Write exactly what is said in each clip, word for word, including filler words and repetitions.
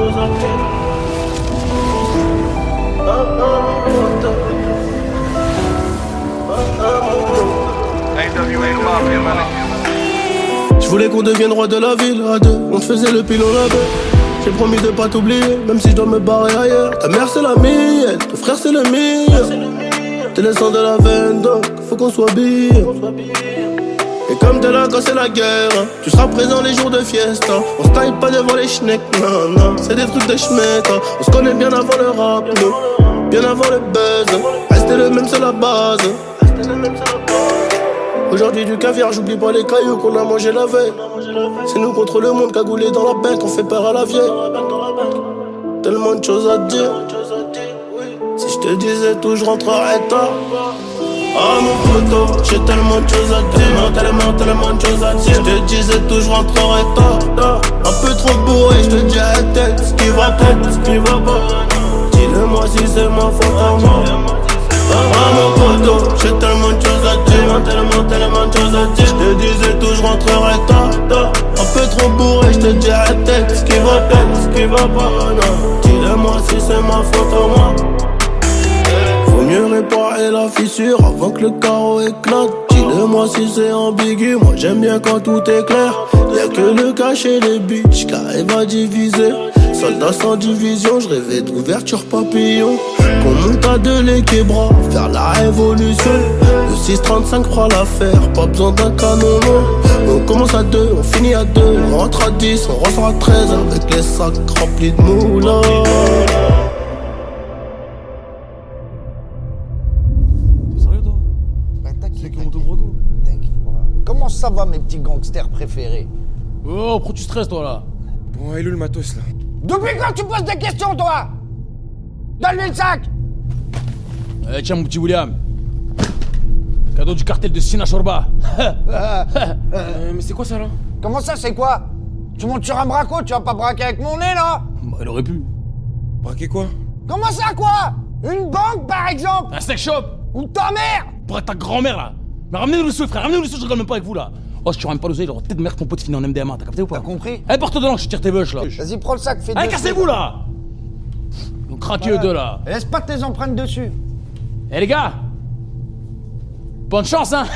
choses à dire. Ah, ah, mon pote. Je voulais qu'on devienne roi de la ville à deux. On te faisait le pilon là-bas. J'ai promis de pas t'oublier, même si je dois me barrer ailleurs. Ta mère c'est la mienne, ton frère c'est le mien. T'es le sang de la veine donc faut qu'on soit bien. Et comme t'es là quand c'est la guerre, hein, tu seras présent les jours de fiesta. On se taille pas devant les schnecks, non non, c'est des trucs de schmeck, hein. On se connaît bien avant le rap, nous, bien avant le buzz. Rester le même c'est la base. Aujourd'hui du caviar, j'oublie pas les cailloux qu'on a mangé la veille. C'est nous contre le monde cagoulé dans la bec, on fait peur à la vieille. Tellement de choses à dire. Si je te disais tout, je rentrerais tard. Ah mon poteau, j'ai tellement de choses à dire. Tellement, tellement de choses à dire. Je te disais tout, je rentrerais tard. Un peu trop bourré, je te dirais tête. Ce qui va peut-être, ce qui va pas. Dis-le-moi si c'est ma faute à moi. Ah mon poteau, j'ai tellement de choses à dire. Tellement, tellement de choses à dire. Je te disais tout, je rentrerais tard. Un peu trop bourré, je te dirais tête. Ce qui va peut-être, ce qui va pas. Dis-le-moi si c'est ma faute à moi. Faut mieux réparer la fissure avant que le carreau éclate. Dis-le-moi si c'est ambigu, moi j'aime bien quand tout est clair. Y'a que le cachet les bitches qu'arrive à diviser. Soldat sans division, je rêvais d'ouverture papillon. Qu'on monte à deux les québras, faire la révolution. Le six trente-cinq fera l'affaire, pas besoin d'un canon non. On commence à deux, on finit à deux. On rentre à dix, on ressort à treize avec les sacs remplis de moulins. Comment ça va mes petits gangsters préférés? Oh, pourquoi tu stresses toi là? Bon, il est où le matos là? Depuis quand tu poses des questions toi? Donne-lui le sac. Eh tiens mon petit William. Cadeau du cartel de Sina Chorba. euh, Mais c'est quoi ça là? Comment ça c'est quoi? Tu montes sur un braco, tu vas pas braquer avec mon nez là? Bah il aurait pu. Braquer quoi? Comment ça quoi? Une banque par exemple? Un steak shop? Ou ta mère? Pour être ta grand-mère là. Mais ramenez-nous le sou frère, ramenez-nous le sou, je rigole même pas avec vous là. Oh si tu ramènes pas l'oseille, j'aurais peut-être merde ton pote fini en M D M A, t'as capté ou pas? T'as compris? Eh porte dedans que je tire tes veuches là. Vas-y prends le sac, fais Allez cassez-vous là. Donc craquez eux deux là. Et laisse pas tes empreintes dessus. Eh les gars, bonne chance hein.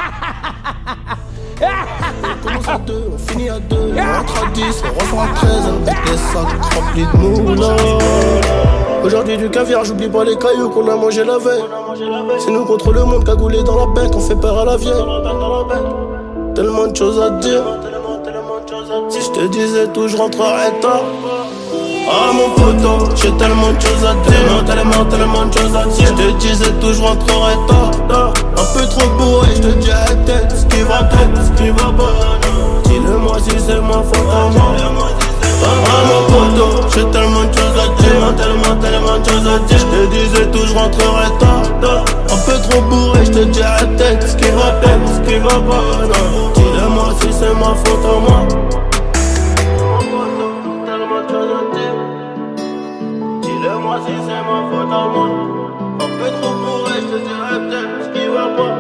On commence à deux, on finit à deux. On rentre à dix, on ressort à treize avec les sacs remplis de moulins. Aujourd'hui du caviar, j'oublie pas les cailloux qu'on a mangé la veille. C'est nous contre le monde cagoulé dans la bec, on fait peur à la vieille. Tellement de choses à dire. Si je te disais tout, je rentrerais tard. Ah mon poteau, j'ai tellement de choses à dire. Tellement, tellement de choses à dire. Je te disais tout, je rentrerais tard. Un peu trop bourré, je te dirais tête. Ce qui va peut-être, ce qui va pas. Dis-le-moi si c'est ma faute à moi. Ah mon poteau, j'ai tellement de choses à dire. Tellement, tellement de choses à dire. Je te disais tout, je rentrerais tard. Un peu trop bourré, je te dirais tête. Ce qui va peut-être, ce qui va pas. Dis-le-moi si c'est ma faute à moi. Dis-le-moi si c'est ma faute à moi. Un peu trop bourré, je te dirais peut-être ce qui va pas.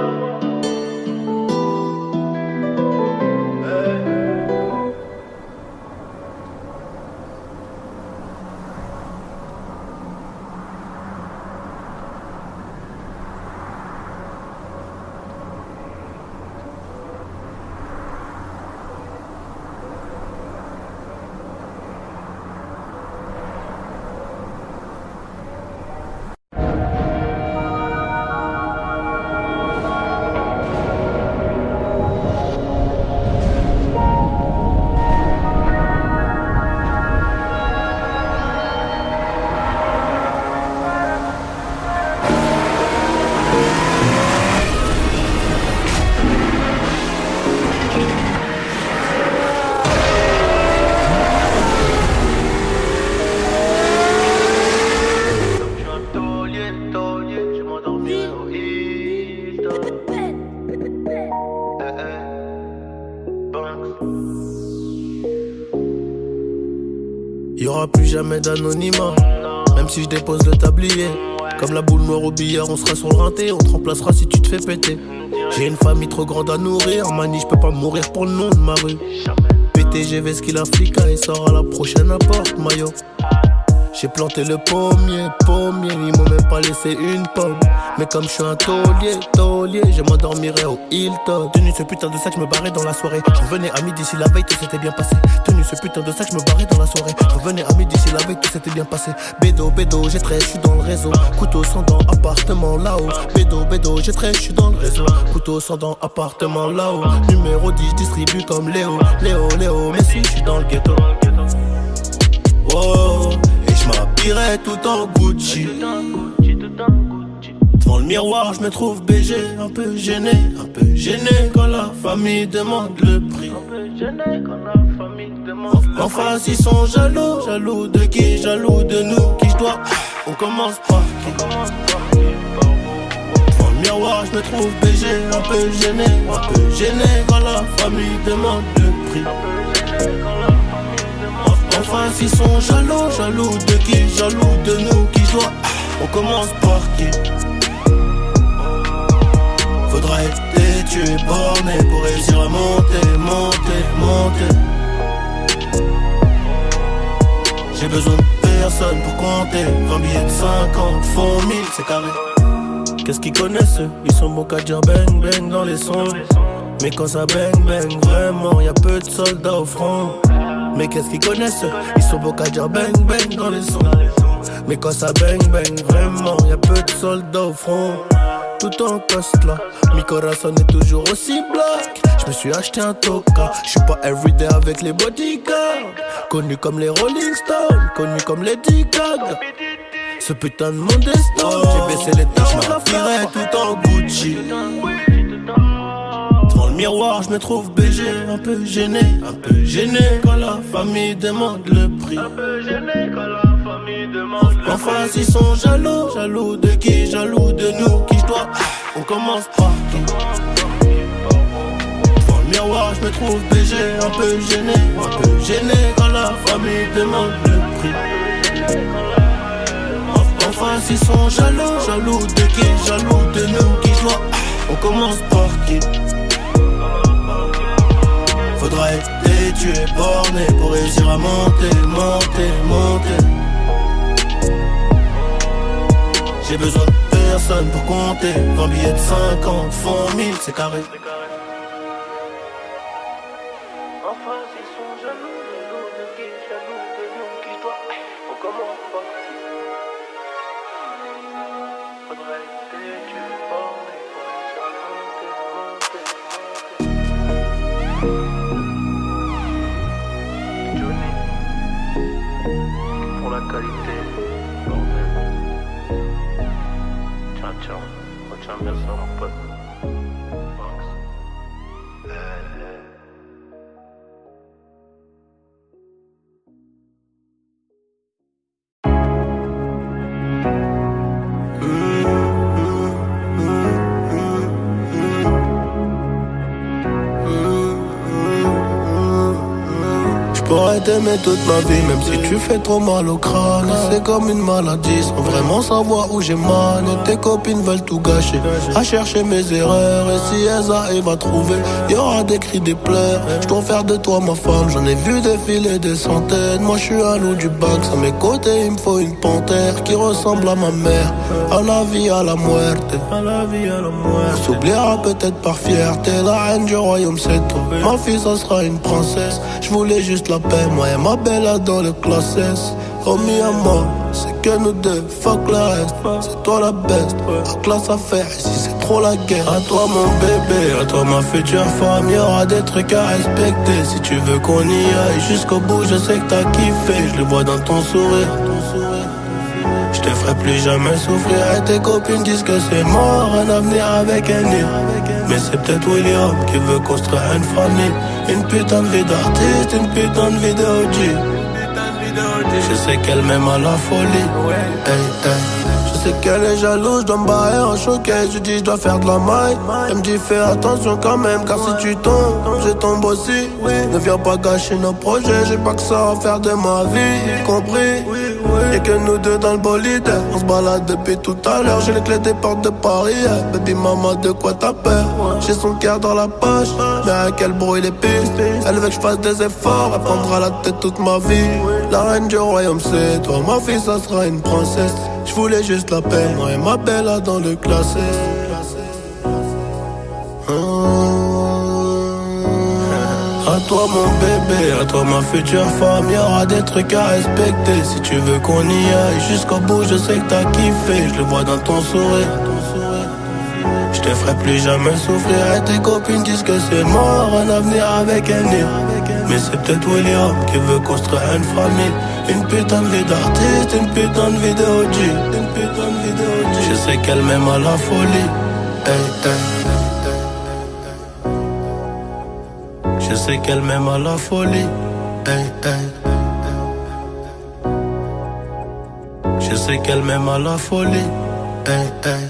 Y'aura plus jamais d'anonymat, même si je dépose le tablier. Comme la boule noire au billard, on sera sur le rinté, on te remplacera si tu te fais péter. J'ai une famille trop grande à nourrir, mani, je peux pas mourir pour le nom de ma rue. T G V, ce qu'il a flica, il sort à la prochaine porte, maillot. J'ai planté le pommier, pommier, ils m'ont même pas laissé une pomme. Mais comme je suis un taulier, taulier, je m'endormirai au Hilton. Tenu ce putain de sac, je me barrais dans la soirée. Je revenais à midi si la veille tout s'était bien passé. Tenu ce putain de sac, je me barrais dans la soirée. Je revenais à midi si la veille tout s'était bien passé. Bédo, bédo, j'ai treize, je suis dans le réseau. Couteau sans dents, appartement là-haut. Bédo, bédo, j'ai treize, je suis dans le réseau. Couteau sans dents, appartement là-haut. Numéro dix, distribue comme Léo. Léo, Léo, mais si je suis dans le ghetto. Oh, et je m'habillerai tout en Gucci. Devant le miroir, je me trouve B G, un peu gêné, un peu gêné quand la famille demande le prix. Un peu gêné quand la famille demande le prix. En face, ils sont jaloux, jaloux de qui? Jaloux de nous, qui je dois. On commence par qui? Devant le miroir, je me trouve B G, un peu gêné, un peu gêné quand la famille demande le prix. En face, ils sont jaloux, jaloux de qui? Jaloux de nous, qui je dois. On commence par qui? Faudra être têtu et borné pour réussir à monter, monter, monter. J'ai besoin de personne pour compter. vingt billets de cinquante font mille, c'est carré. Qu'est-ce qu'ils connaissent eux? Ils sont bons qu'à dire bang bang dans les sons. Mais quand ça bang bang vraiment, y'a peu de soldats au front. Mais qu'est-ce qu'ils connaissent eux? Ils sont bons qu'à dire bang bang dans les sons. Mais quand ça bang bang vraiment, y'a peu de soldats au front. Tout en coste là, mi corazon est toujours aussi black. Je me suis acheté un toka, je suis pas everyday avec les bodyguards. Connu comme les Rolling Stones, connu comme les D-Cag. Ce putain de monde est stone, j'ai baissé les tâches, je m'habillerai tout en Gucci. Devant le miroir, je me trouve B G, un peu gêné, un peu gêné quand la famille demande le prix. Un peu gêné quand la famille demande le prix. En face, ils sont jaloux, jaloux de qui? Jaloux de nous, qui je dois. On commence par qui? Devant le miroir, je me trouve B G, un peu gêné, un peu gêné quand la famille demande le prix. En face, ils sont jaloux, jaloux de qui? Jaloux de nous, qui je dois. On commence par qui? Faudra être têtu et borné pour réussir à monter, monter, monter. J'ai besoin de personne pour compter. vingt billets de cinquante font mille, c'est carré. Enfin, ils sont jaloux, jaloux de qui? Jaloux de nous, qui je dois. On commence par qui? Faudra être têtu et borné pour réussir à monter, monter, monter. Pour la qualité, bordel. Tiens, tiens, retiens bien ça, mon pote. Max. J'pourrais t'aimer toute ma vie, même si tu fais trop mal au crâne. C'est comme une maladie, sans vraiment savoir où j'ai mal. Et tes copines veulent tout gâcher, à chercher mes erreurs. Et si elles arrivent à trouver, y'aura des cris, des pleurs. J'dois faire de toi ma femme, j'en ai vu défiler des centaines. Moi j'suis un loup du bac, à mes côtés il me faut une panthère qui ressemble à ma mère. À la vie, à la muerte, à la vie, à la muerte. On s'oubliera peut-être par fierté, la reine du royaume c'est toi. Ma fille ça sera une princesse, j'voulais juste la paix, moi et ma belle dans le classe S. Oh mi amor, c'est que nous deux, fuck le reste. C'est toi la best, la classe à faire, ici c'est trop la guerre. À toi mon bébé, à toi ma future femme, y'aura des trucs à respecter. Si tu veux qu'on y aille jusqu'au bout, je sais que t'as kiffé. Je le vois dans ton sourire, je te ferai plus jamais souffrir. Et tes copines disent que c'est mort, un avenir avec un nid. Mais c'est peut-être William qui veut construire une famille. Une putain de vie d'artiste, une putain de vie de O G. Je sais qu'elle m'aime à la folie, hey, hey. Je sais qu'elle est jalouse, je dois me barrer en choquet. Je lui dis je dois faire de la maille. Elle me dit fais attention quand même, car si tu tombes, je tombe aussi. Ne viens pas gâcher nos projets, j'ai pas que ça à faire de ma vie, compris? Y'a que nous deux dans le bolide, on se balade depuis tout à l'heure. J'ai les clés des portes de Paris, baby maman de quoi t'as peur? J'ai son cœur dans la poche, mais à quel bruit les pistes. Elle veut que je fasse des efforts, elle prendra la tête toute ma vie. La reine du royaume c'est toi, ma fille ça sera une princesse. Je voulais juste la paix, moi et ma belle là dans le classé. À toi mon bébé, à toi ma future femme, y'aura des trucs à respecter. Si tu veux qu'on y aille jusqu'au bout, je sais que t'as kiffé, je le vois dans ton sourire. Je te ferai plus jamais souffrir et tes copines disent que c'est mort, un avenir avec un nid. Mais c'est peut-être William qui veut construire une famille. Une putain de vie d'artiste, une putain de vie de O G, une putain de vie de O G. Je sais qu'elle m'aime à la folie, hey, hey. Je sais qu'elle m'aime à la folie, hey, hey. Je sais qu'elle m'aime à la folie, hey, hey.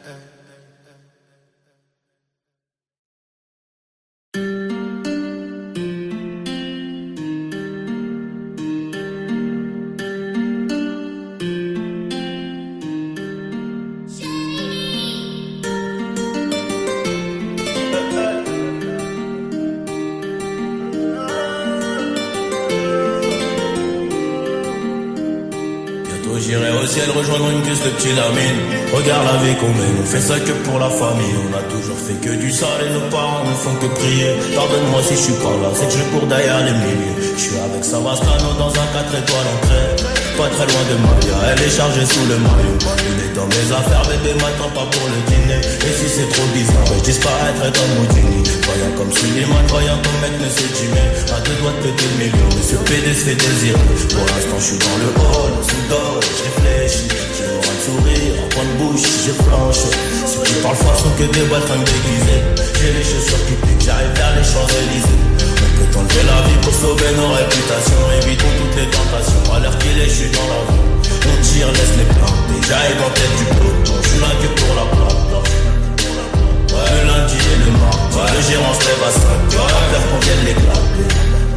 J'irai au ciel rejoindre une cuisse de petit lamine. Regarde la vie qu'on mène, on fait ça que pour la famille. On a toujours fait que du sale et nos parents ne font que prier. Pardonne-moi si je suis pas là, c'est que je cours derrière les milliers. Je suis avec Savastano dans un quatre étoiles en trait. Pas très loin de Maria, elle est chargée sous le maillot. Il est dans mes affaires, bébé m'attends pas pour le dîner. Et si c'est trop bizarre, je disparaîtrai comme Houdini. Voyant comme Suleiman, voyant ton mec ne sait Jimmy. À deux doigts de péter le million, mais ce P D se fait désirer. Pour l'instant je suis dans le hall, sous dehors, je réfléchis. J'ai aura le sourire, en point de bouche, si je flanche. Ceux qui parlent fort sont que des balles déguisées. J'ai les chaussures qui piquent, j'arrive vers les Champs-Élysées. On peut enlever la vie pour sauver nos réputations. Évitons toutes les tentations, à l'heure qu'il est, je suis dans la vie. On tire, laisse les plans, j'arrive en tête du peloton. Je suis là que pour la plate. Ouais, le lundi et le mardi, ouais. Le gérant se lève à cinq heures, ouais. Faire qu'on vienne l'éclater.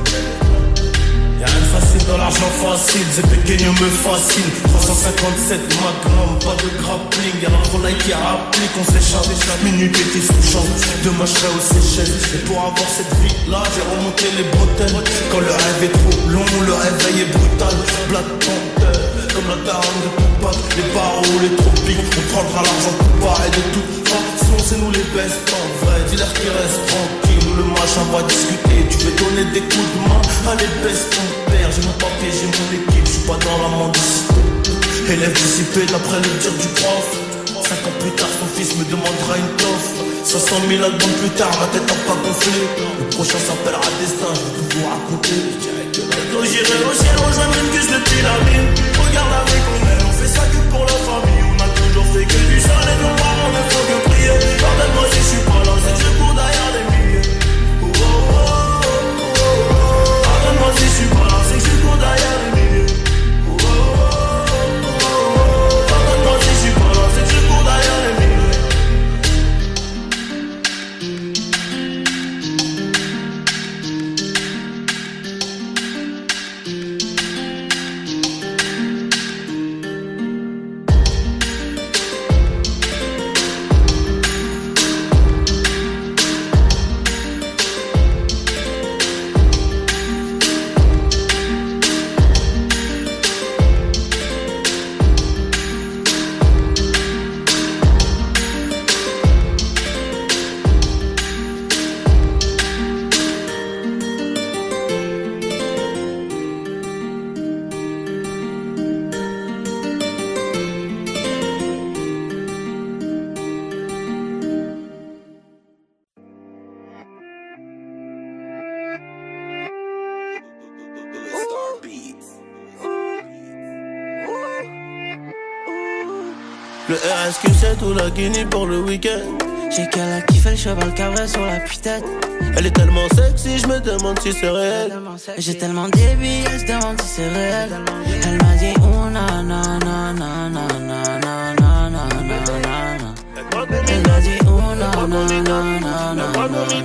Y'a rien de facile dans l'argent facile, c'est pequeño me fascine. Trois cent cinquante-sept Magnum, pas de grappling. Y'a la trollaille qui applique, on s'échappe. Minute et qui se chante, demain je serai aux Seychelles. Et pour avoir cette vie là, j'ai remonté les bretelles. Quand le rêve est trop long, le réveil est brutal. Black Panther, comme la daronne de Tupac. Les barreaux, les tropiques, on prendra l'argent pour pas. Et de toute façon, c'est nous les best en vrai. Dis-leur qu'ils restent tranquilles, nous le machin va discuter. Tu veux donner des coups de main, allez baisse ton père. J'ai mon papier, j'ai mon équipe, je suis pas dans la mendicité. Élève dissipé d'après le dire du prof. Cinq ans plus tard, son fils me demandera une toffe. cinq cent mille albums plus tard, ma tête n'a pas gonflé. Le prochain s'appellera Destin, je vais tout vous raconter. Bientôt j'irai au ciel rejoindre une cuisse de pyramide. Regarde la vie qu'on mène, on fait ça que pour la famille. On a toujours fait que du sale et nos parents ne font que prier. Pardonne-moi si je suis pas là, c'est que je cours derrière les milliers. Oh, oh, oh, oh, oh. Pardonne-moi si je suis pas là, c'est que je cours derrière les milliers. Oh, oh, oh, oh. Pardonne-moi si je suis pas là, c'est que je cours derrière les milliers. Le R S Q sept ou la Guinée pour le week-end. J'ai qu'elle a kiffé le cheval cabré sur la putain. Elle est tellement sexy, je me demande si c'est réel. J'ai tellement débit, elle se demande si c'est réel. Elle m'a dit oh na na na na na na na. Elle m'a dit oh non non non non non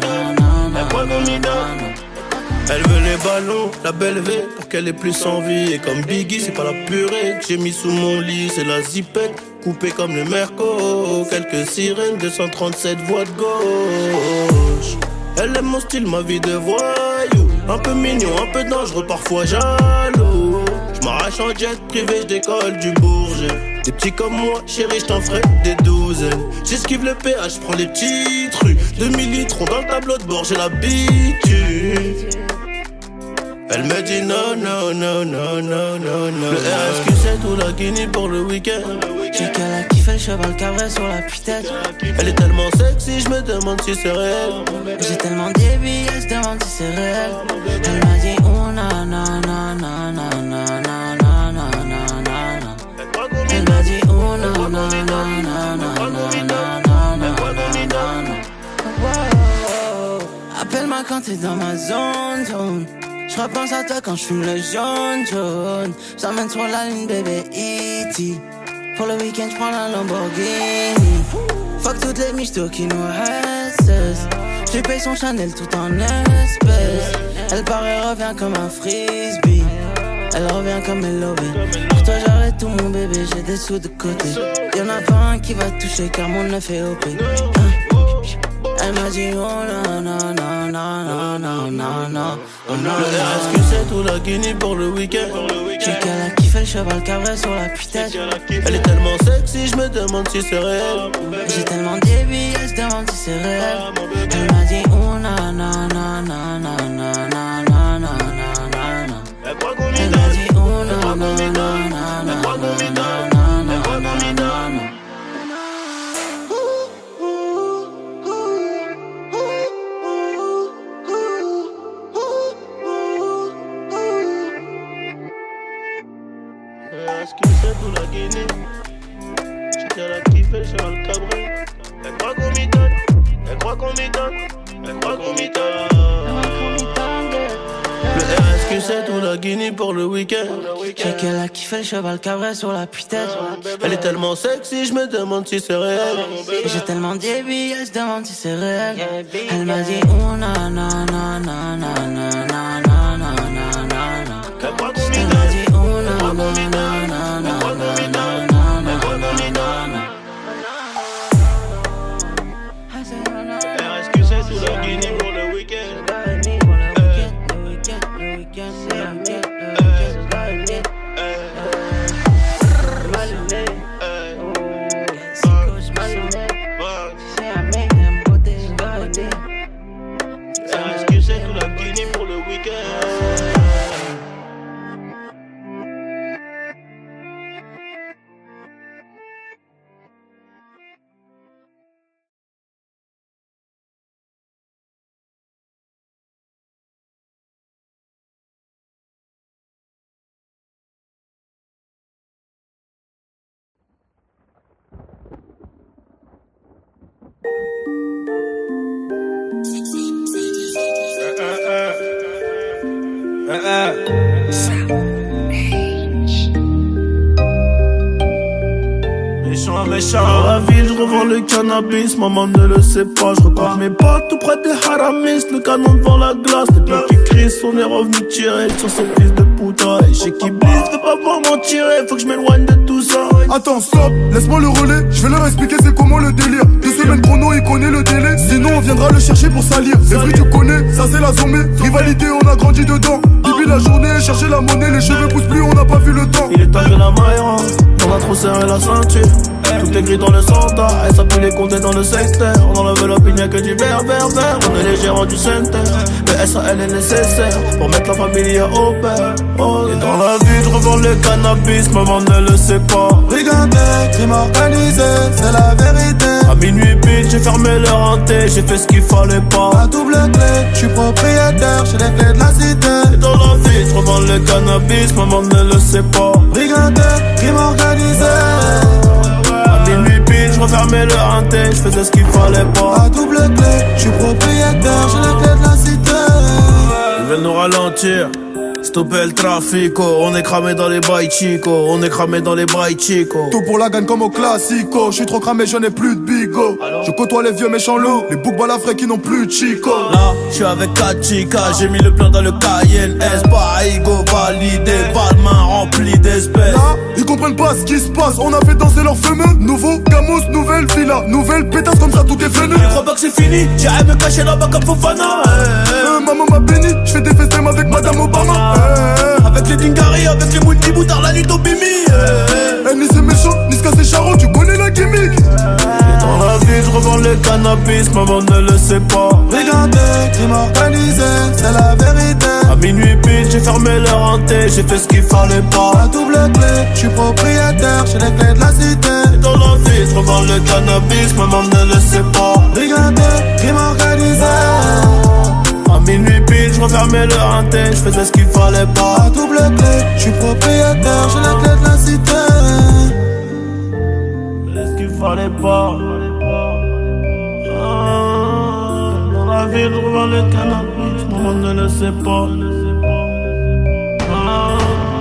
non. Elle veut les ballons, la belle V, pour qu'elle ait plus envie. Et comme Biggie, c'est pas la purée que j'ai mis sous mon lit, c'est la zipette, coupée comme le Merco. Quelques sirènes, deux cent trente-sept voix de gauche. Elle aime mon style, ma vie de voyou. Un peu mignon, un peu dangereux, parfois jaloux. J'm'arrache en jet privé, j'décolle du Bourget. Des petits comme moi, chérie, j't'en ferai des douzaines. J'esquive le péage, j'prends les petites rues. deux mille litres dans le tableau de bord, j'ai l'habitude. Elle me dit non, non, non, non, non, non, non. Le R S Q sept ou la Guinée pour le week-end. J'ai qu'elle a kiffé le cheval cabré sur la putette. Elle est tellement sexy, je me demande si c'est réel. J'ai tellement débit, elle se demande si c'est réel. Elle m'a dit oh non, non, non, non, non, non, non, non, non, non, non. Elle m'a dit oh non, non, non, non, non, non, non, non, non, non. Appelle-moi quand t'es dans ma zone, zone. Je repense à toi quand je fume le jaune, jaune. J'emmène sur la ligne, bébé E T. Pour le week-end, j'prends la Lamborghini. Fuck toutes les michtos qui nous restent. J'lui paye son Chanel tout en espèces. Elle part et revient comme un frisbee. Elle revient comme elle lobby. Pour toi j'arrête tout mon bébé, j'ai des sous de côté. Y'en a pas un qui va toucher car mon neuf est O P. Elle m'a dit oh non non non non non non non non. Le R S Q sept ou la Guinée pour le week-end. J'ai qu'elle a kiffé le cheval cabré sur la putette. Elle est tellement sexy, je me demande si c'est réel. J'ai tellement débit, elle se demande si c'est réel. Elle m'a dit oh non non non non non non non non non non non. Elle m'a dit oh non non non non non non non non non non. R S Q sept ou la Guinée. J'ai qu'elle a kiffé le cheval cabré. Elle croit qu'on m'y donne, elle croit qu'on m'y donne, elle croit qu'on m'y donne. Le R S Q sept ou la Guinée pour le week-end. J'ai qu'elle a kiffé le cheval cabré sur la putette. Elle est tellement sexy, je me demande si c'est réel. J'ai tellement débit, elle se demande si c'est réel. Elle m'a dit oh non non non non non non non non non non non. Elle m'a dit oh non non non non non non non non non non. R S Q sept ou la Guinée pour le week-end. Méchant, méchant. Dans la ville, je revends le cannabis, maman ne le sait pas. Je repars mes potes tout près des haramis, le canon devant la glace. Les blocs qui crient, on est revenu tirer sur ces fils de putain. Et chez qui blisse, veux pas voir m'en tirer, faut que je m'éloigne de tout ça. Attends, stop, laisse-moi le relais, je vais leur expliquer c'est comment le délire. Deux semaines chrono, il connaît le délai, sinon on viendra le chercher pour salir. Les fruits tu connais, ça c'est la zombie. Rivalité, on a grandi dedans. Depuis la journée, chercher la monnaie, les cheveux poussent plus, on n'a pas vu le temps. Il est temps que la maille, on a trop serré la ceinture. Tout est gris dans le centre, elle s'appuie les compter dans le secteur. On enlève l'opinion, y'a que du vert, vert, vert. On est les gérants du center, le S A L est nécessaire pour mettre la famille au père. Oh, et dans la vie, je revends le cannabis, maman ne le sait pas. Brigandé, crime organisé, c'est la vérité. À minuit pile, j'ai fermé leur hanté, j'ai fait ce qu'il fallait pas. À double clé, je suis propriétaire, j'ai les clés de la cité. Et dans la vie, je revends le cannabis, maman ne le sait pas. Brigandé, crime organisé. Minuit pile, je refermais le hanté, je faisais ce qu'il fallait pas. À double clé, je suis propriétaire, j'ai les clés de la cité. Ils veulent nous ralentir, c'est stoppé le trafico. On est cramé dans les bails chico. On est cramé dans les bails chico. Tout pour la gagne comme au classico. Je suis trop cramé, je n'ai plus de bigo. Je côtoie les vieux méchants loups, les boucs balafrés qui n'ont plus de chico. Là, je suis avec quatre chicas. J'ai mis le plan dans le Cayenne S. Pas ego validé, pas de main remplie d'espèces. Là, ils comprennent pas ce qui se passe. On a fait danser leurs fameux. Nouveau Gamos, nouvelle villa. Nouvelle pétasse, comme ça tout est venu. Je crois pas que c'est fini. J'irai me cacher là-bas comme Fofana. Euh, maman m'a béni. J'fais des festins avec Madame Obama. Euh, Avec les Dingari, avec les multi-boutards, la nuit d'Obimi. Eh, ni c'est méchant, ni c'est charron, tu connais la gimmick. Et dans la vie, je revends le cannabis, maman ne le sait pas. Regardez, crime organisé, c'est la vérité. À minuit pile, j'ai fermé leur hanté, j'ai fait ce qu'il fallait pas. La double clé, je suis propriétaire, j'ai les clés de la cité. Et dans la vie, je revends le cannabis, maman ne le sait pas. Regardez, crime organisé. À minuit pile, je refermais leur hanté, je faisais ce qu'il fallait pas. La double clé, je suis propriétaire, j'ai les clés de la cité. Fais ce qu'il fallait pas. Ah, dans la vie, je revends le cannabis, maman ne le sait pas. Ah.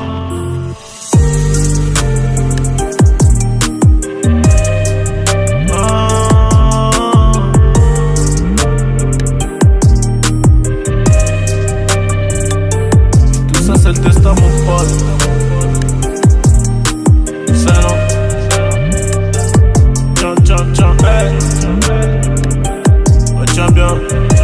C'est le destin, mon pote. C'est non. Tiens, tiens, tiens, hey. Ouais, tiens bien.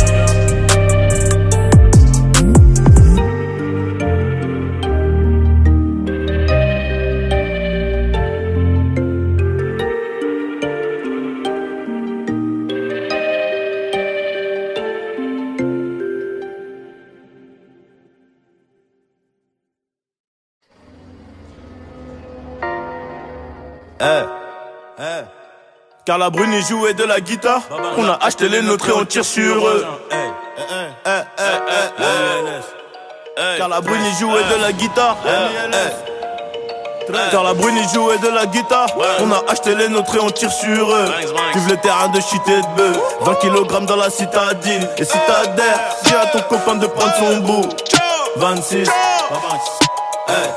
Hey, hey. Car la Bruni jouait de la guitare. On a acheté les nôtres et on tire sur eux. Car la Bruni jouait de la guitare. Car la Bruni jouait de la guitare. On a acheté les nôtres et on tire sur eux. Vive le terrain de shit et de bœuf. vingt kilogrammes dans la citadine. Et si t'as d'air, dis à ton copain de prendre son bout. vingt-six. Hey.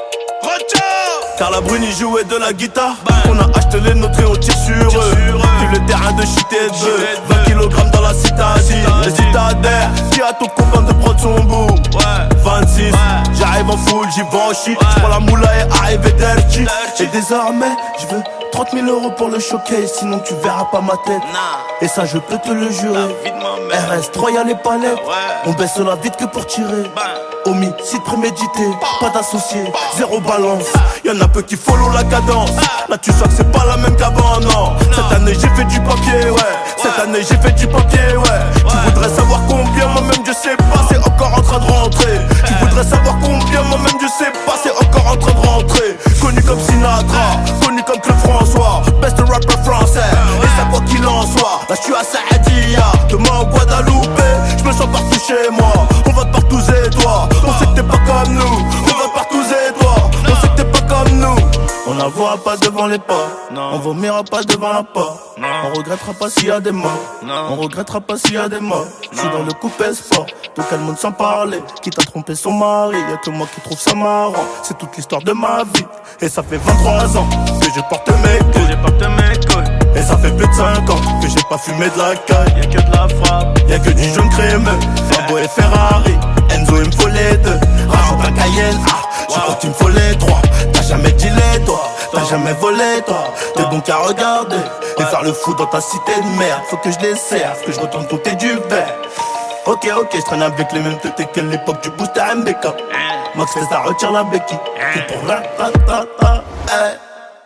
Car la Bruni jouait de la guitare. On a acheté les nôtres et on tire sur eux. Vive le terrain de shit et de bœuf. vingt kilogrammes dans la citadine. Et si t'as d'air, dis à ton copain de prendre son bout. vingt-six, j'arrive en full, j'y vais en shit. J'prends la moula et arrive dirty. Et désormais, je veux trente mille euros pour le showcase. Sinon tu verras pas ma tête. Et ça je peux te le jurer. R S trois y'a les palettes. On baisse la vite que pour tirer. Homicide prémédité, pas d'associé, zéro balance. Y'en a peu qui follow la cadence. Là tu sens que c'est pas la même qu'avant, non. Cette année j'ai fait du papier, ouais. Cette année j'ai fait du papier, ouais. Tu voudrais savoir combien, moi-même je sais pas, c'est encore en train de rentrer. Tu voudrais savoir combien, moi-même je sais pas, c'est encore en train de rentrer. Connu comme Sinatra, connu comme Claude François, best rapper français. Et ça quoi qu'il en soit, là je suis à Saadia, demain au Guadeloupe. Je me sens partout chez moi, on va de partout et toi. On sait que t'es pas comme nous, on va partout et toi. On sait que t'es pas comme nous. On n'avouera pas devant les pas, on vomira pas devant la porte. On regrettera pas s'il y a des morts, on regrettera pas s'il y a des morts. Je suis dans le coupé sport, tout le monde sans parler. Qui t'a trompé son mari, y'a que moi qui trouve ça marrant. C'est toute l'histoire de ma vie, et ça fait vingt-trois ans que je porte mes couilles. Et ça fait plus de cinq ans que j'ai pas fumé de la caille. Y'a que de la frappe, y'a que du jaune crémeux. Lambo et Ferrari, Enzo il me faut les deux. Rajoute la Cayenne, ah, je crois qu'il me faut les trois. T'as jamais dealé toi, t'as jamais volé toi. T'es bon qu'à regarder et faire le fou dans ta cité de merde. Faut que je les serve, que je retourne compter du verre. Ok ok, je traîne avec les mêmes têtes que l'époque du booster M B K. Max fait ça, retire la béquille. Tout pour la ta ta ta, hey.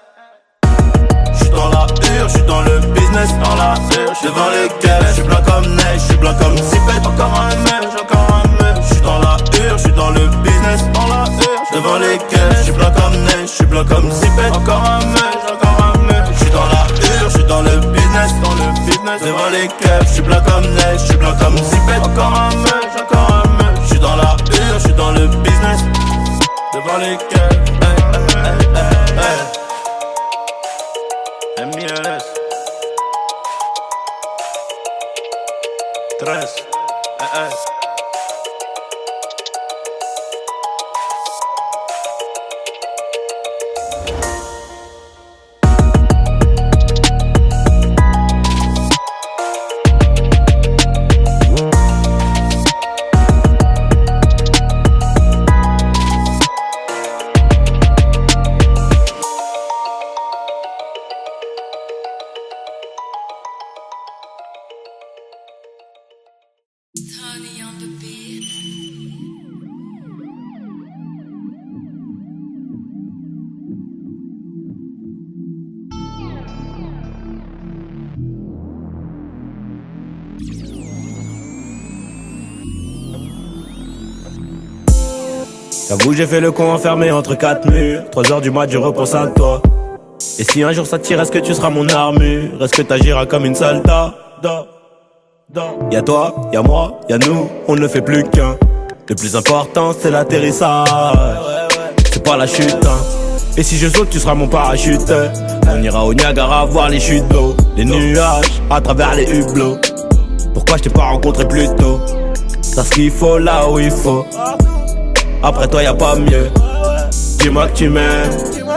J'suis dans la hure, j'suis dans le business, dans la hure, j'suis devant les caisses, j'suis blanc comme neige, j'suis blanc comme Zipette, encore un mec, encore un mec. J'suis dans la hure, j'suis dans le business, dans la hure, devant les caisses, j'suis blanc comme neige, j'suis blanc comme Zipette, encore un mec, encore un mec. J'suis dans la hure, j'suis dans le business, dans le business, devant les caisses, j'suis blanc comme neige, j'suis blanc comme Zipette, encore un mec, encore un mec. J'suis dans la hure, j'suis dans le business, devant les caisses, hey, hey, hey, hey. M I L S treize, eh, eh. Tony on the beat. J'avoue j'ai fait le con enfermé entre quatre murs. Trois heures du mat je repense à toi. Et si un jour ça tire, est-ce que tu seras mon armure? Est-ce que t'agiras comme une salta? Y'a toi, y'a moi, y'a nous, on ne fait plus qu'un. Le plus important c'est l'atterrissage, c'est pas la chute hein. Et si je saute tu seras mon parachute. On ira au Niagara voir les chutes d'eau, les nuages à travers les hublots. Pourquoi je t'ai pas rencontré plus tôt? T'as ce qu'il faut là où il faut. Après toi y'a pas mieux. Dis-moi que tu m'aimes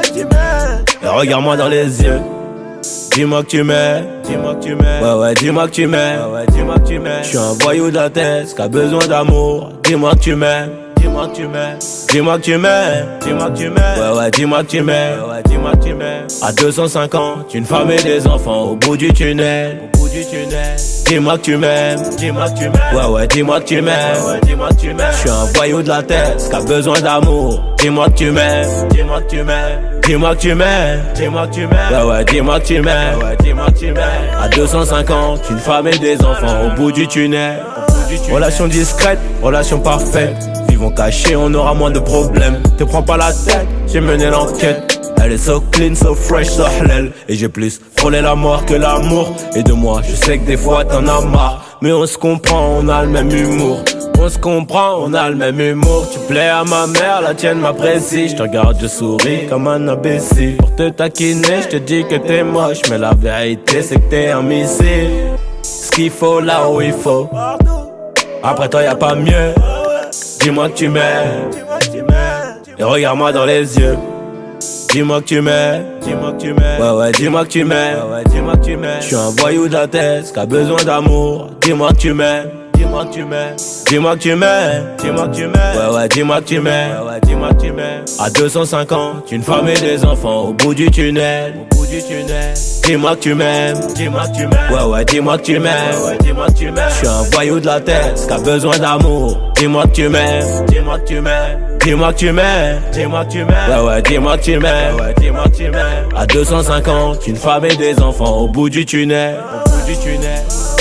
et regarde-moi dans les yeux. Dis-moi que tu m'aimes, dis-moi que tu m'aimes. Ouais ouais dis-moi que tu m'aimes, ouais ouais dis-moi que tu m'aimes. J'suis un voyou de la tête qui a besoin d'amour. Dis-moi que tu m'aimes, dis-moi que tu m'aimes. Dis-moi que tu m'aimes, dis-moi que tu m'aimes. Ouais ouais dis-moi que tu m'aimes, ouais ouais dis-moi que tu m'aimes. À deux cent cinquante, une femme et des enfants au bout du tunnel, au bout du tunnel. Dis-moi que tu m'aimes, dis-moi que tu m'aimes. Ouais ouais dis-moi que tu m'aimes, ouais dis-moi que tu m'aimes. J'suis un voyou de la tête qui a besoin d'amour. Dis-moi que tu m'aimes, dis-moi que tu m'aimes. Dis-moi que tu m'aimes, dis-moi que tu m'aimes. Ouais ouais dis-moi que tu m'aimes, ouais dis-moi que tu m'aimes. À deux cent cinquante, une femme et des enfants au bout du tunnel. Relation discrète, relation parfaite. Vivons cachés, on aura moins de problèmes. Te prends pas la tête, j'ai mené l'enquête. Elle est so clean, so fresh, so halal. Et j'ai plus frôlé la mort que l'amour. Et de moi, je sais que des fois t'en as marre. Mais on se comprend, on a le même humour. On se comprend, on a le même humour. Tu plais à ma mère, la tienne m'apprécie. Je te regarde, je souris comme un imbécile. Pour te taquiner, je te dis que t'es moche. Mais la vérité, c'est que t'es un missile. Ce qu'il faut là où il faut. Après toi y'a pas mieux. Dis-moi que tu m'aimes et regarde-moi dans les yeux. Dis-moi que tu m'aimes, dis-moi que tu m'aimes. Ouais ouais dis-moi que tu m'aimes, ouais ouais dis-moi que tu m'aimes. J'suis un voyou de la tête qui a besoin d'amour. Dis-moi que tu m'aimes, dis-moi que tu m'aimes. Dis-moi que tu m'aimes, dis-moi que tu m'aimes. Ouais ouais dis-moi que tu m'aimes, ouais ouais dis-moi que tu m'aimes. À deux cent cinquante, une femme et des enfants au bout du tunnel, au bout du tunnel. Dis-moi que tu m'aimes, dis-moi que tu m'aimes. Ouais ouais dis-moi que tu m'aimes, ouais ouais dis-moi que tu m'aimes. J'suis un voyou de la tête qui a besoin d'amour. Dis-moi que tu m'aimes, dis-moi que tu m'aimes. Dis-moi que tu m'aimes, dis-moi que tu m'aimes. Ouais ouais dis-moi que tu m'aimes, ouais dis-moi que tu m'aimes. À deux cent cinquante, une femme et des enfants au bout du tunnel, au bout du tunnel.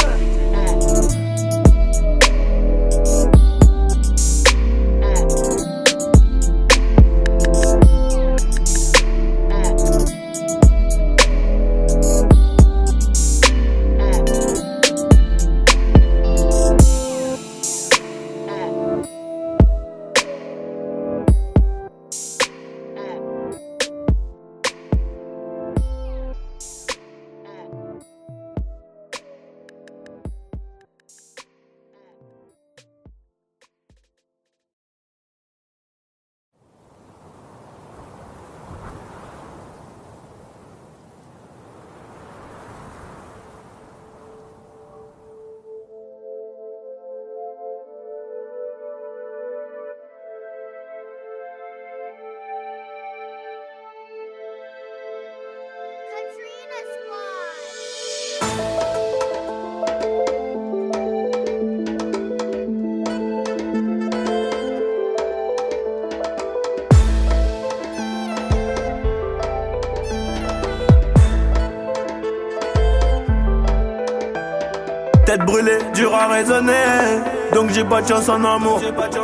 Tête brûlée, dur à raisonner. Donc j'ai pas de chance en amour.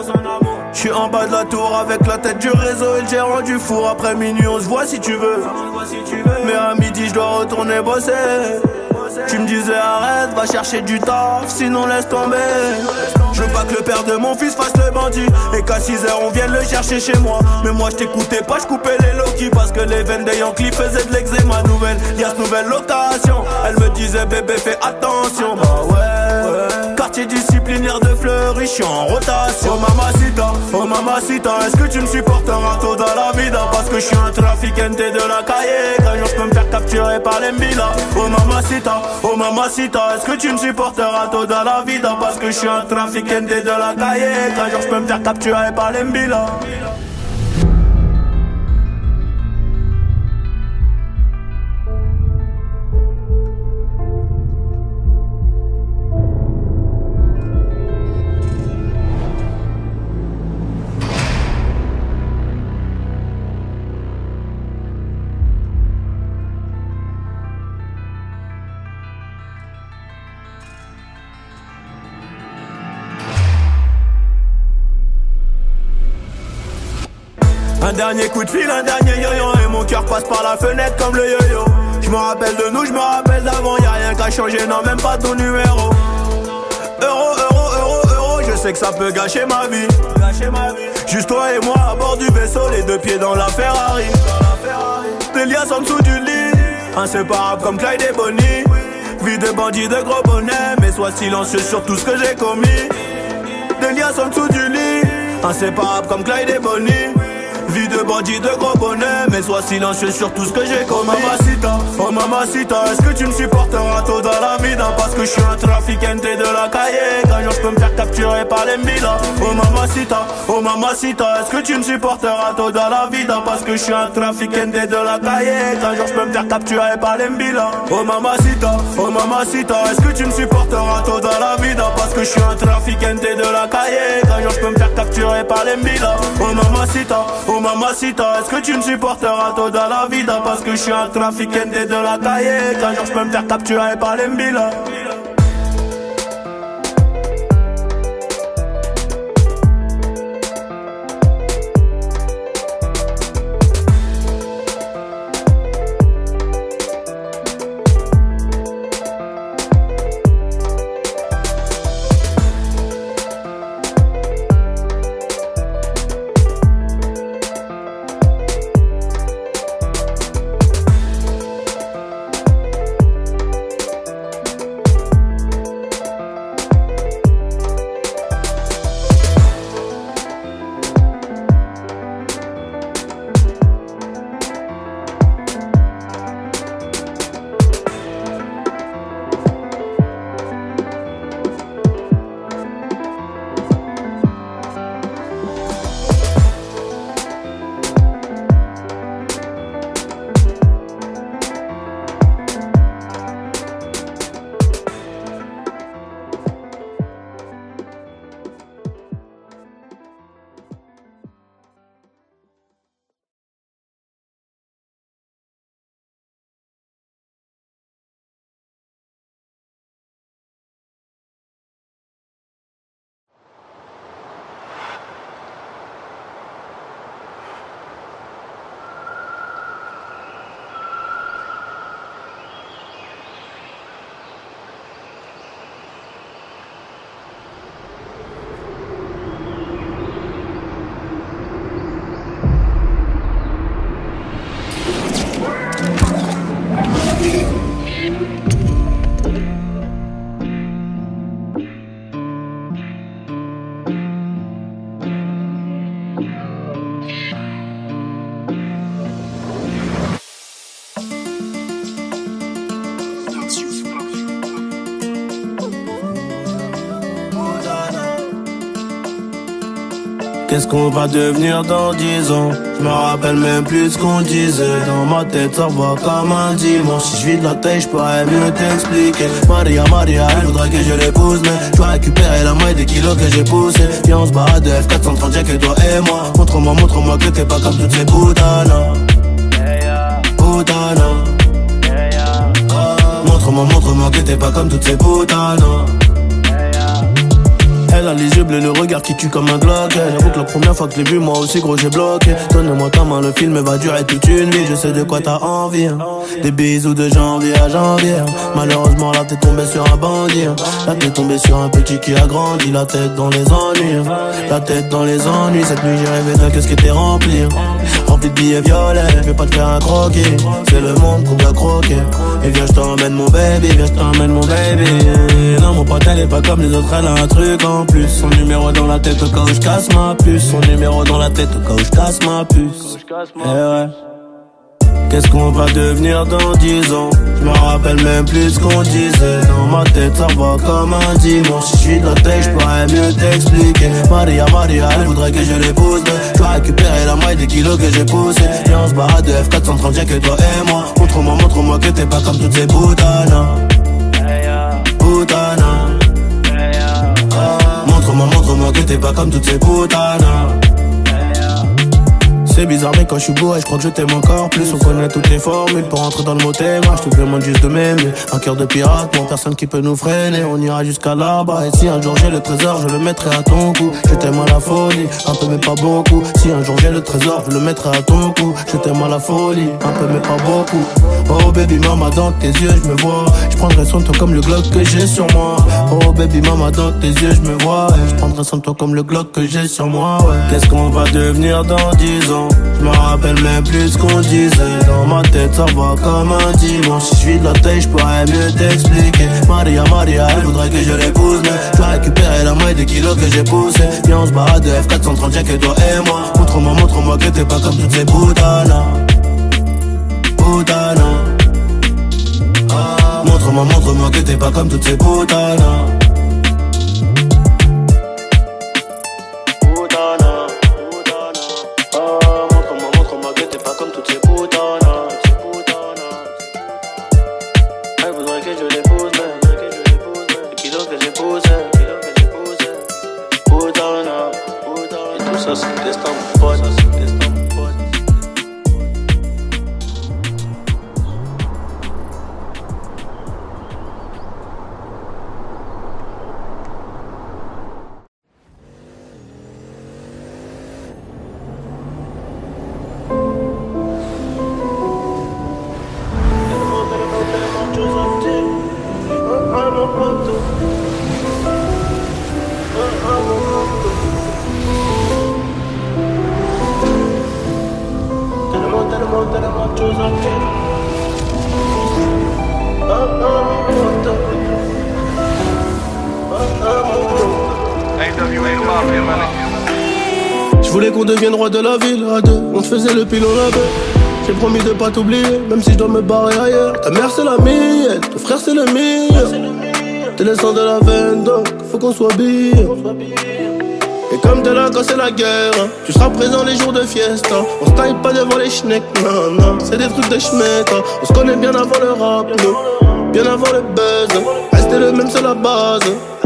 Je suis en bas de la tour avec la tête du réseau et le gérant du four. Après minuit on se voit si tu veux. Mais à midi je dois retourner bosser. Tu me disais arrête, va chercher du taf, sinon laisse tomber. Je veux pas que le père de mon fils fasse le bandit et qu'à six heures on vienne le chercher chez moi. Mais moi je t'écoutais pas, je coupais les Loki parce que les veines des Yankees faisaient de l'eczéma. Nouvelle, y'a cette nouvelle location. Elle me disait bébé fais attention. Bah ouais, ouais. Quartier disciplinaire de Fleury, je suis en rotation. Oh mamacita, oh mamacita, est-ce que tu me supporteras tôt dans la vida? Parce que je suis un trafiquante de la cahier. Qu'un jour je peux me faire capturer par les Mbila. Oh mamacita, oh mamacita, est-ce que tu me supporteras tôt dans la vida? Parce que je suis un trafiquante de la cahier. Qu'un jour je peux me faire capturer par les Mbila. Un dernier coup de fil, un dernier yo-yo, et mon cœur passe par la fenêtre comme le yo-yo. Je me rappelle de nous, je me rappelle d'avant, y'a rien qu'à changer, non même pas ton numéro. Euro, euro, euro, euro, je sais que ça peut gâcher ma vie. Gâcher ma vie. Juste toi et moi à bord du vaisseau, les deux pieds dans la Ferrari. Des liasses en dessous du lit, inséparables comme Clyde et Bonnie. Vie de bandit, de gros bonnet, mais sois silencieux sur tout ce que j'ai commis. Des liasses en dessous du lit, inséparables comme Clyde et Bonnie. Vie de bandit, de gros bonnet, mais sois silencieux sur tout ce que j'ai commis. Oh mamacita, oh mamacita, est-ce que tu me supporteras tôt dans la vida? Parce que je suis un trafiquante de la calle, qu'un jour je peux me faire capturer par les milas. Oh mamacita, oh mamacita, est-ce que tu me supporteras tôt dans la vida? Parce que je suis un trafiquante de la calle, qu'un jour je peux me faire capturer par les milas. Oh mamacita, oh mamacita, est-ce que tu me supporteras tôt dans la vida? Parce que je suis un trafiquante de la calle, qu'un jour je peux me faire capturer par les milas. Oh mamacita, oh mamacita, est-ce que tu me supporteras tôt dans la vida? Parce que je suis un trafiquante de la calle, qu'un jour je peux me faire capturer par les milas. Qu'est-ce qu'on va devenir dans dix ans? Je me rappelle même plus ce qu'on disait. Dans ma tête ça va comme un dimanche. Si je vide la tête je pourrais mieux t'expliquer. Maria, Maria, elle voudrait que je l'épouse, mais je dois récupérer la moitié des kilos que j'ai poussé. Viens on se barre de F quatre cent trente, y'a que toi et moi. Montre-moi, montre-moi que t'es pas comme toutes ces putanas. Putanas. Montre-moi, montre-moi que t'es pas comme toutes ces putanas. Elle a les yeux bleus, le regard qui tue comme un Glock. J'avoue que la première fois que je l'ai vu, moi aussi gros j'ai bloqué. Donne-moi ta main, le film va durer toute une vie. Je sais de quoi t'as envie, hein. Des bisous de janvier à janvier. Malheureusement là t'es tombé sur un bandit, hein. Là t'es tombé sur un petit qui a grandi. La tête dans les ennuis, hein. La tête dans les ennuis. Cette nuit j'ai rêvé d'un qu'est-ce qui était rempli, hein. Rempli de billets violets, je vais pas te faire un croquis. C'est le monde qu'on doit croquer. Et viens je t'emmène mon baby, viens je t'emmène mon baby. Non mon pote elle est pas comme les autres, elle a un truc en plus. Son numéro dans la tête au cas où je casse ma puce. Son numéro dans la tête au cas où je casse ma puce. Eh ouais. Qu'est-ce qu'on va devenir dans dix ans? Je me rappelle même plus ce qu'on disait. Dans ma tête ça va comme un dimanche. Si je suis de la tête je pourrais mieux t'expliquer. Maria, Maria, elle voudrait que je l'épouse, mais je dois récupérer la moitié des kilos que j'ai poussé. Et on se barre de F quatre cent trente, y'a que toi et moi. Montre-moi, montre-moi que t'es pas comme toutes ces putanas. Putanas. Montre-moi, montre-moi que t'es pas comme toutes ces putanas. C'est bizarre mais quand je suis beau, je crois que je t'aime encore plus. On connaît toutes les formules pour rentrer dans le mot thème. Je te demande juste de m'aimer. Un cœur de pirate, bon personne qui peut nous freiner. On ira jusqu'à là-bas. Et si un jour j'ai le trésor, je le mettrai à ton cou. Je t'aime à la folie, un peu mais pas beaucoup. Si un jour j'ai le trésor, je le mettrai à ton cou. Je t'aime à la folie, un peu mais pas beaucoup. Oh baby mama, dans tes yeux je me vois. Je prendrai soin de toi comme le Glock que j'ai sur moi. Oh baby mama, dans tes yeux je me vois. Je prendrai soin de toi comme le Glock que j'ai sur moi, ouais. Qu'est-ce qu'on va devenir dans dix ans? Je me rappelle même plus ce qu'on disait. Dans ma tête ça va comme un dimanche. Si je suis de la taille je pourrais mieux t'expliquer. Maria Maria elle voudrait que je l'épouse, mais je vais récupérer la moitié des kilos que j'ai poussé. Viens on se barre de F quatre cent trente, y'a que toi et moi. Montre-moi, montre-moi que t'es pas comme toutes ces putanas. Putanas. Ah. Montre-moi, montre-moi que t'es pas comme toutes ces putanas. Je voulais qu'on devienne roi de la ville à deux. On te faisait le pilon là-bas. J'ai promis de pas t'oublier, même si je dois me barrer ailleurs. Ta mère c'est la mienne, ton frère c'est le mien. T'es le sang de la veine donc faut qu'on soit bien. Et comme t'es là quand c'est la guerre, hein, tu seras présent les jours de fiesta. On se taille pas devant les schnecks, non non, c'est des trucs de schmeck, hein. On se connaît bien avant le rap, nous, bien avant le buzz. Rester le même c'est la base.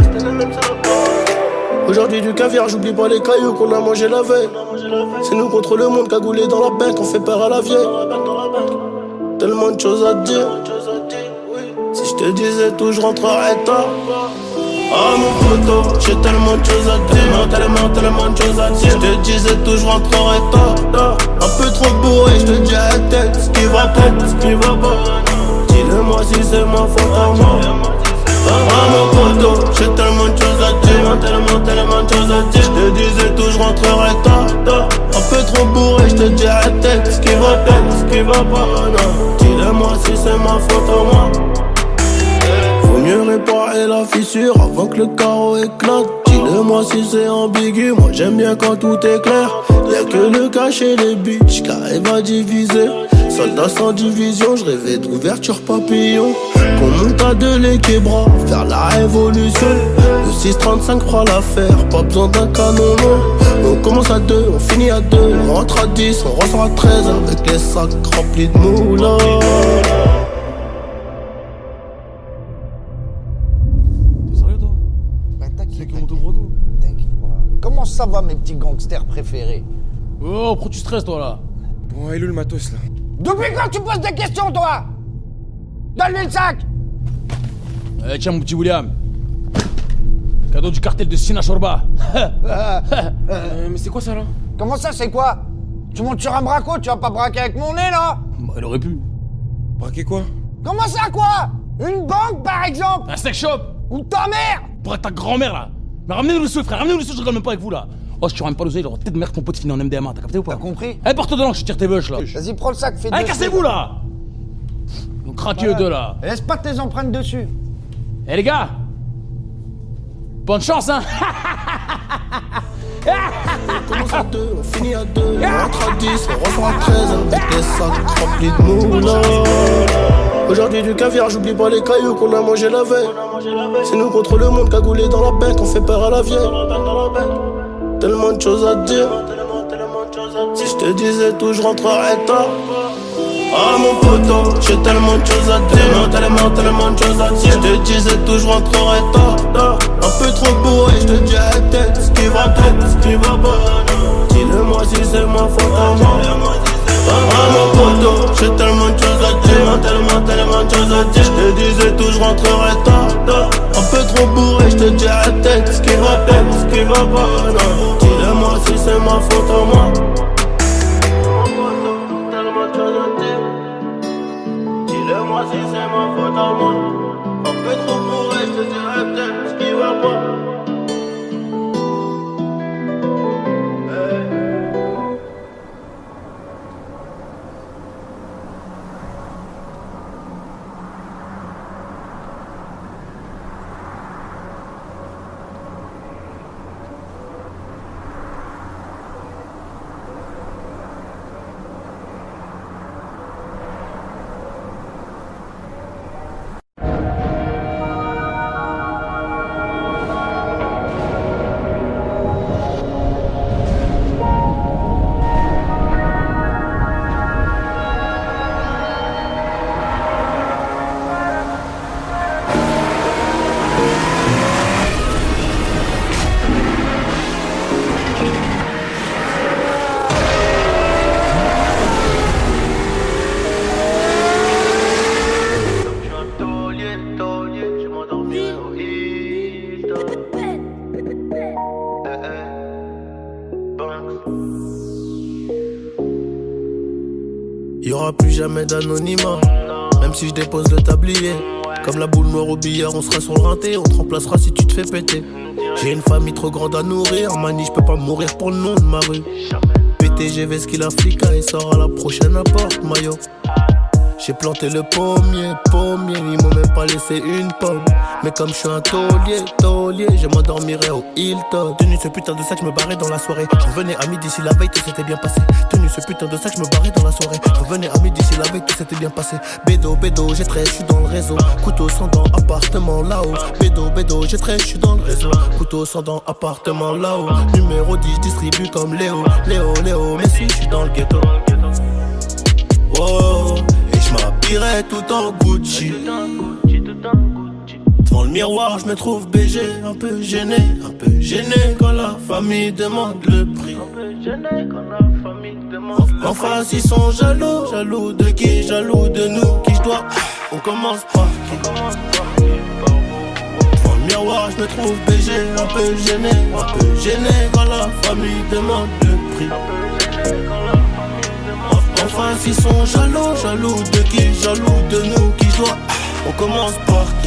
Aujourd'hui du caviar, j'oublie pas les cailloux qu'on a mangé la veille. C'est nous contre le monde, cagoulé dans la banque, on fait peur à la vieille. Tellement de choses à te dire. Si je te disais tout, je rentrerais tard. Ah mon poteau, j'ai tellement de choses à te dire. Tellement, tellement de choses à te dire. Je te disais tout, je rentrerais tard. Un peu trop bourré, je te dis à la tête ce qui va pas, ce qui va pas. Dis-le-moi si c'est ma faute à moi. Ah mon poteau, j'ai tellement de choses à dire, tellement, tellement de choses à dire. Je te disais tout, je rentrerai tard. Un peu trop bourré, je te dis à la tête ce qui va pas, ce qui va pas. Dis-le-moi si c'est ma faute à moi. Faut mieux réparer la fissure avant que le carreau éclate. Dis-le-moi si c'est ambigu, moi j'aime bien quand tout est clair. Y'a que le cacher les bitches qui arrivent à diviser. Soldat sans division, je rêvais d'ouverture papillon. Qu'on monte à deux les québras, faire la révolution. Le six trente-cinq fera l'affaire, pas besoin d'un canon non. On commence à deux, on finit à deux. On rentre à dix, on ressort à treize avec les sacs remplis de moulins. Comment ça va mes petits gangsters préférés? Oh, pourquoi tu stresses toi là? Bon, il est où le matos là? Depuis quand tu poses des questions toi? Donne-lui le sac. Eh tiens mon petit William. Cadeau du cartel de Sina Chorba. euh, mais c'est quoi ça là? Comment ça c'est quoi? Tu montes sur un braco, tu vas pas braquer avec mon nez là? Bah il aurait pu. Braquer quoi? Comment ça quoi? Une banque par exemple? Un sex shop? Ou ta mère? Pour être ta grand-mère là. Mais ramenez-nous le sou frère, ramenez-nous le sou, je rigole même pas avec vous là. Oh si tu ramènes pas l'oseille, genre tête de merde ton pote finit en M D M A, t'as capté ou pas? T'as compris? Eh porte dedans que je tire tes veuches là. Vas-y prends le sac, fais Eh cassez-vous là. Donc craquez eux deux là. Laisse pas tes empreintes dessus. Eh les gars, bonne chance hein. On commence à deux, on finit à deux. On rentre à dix, on ressort à treize avec les sacs remplis de moulins. Aujourd'hui du caviar, j'oublie pas les cailloux qu'on a mangé la veille. C'est nous contre le monde, cagoulé dans la banque, on fait peur à la vieille. Tellement de choses à te dire. Si je te disais tout, je rentrerais tard. Ah mon poteau, j'ai tellement de choses à te dire. Tellement, tellement de choses à te dire. Je te disais tout, je rentrerais tard. Un peu trop bourré, je te dis à la tête ce qui va pas, ce qui va pas. Dis-le-moi si c'est ma faute à moi. tellement, tellement, tellement de choses à dire. Je te disais tout, je rentrerai tard. Un peu trop bourré, je te dirai tête. Ce qui va bien, ce qui va pas, non. Dis-le-moi si c'est ma faute à moi. Tellement de choses à dire. Dis-le-moi si c'est ma faute à moi. Un peu trop bourré, je te dirai peut-être ce qui va pas. Y'aura plus jamais d'anonymat, même si je dépose le tablier. Comme la boule noire au billard, on sera sur le rinté, on te remplacera si tu te fais péter. J'ai une famille trop grande à nourrir, mani, je peux pas mourir pour le nom de ma rue. P T G V, ce qu'il a flica, il sort à la prochaine apporte, maillot. J'ai planté le pommier, pommier, ils m'ont même pas laissé une pomme. Mais comme je suis un taulier, taulier, je m'endormirai au Hilton. Tenu ce putain de sac, je me barrais dans la soirée. Je revenais à midi si la veille tout s'était bien passé. Tenu ce putain de sac, je me barrais dans la soirée. Je revenais à midi si la veille tout s'était bien passé. Bédo, bédo, j'ai treize, je suis dans le réseau. Couteau sans dents, appartement là-haut. Bédo, bédo, j'ai treize, je suis dans le réseau. Couteau sans dents, appartement là-haut. Numéro dix, je distribue comme Léo. Léo, Léo, mais si je suis dans le ghetto. Oh, et je m'habillerai tout en Gucci. Devant le miroir, je me trouve B G, un peu gêné, un peu gêné quand la famille demande le prix. Un peu gêné quand la famille demande le prix. En face, ils sont jaloux, jaloux de qui? Jaloux de nous, qui je dois. On commence par qui? Devant le miroir, je me trouve B G, un peu gêné, un peu gêné quand la famille demande le prix. En face, ils sont jaloux, jaloux de qui? Jaloux de nous, qui je dois. On commence par qui?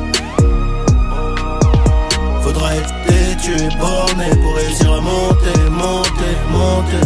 Faudra être têtu et borné pour réussir à monter, monter, monter.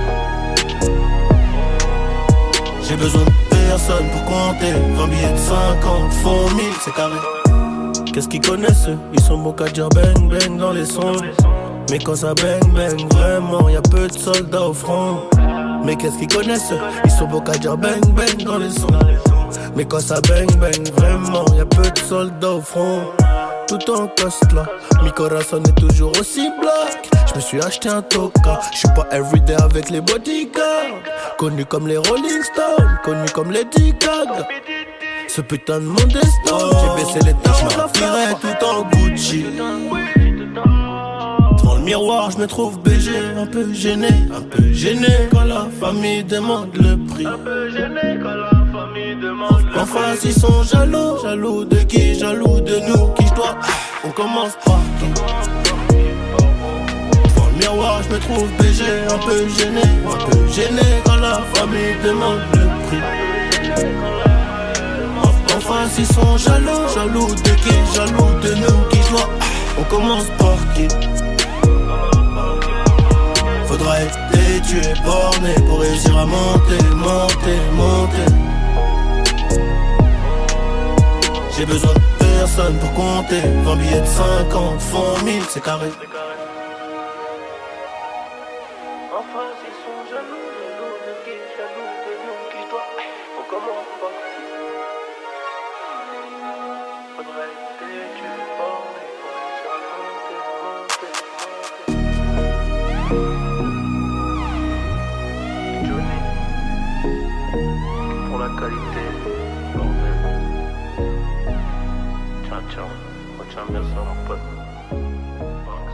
J'ai besoin de personne pour compter. vingt billets de cinquante font mille, c'est carré. Qu'est-ce qu'ils connaissent eux? Ils sont bons qu'à dire bang bang dans les sons. Mais quand ça bang bang vraiment, y'a peu de soldats au front. Mais qu'est-ce qu'ils connaissent eux? Ils sont bons qu'à dire bang bang dans les sons. Mais quand ça bang bang vraiment, y'a peu de soldats au front. Tout en coste là, mi corazon est toujours aussi black. Je me suis acheté un toka, je suis pas everyday avec les bodyguards. Connu comme les Rolling Stones, connu comme les D-Gag. Ce putain de monde est stone, j'ai baissé les taches, je m'habillerai tout en Gucci. Devant le miroir, je me trouve B G, un peu gêné, un peu gêné quand la famille demande le prix. Un peu gêné quand la famille demande le prix. En face, ils sont jaloux, jaloux de qui? Jaloux de nous, qui je dois. On commence par qui? Devant le miroir, je me trouve B G, un peu gêné, un peu gêné quand la famille demande le prix. En face, ils sont jaloux, jaloux de qui? Jaloux de nous, qui je dois. On commence par qui? Faudra être têtu et borné pour réussir à monter, monter, monter. J'ai besoin de personne pour compter. vingt billets de cinquante font mille, c'est carré. Enfin, ils sont jaloux, jaloux de qui? Jaloux de nous, qui je dois. On commence par qui? Faudra être têtu et borné pour réussir à monter, monter, monter. Pour la qualité, bordel. Ciao, ciao. Retiens bien ça, mon pote. Max.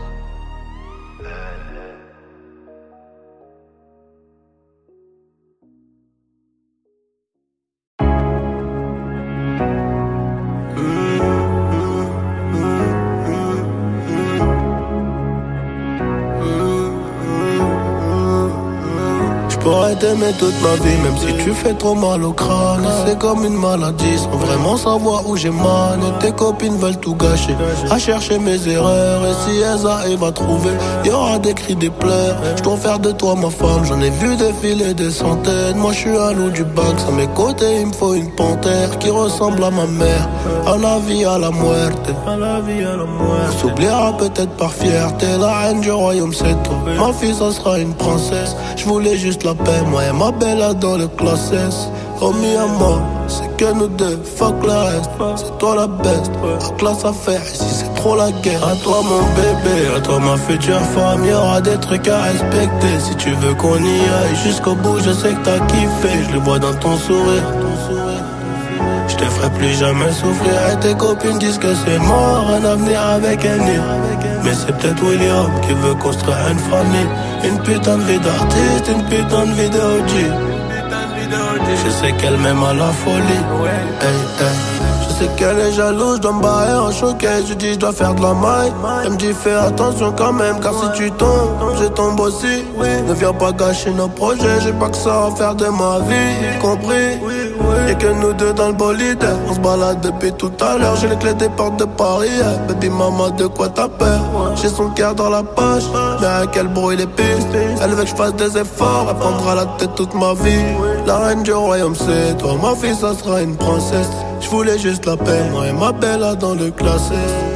J'pourrais t'aimer toute ma vie, même si tu fais trop mal au crâne. C'est comme une maladie, sans vraiment savoir où j'ai mal. Et tes copines veulent tout gâcher, à chercher mes erreurs. Et si elles arrivent à trouver, y'aura des cris, des pleurs. J'dois faire de toi ma femme, j'en ai vu défiler des centaines. Moi j'suis un loup du bac, à mes côtés il me faut une panthère qui ressemble à ma mère. À la vie, à la muerte, à la vie, à la muerte. On s'oubliera peut-être par fierté, la reine du royaume c'est toi. Ma fille ça sera une princesse, j'voulais juste la paix, moi et ma belle dans le classe S. Oh mi amor, c'est que nous deux, fuck le reste. C'est toi la best, la classe à faire, ici c'est trop la guerre. À toi mon bébé, à toi ma future femme, y'aura des trucs à respecter. Si tu veux qu'on y aille jusqu'au bout, je sais que t'as kiffé, je le vois dans ton sourire. Je te ferai plus jamais souffrir. Et tes copines disent que c'est mort, un avenir avec un nid. Mais c'est peut-être William qui veut construire une famille. Une putain de vie d'artiste, une putain de vie de O G. Je sais qu'elle m'aime à la folie. Hey, hey. Je sais qu'elle est jalouse, je dois me barrer en showcase. Je dis je dois faire de la maille. Elle me dit fais attention quand même, car si tu tombes, je tombe aussi. Ne viens pas gâcher nos projets, j'ai pas que ça à faire de ma vie, compris? Y'a que nous deux dans le bolide, on se balade depuis tout à l'heure. J'ai les clés des portes de Paris, baby maman de quoi t'as peur? J'ai son cœur dans la poche, mais à quel bruit les pistes. Elle veut que je fasse des efforts, elle prendra la tête toute ma vie. La reine du royaume c'est toi, ma fille ça sera une princesse. Je voulais juste la paix, moi et ma belle là dans le classé.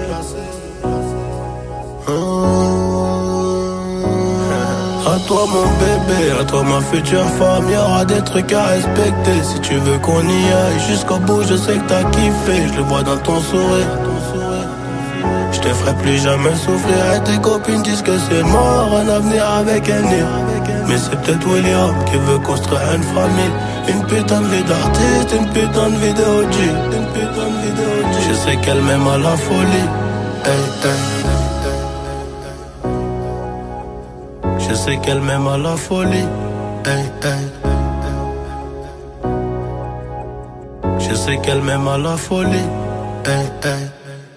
À toi mon bébé, à toi ma future femme, y'aura des trucs à respecter. Si tu veux qu'on y aille jusqu'au bout, je sais que t'as kiffé, je le vois dans ton sourire. Je te ferai plus jamais souffrir. Et tes copines disent que c'est mort, un avenir avec un nid. Mais c'est peut-être William qui veut construire une famille. Une putain de vie d'artiste, une putain de vie de O G. Une putain de vie de O G. Je sais qu'elle m'aime à la folie. Hey, hey. Je sais qu'elle m'aime à la folie. Hey, hey. Je sais qu'elle m'aime à la folie. Hey, hey.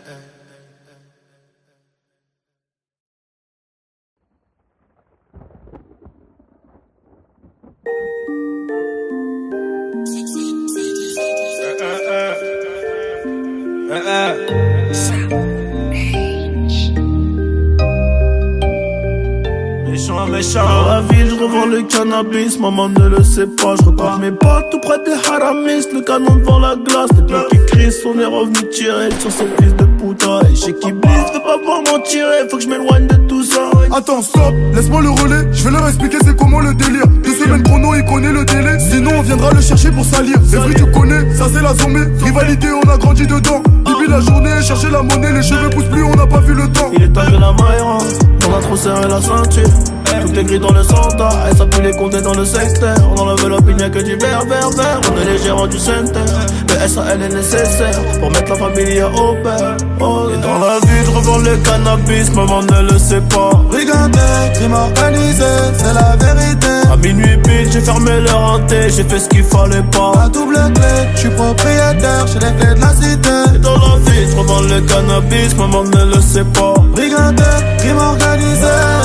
Dans la ville, je revends le cannabis, maman ne le sait pas. Je recompte mes potes tout près des haramis, le canon devant la glace. Les blocs qui crient, on est revenu tirer sur ce fils de putain. Et chez qui blisse, veut pas voir m'en tirer, faut que je m'éloigne de tout ça. Attends, stop, laisse-moi le relais, je vais leur expliquer c'est comment le délire. Deux semaines chrono, il connaît le délai, sinon on viendra le chercher pour salir. C'est vrai, tu connais, ça c'est la zombie. Rivalité, on a grandi dedans. Depuis la journée, chercher la monnaie, les cheveux poussent plus, on n'a pas vu le temps. Il est temps que la maille rentre, on a trop serré la ceinture. Tout est gris dans le centre, et ça pue les compter dans le secteur. On enlève l'opinion que du vert, vert, vert. On est les gérants du center. Le S A L est nécessaire pour mettre la famille au père. Oh, et dans la ville, je revends le cannabis, maman ne le sait pas. Brigandé, crime organisé, c'est la vérité. À minuit pile, j'ai fermé le renté, j'ai fait ce qu'il fallait pas. À double clé, je suis propriétaire, j'ai les clés de la cité. Et dans la ville, je revends le cannabis, maman ne le sait pas. Brigandé, crime organisé.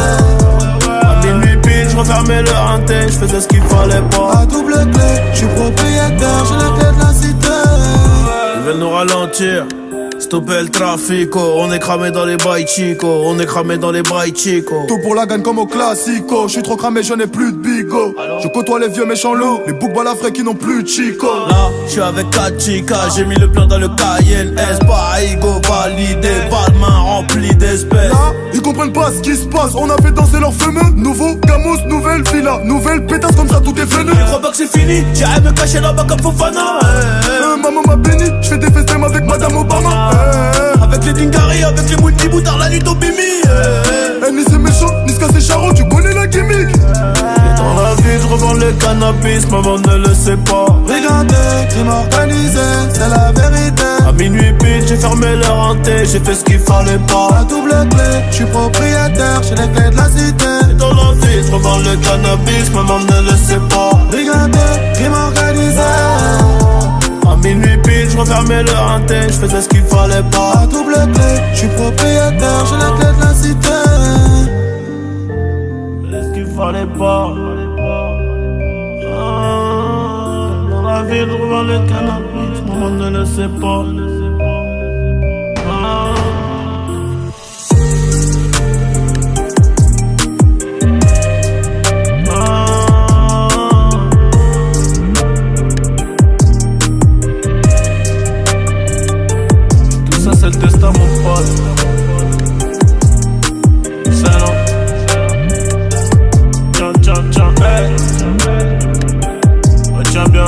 Minuit pile, je refermais le renté, je faisais ce qu'il fallait pas. À double clé, je suis propriétaire, j'ai les clés de la cité. Ils veulent nous ralentir, stopper le trafic, oh. On est cramé dans les bails chico, on est cramé dans les bails chico. Tout pour la gagne comme au classico. Je suis trop cramé, je n'ai plus de bigot. Je côtoie les vieux méchants loups, les boucs balafrés qui n'ont plus de chico. Là, je suis avec quatre chicas, j'ai mis le plan dans le Cayenne S. Paigo validé, pas de main remplie d'espèces. Là, ils comprennent pas ce qui se passe, on a fait danser leurs fameux. Nouveau Gamos, nouvelle villa, nouvelle pétasse, comme ça tout est venu. Je crois pas que c'est fini, j'irai me cacher là-bas comme Fofana. euh, Maman m'a béni, je fais des festins avec Madame Obama. Avec les Dingari, avec les mouilles boutards, la nuit au bimi. Eh, ni c'est méchant, ni ce c'est charron, tu connais la gimmick. Et dans la ville, je revends le cannabis, maman ne le sait pas. Brigandé, crime organisé, c'est la vérité. À minuit pile, j'ai fermé le renté, j'ai fait ce qu'il fallait pas. À double clé, je suis propriétaire, j'ai les clés de la cité. Et dans la ville, je revends le cannabis, maman ne le sait pas. Brigandé, crime organisé. À minuit pile, je refermais le renté, je faisais ce qu'il fallait pas. À double clé, je suis propriétaire, j'ai les clés de la cité. Je faisais ce qu'il fallait pas. ville, revends le cannabis, maman ne le sait pas. Ah. C'est le destin, mon pote. C'est non. Tiens, tiens, tiens, hey. Retiens bien.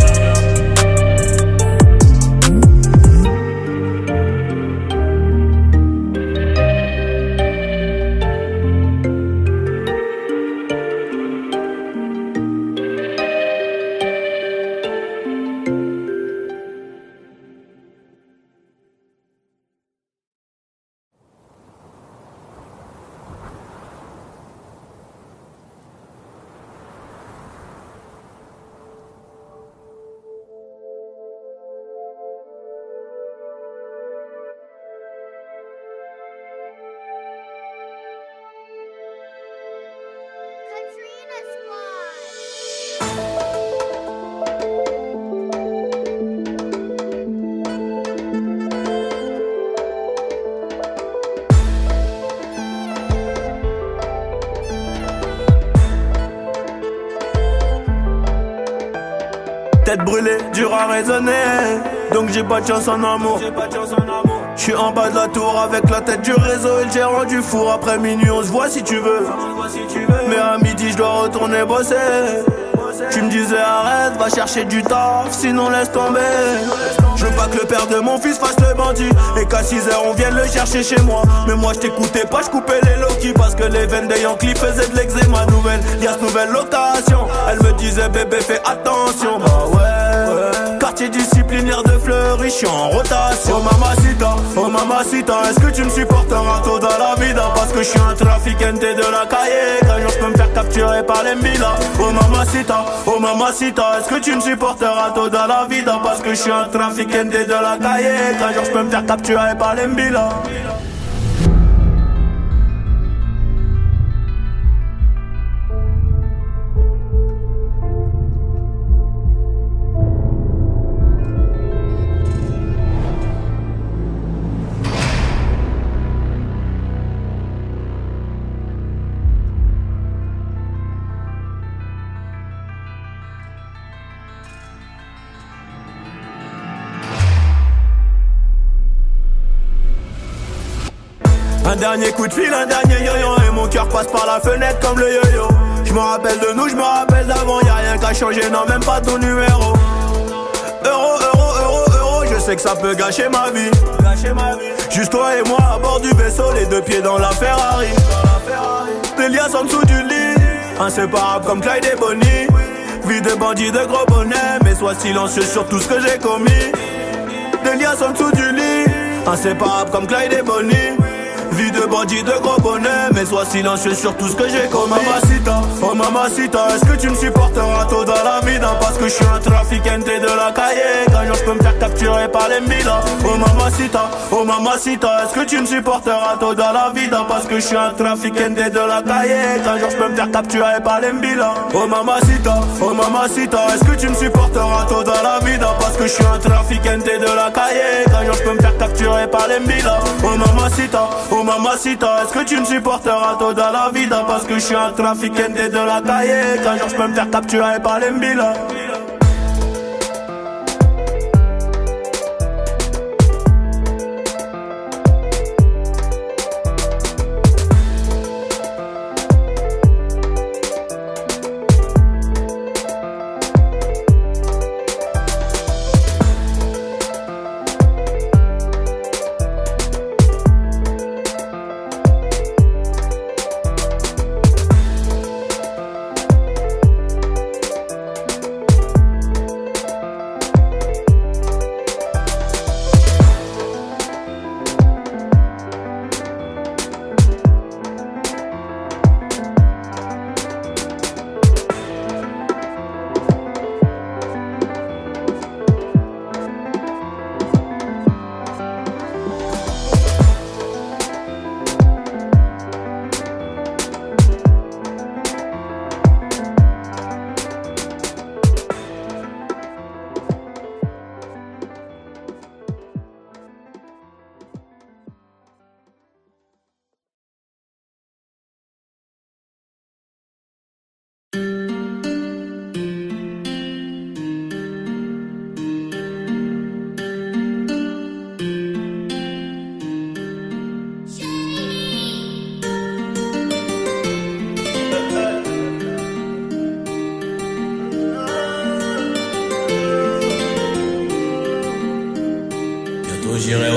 Tête brûlée, dur à raisonner. Donc j'ai pas de chance en amour. Je suis en bas de la tour avec la tête du réseau et le gérant du four. Après minuit on se voit si tu veux. Mais à midi je dois retourner bosser. Tu me disais arrête, va chercher du taf, sinon laisse tomber. Je veux pas que le père de mon fils fasse le bandit et qu'à six heures on vienne le chercher chez moi. Mais moi je t'écoutais pas, je coupais les Loki parce que les veines des Yankees faisaient de l'eczéma. Nouvelle, y'a ce nouvelle location. Elle me disait bébé fais attention. Bah ouais, ouais. Quartier disciplinaire de Fleury, je suis en rotation. Oh mamacita, oh mamacita, est-ce que tu me supporteras tôt dans la vida? Parce que je suis un trafiquante de la cahier. Qu'un jour je peux me faire capturer par les Mbila. Oh mamacita, oh mamacita, est-ce que tu me supporteras tôt dans la vida? Parce que je suis un trafiquante de la cahier. Qu'un jour je peux me faire capturer par les Mbila. Un dernier coup de fil, un dernier yo-yo et mon cœur passe par la fenêtre comme le yo-yo. Je me rappelle de nous, je me rappelle d'avant, y'a rien qu'à changer, non même pas ton numéro. Euro, euro, euro, euro, je sais que ça peut gâcher ma vie. Juste toi et moi à bord du vaisseau, les deux pieds dans la Ferrari. Des liasses en dessous du lit, inséparables comme Clyde et Bonnie. Vie de bandit de gros bonnet, mais sois silencieux sur tout ce que j'ai commis. Des liasses en dessous du lit, inséparables comme Clyde et Bonnie. Vie de bandit de gros bonnet, mais sois silencieux sur tout ce que j'ai commis. Oh mamacita, oh mamacita, est-ce que tu me supporteras tôt dans la vida? Parce que je suis un trafiquante de la cahier. Qu'un jour je peux me faire capturer par les Mbila. Oh mamacita, oh mamacita, est-ce que tu me supporteras tôt dans la vida? Parce que je suis un trafiquante de la cahier. Qu'un jour je peux me faire capturer par les Mbila. Oh mamacita, oh mamacita, est-ce que tu me supporteras tôt dans la vida? Parce que je suis un trafiquante de la cahier. Qu'un jour je peux me faire capturer par les Mbila. Oh mamacita, oh mamacita, est-ce que tu me supporteras tôt dans la vida? Parce que je suis un trafiquante de la cahier. Qu'un jour je peux me faire capturer par les Mbila.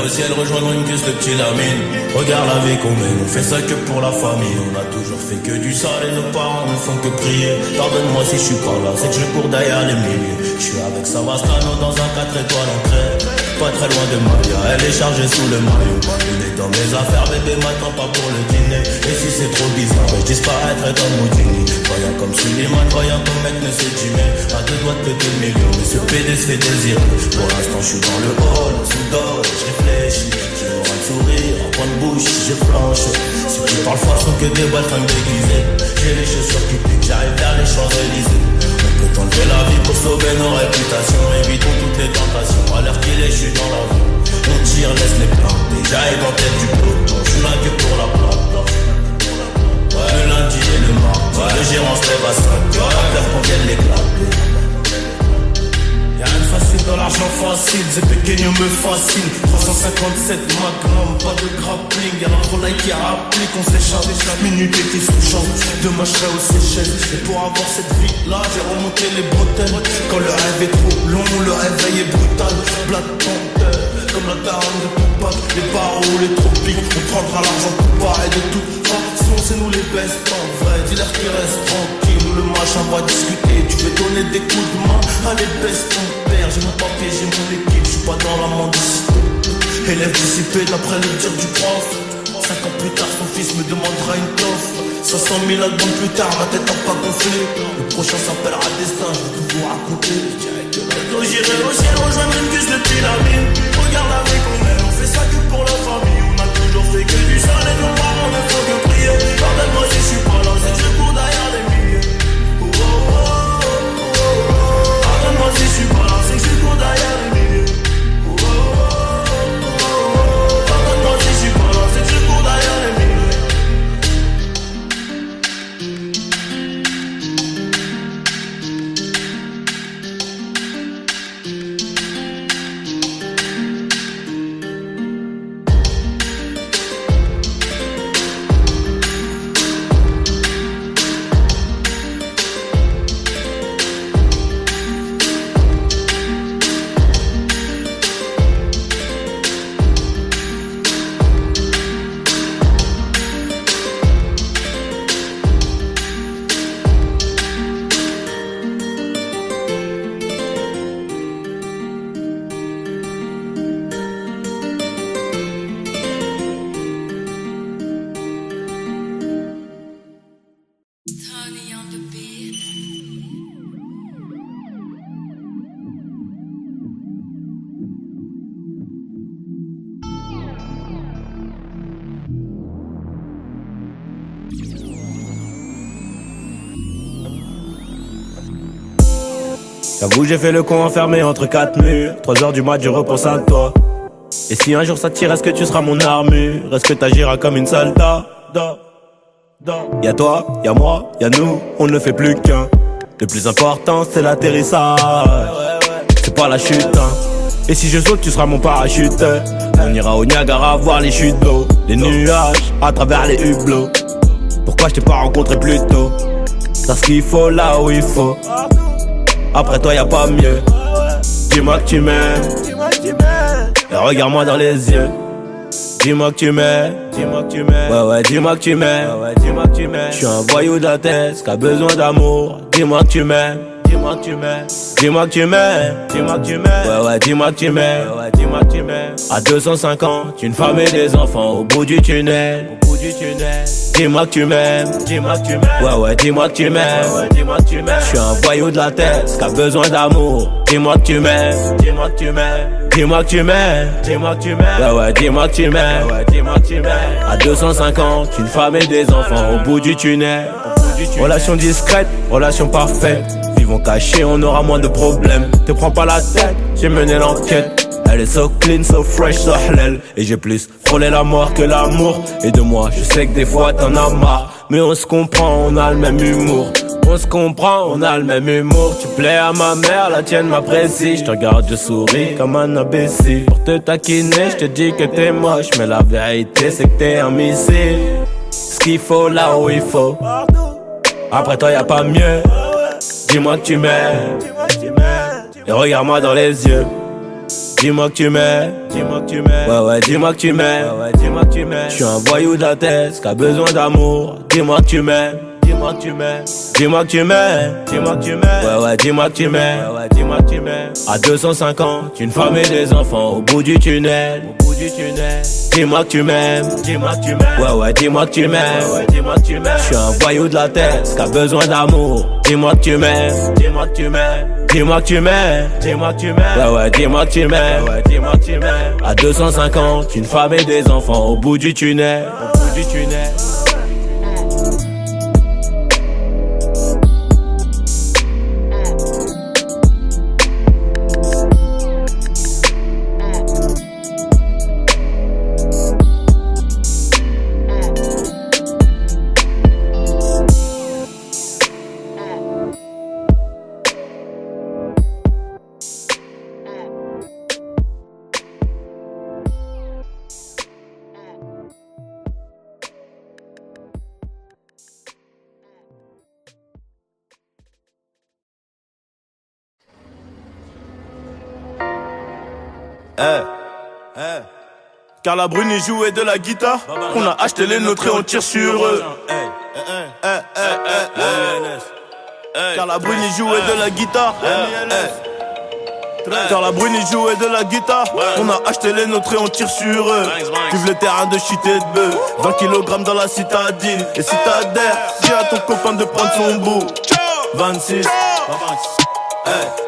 au ciel, rejoindre une cuisse de petit lamine. Regarde la vie qu'on mène, on fait ça que pour la famille. On a toujours fait que du sale et nos parents ne font que prier. Pardonne-moi si je suis pas là, c'est que je cours derrière les milliers. Je suis avec Savastano dans un quatre étoiles en trait. Pas très loin de Maria, elle est chargée sous le maillot. Il est dans mes affaires, bébé, m'attends pas pour le dîner. Et si c'est trop bizarre, je disparaîtrai comme Houdini. Voyant comme Suleiman, voyant comme mec ne sait Jimmy. À deux doigts de péter le million, mais ce P D se fait désirer. Pour l'instant je suis dans le hall, sous dol, je réfléchis. J'ai l'aura de sourire, en point de bouche, je flanche. Ceux qui parlent fort sont que des baltringues déguisées. J'ai les chaussures qui piquent, j'arrive vers les Champs-Élysées. On peut enlever la vie pour sauver nos réputations. Évitons toutes les tentations, à l'heure qu'il est, je suis dans la vie. On tire, laisse les planter, j'arrive en tête du peloton. Je suis là que pour la plate. Le lundi et le mardi, ouais. Le gérant se lève à cinq heures, la peur qu'on vienne l'éclater. Y'a rien de facile dans l'argent facile, c'est pequeño me fascine. Trois cent cinquante-sept Magnum, pas de grappling. Y'a la volaille qui applique, on s'échappe. Minute et qui sous-chante, demain je serai aux Seychelles. Et pour avoir cette vie là, j'ai remonté les bretelles. Quand le rêve est trop long, le réveil est brutal. Black Panther, comme la daronne de Tupac. Les barreaux, les tropiques, on prendra l'argent pour pareil de toute façon. C'est nous les best en vrai, dis-leur qu'ils restent tranquilles. Nous le machin va discuter, tu veux donner des coups de main. Allez best ton père, j'ai mon papier, j'ai mon équipe. J'suis pas dans la mendicité. Élève dissipé d'après le dire du prof. Cinq ans plus tard, son fils me demandera une toffe. cinq cent mille albums plus tard, ma tête n'a pas gonflé. Le prochain s'appellera Destin, je vais tout vous raconter. Bientôt j'irai au ciel rejoindre une cuisse de pyramide. Regarde la vie qu'on mène, on fait ça que pour la famille. On a toujours fait que du sale et nos parents ne font que prier. Pardonne-moi si je suis pas là, c'est que je cours derrière les milliers. Oh, oh, oh, oh, oh. Pardonne-moi si je suis pas là, c'est que je cours derrière les milliers. Oh, oh, oh, oh, oh. Pardonne-moi si je suis pas là, c'est que je cours derrière les milliers. J'avoue j'ai fait le con enfermé entre quatre murs. Trois heures du mat je repense à toi. Et si un jour ça tire, est-ce que tu seras mon armure? Est-ce que t'agiras comme une soldat? Y'a toi, y'a moi, y'a nous, on ne fait plus qu'un. Le plus important c'est l'atterrissage, c'est pas la chute hein. Et si je saute tu seras mon parachute. On ira au Niagara voir les chutes d'eau, les nuages à travers les hublots. Pourquoi je t'ai pas rencontré plus tôt? T'as ce qu'il faut là où il faut. Après toi y'a pas mieux. Dis-moi que tu m'aimes, et regarde-moi dans les yeux. Dis-moi que tu m'aimes, dis-moi que tu m'aimes. Ouais ouais, dis-moi que tu m'aimes, ouais ouais, dis-moi que tu m'aimes. Je suis un voyou de la tête qui a besoin d'amour. Dis-moi que tu m'aimes, dis-moi que tu m'aimes. Dis-moi que tu m'aimes, dis-moi que tu m'aimes. Ouais ouais, dis-moi que tu m'aimes, ouais ouais, dis-moi que tu m'aimes. À deux cent cinquante, une femme et des enfants au bout du tunnel, au bout du tunnel. Dis-moi que tu m'aimes, dis-moi que tu m'aimes. Ouais ouais, dis-moi que tu m'aimes, ouais ouais, dis-moi que tu m'aimes. Je suis un voyou de la tête qui a besoin d'amour. Dis-moi que tu m'aimes, dis-moi que tu m'aimes. Dis-moi que tu m'aimes, dis-moi que tu m'aimes. Ouais ouais, dis-moi que tu m'aimes, ouais ouais, dis-moi que tu m'aimes. À deux cent cinquante, une femme et des enfants au bout du tunnel. Relation discrète, relation parfaite. Vivons cachés, on aura moins de problèmes. Te prends pas la tête, j'ai mené l'enquête. Elle est so clean, so fresh, so halal. Et j'ai plus frôlé la mort que l'amour. Et de moi, je sais que des fois t'en as marre. Mais on se comprend, on a le même humour. On se comprend, on a le même humour. Tu plais à ma mère, la tienne m'apprécie. Je te regarde, je souris comme un imbécile. Pour te taquiner, je te dis que t'es moche. Mais la vérité c'est que t'es un missile. Ce qu'il faut là où il faut. Après toi y'a pas mieux. Dis-moi que tu m'aimes, et regarde-moi dans les yeux. dis-moi que tu m'aimes, dis-moi que tu m'aimes. Ouais, ouais, dis-moi que tu m'aimes, ouais, ouais, dis-moi que tu m'aimes. J'suis un voyou de la tête, qui a besoin d'amour. Dis-moi que tu m'aimes, dis-moi que tu m'aimes. Dis-moi que tu m'aimes, dis-moi que tu m'aimes. Ouais, ouais, dis-moi que tu m'aimes, ouais, ouais, dis-moi que tu m'aimes. À deux cent cinquante, une femme et des enfants au bout du tunnel, au bout du tunnel. Dis-moi que tu m'aimes, dis-moi que tu m'aimes. Ouais, ouais, dis-moi que tu m'aimes, ouais, dis-moi que tu m'aimes. J'suis un voyou de la tête, qui a besoin d'amour. Dis-moi que tu m'aimes, dis-moi que tu m'aimes. Dis-moi que tu m'aimes, dis-moi que tu m'aimes. Ouais, ouais, dis-moi que tu m'aimes, ouais, dis-moi que tu m'aimes. À deux cent cinquante, une femme et des enfants au bout du tunnel, au bout du tunnel. Eh, eh. Car la brune y jouait de la guitare. On a acheté les nôtres et on tire sur eux. Eh, eh, eh, eh. Car la brune y jouait de la guitare. Car la brune y jouait de la guitare. On a acheté les nôtres et on tire sur eux. Vive le terrain de shit et de bœuf. vingt kilogrammes dans la citadine. Et si t'adhères, dis à ton copain de prendre son bout. vingt-six. Eh.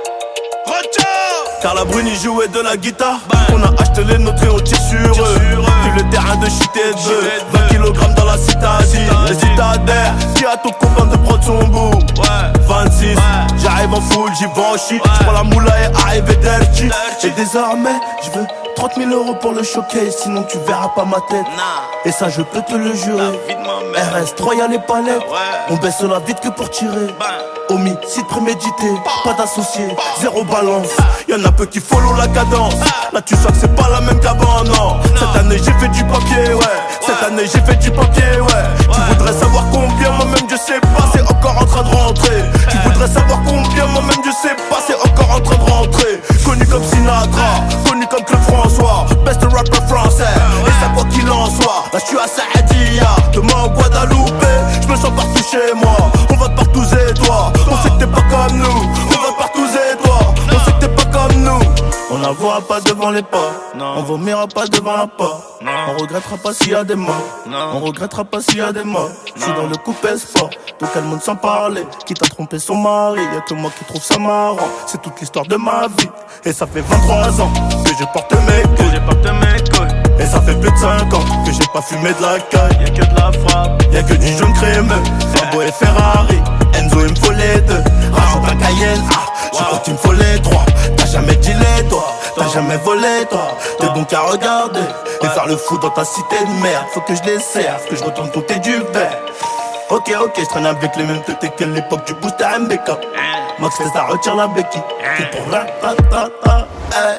Car la brune y jouait de la guitare. On a acheté les nôtres et on tire sur eux. Vive le terrain de shit et de bœuf. vingt kilogrammes dans la citadine. Et si t'adhères, dis à ton copain de prendre son bout. vingt-six, j'arrive en full, j'y vais en shit. J'prends la moula et arrive et dirty. Et désormais, j'veux trente mille euros pour le showcase. Sinon tu verras pas ma tête. Et ça je peux te le jurer. R S trois y'a les palettes. On baisse la vite que pour tirer. Homicide prémédité, pas d'associé, zéro balance. Y'en a peu qui follow la cadence. Là tu sens que c'est pas la même qu'avant, non. Cette année j'ai fait du papier, ouais. Cette année j'ai fait du papier, ouais. Tu voudrais savoir combien, moi-même je sais pas, c'est encore en train de rentrer. Tu voudrais savoir combien, moi-même je sais pas, c'est encore en train de rentrer. Connu comme Sinatra, connu comme Claude François, best rapper français. Et ça quoi qu'il en soit, là je suis à Saïdia, demain au Guadeloupe. Je me sens partout chez moi, on va partout et toi. On sait que t'es pas comme nous, on va partout et toi. On sait que t'es pas comme nous. On n'avouera pas devant les pas, on vomira pas devant la porte. On regrettera pas s'il y a des morts, on regrettera pas s'il y a des morts. Je suis dans le coupé sport, donc elle monte sans parler. Quitte à tromper son mari, y'a que moi qui trouve ça marrant. C'est toute l'histoire de ma vie, et ça fait vingt-trois ans que je porte mes couilles. Et ça fait plus de cinq ans que j'ai pas fumé de la caille. Y'a que de la frappe, y'a que du jaune crémeux. Lambo et Ferrari, Enzo il me faut les deux. Rajoute un Cayenne, ah, je crois qu'il me faut les trois. T'as jamais dealé toi, t'as jamais volé toi. T'es bon qu'à regarder et faire le fou dans ta cité de merde. Faut que je les serve, que je retourne compter du verre. Ok ok, je traîne avec les mêmes têtes que l'époque du booster M B K. Max fait ça, retire la béquille. Tout pour la ta ta ta, eh.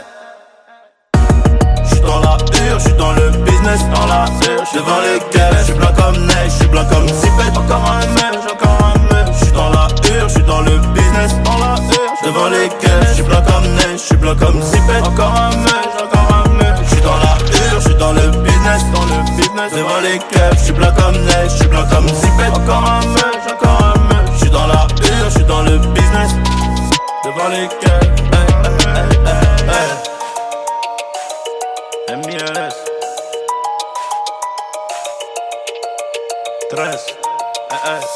J'suis dans la hure, j'suis dans le business, dans la hure, devant les caisses, j'suis blanc comme neige, j'suis blanc comme Zipette, encore un mec, encore un mec. J'suis dans la hure, j'suis dans le business, dans la hure, devant les caisses, j'suis blanc comme neige, j'suis blanc comme Zipette, encore un mec, encore un mec. J'suis dans la hure, j'suis dans le business, dans le business, devant les caisses, j'suis blanc comme neige, j'suis blanc comme Zipette, encore un mec, encore un mec. J'suis dans la hure, j'suis dans le business, devant les caisses. M I L S Tres eh, eh.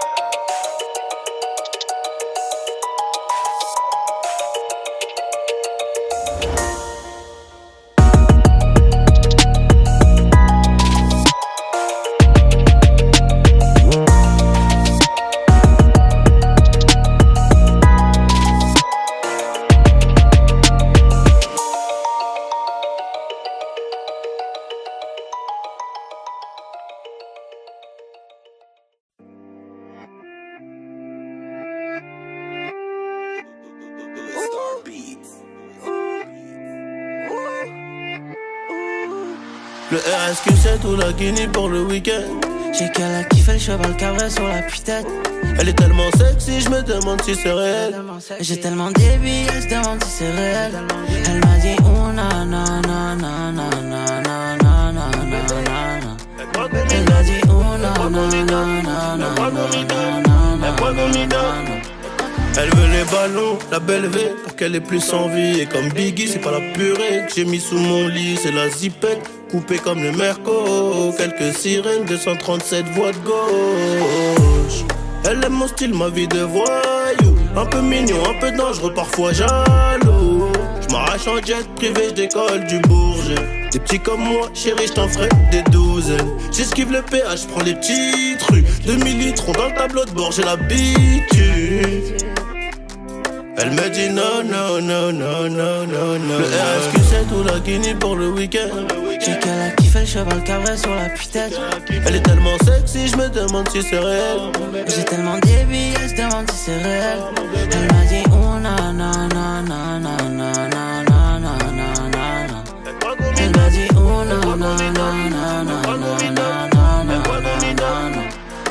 Le R S Q sept ou la Guinée pour le week-end. J'ai qu'elle a kiffé le cheval cabré sur la tête. Elle est tellement sexy, je me demande si c'est réel. J'ai tellement débit, elle se demande si c'est réel. Elle m'a dit oh na na na na na na na na na na. Elle m'a dit oh na na na na na na na. Elle veut les ballons, la belle V, pour qu'elle ait plus envie. Et comme Biggie, c'est pas la purée que j'ai mis sous mon lit, c'est la zipette, coupée comme le Merco. Quelques sirènes, deux cent trente-sept voix de gauche. Elle aime mon style, ma vie de voyou. Un peu mignon, un peu dangereux, parfois jaloux. J'm'arrache en jet privé, j'décolle du Bourget. Des petits comme moi, chérie, j't'en ferai des douzaines. J'esquive le péage, j'prends les petites rues. deux mille litres dans le tableau de bord, j'ai l'habitude. Elle me dit non, non, non, non, non, non, non. Le R S Q sept ou la Guinée pour le week-end. J'ai qu'elle a kiffé le cheval cabré sur la tête. Elle est tellement sexy, je me demande si c'est réel. J'ai tellement débit, elle se demande si c'est réel. Elle m'a dit oh na na na na na na na na na na. Elle m'a dit oh na na na na na na na na na.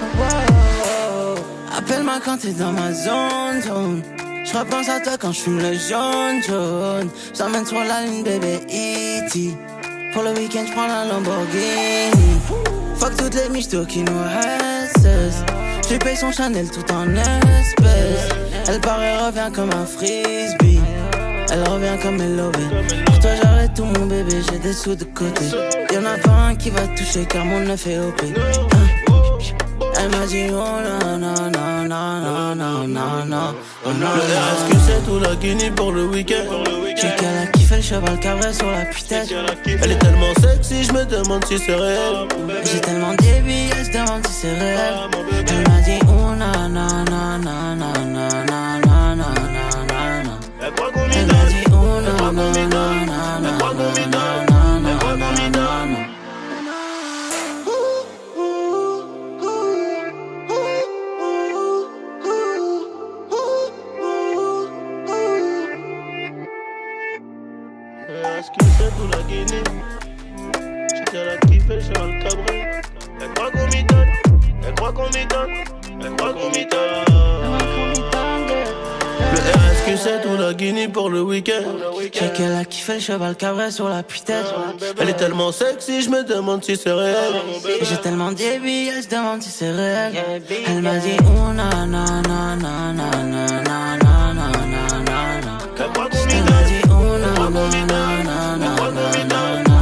Appelle-moi quand t'es dans ma zone, zone. Je repense à toi quand je fume le jaune, jaune. J'emmène sur la ligne, bébé E T. Pour le week-end, j'prends la Lamborghini. Fuck toutes les michtos qui nous restent. J'lui paye son Chanel tout en espèces. Elle part et revient comme un frisbee. Elle revient comme Melody. Pour toi j'arrête tout mon bébé, j'ai des sous de côté. Y'en a pas un qui va toucher car mon neuf est O P. Hein? Elle m'a dit oh non non non non non non non non. Le R S Q sept ou la Guinée pour le week-end. J'ai qu'elle a kiffé le cheval cabré sur la tête. Elle est tellement sexy, je me demande si c'est réel. J'ai tellement débit, elle se demande si c'est réel. Elle m'a dit oh na na na na na na na na na na. Elle m'a dit oh na na na na na na na na na. Ou la Guinée, j'ai qu'elle a kiffé le cheval cabré. Elle croit qu'on m'y donne, elle croit qu'on m'y donne, elle croit qu'on m'y donne. Le R S Q sept ou la Guinée pour le week-end. J'ai qu'elle a kiffé le cheval cabré sur la tête. Elle est tellement sexy, je me demande si c'est réel. J'ai tellement débit, elle se demande si c'est réel. Elle m'a dit oh na na na na na na na na na na. Elle m'a dit oh na na na na na na na na na.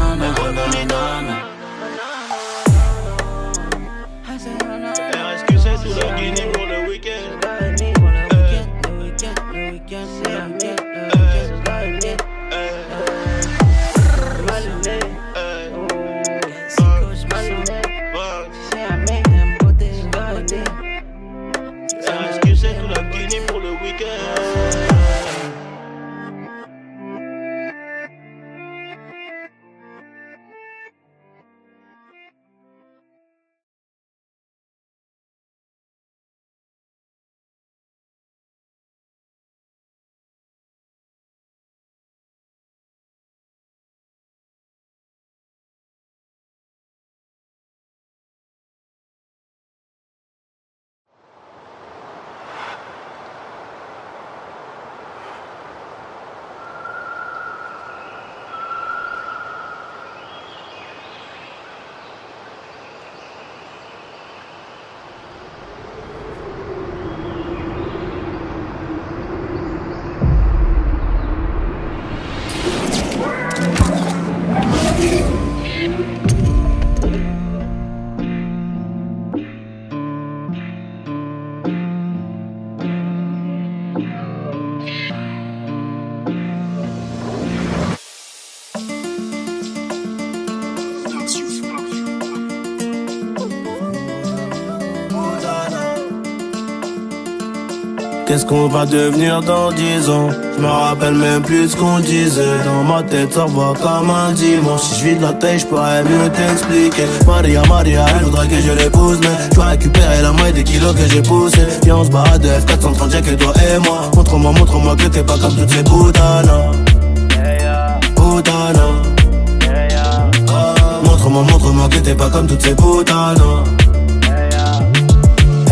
R S Q sept ou la Guinée pour le week-end. Qu'est-ce qu'on va devenir dans dix ans? Je me rappelle même plus ce qu'on disait. Dans ma tête ça va comme un dimanche. Si je vide la tête je pourrais mieux t'expliquer. Maria, Maria, elle voudra que je l'épouse, mais je dois récupérer la moitié des kilos que j'ai poussé. Viens on se barre de F quatre cent trente, y'a que toi et moi. Montre-moi, montre-moi que t'es pas comme toutes ces putanas. Putanas. Montre-moi, montre-moi que t'es pas comme toutes ces putanas.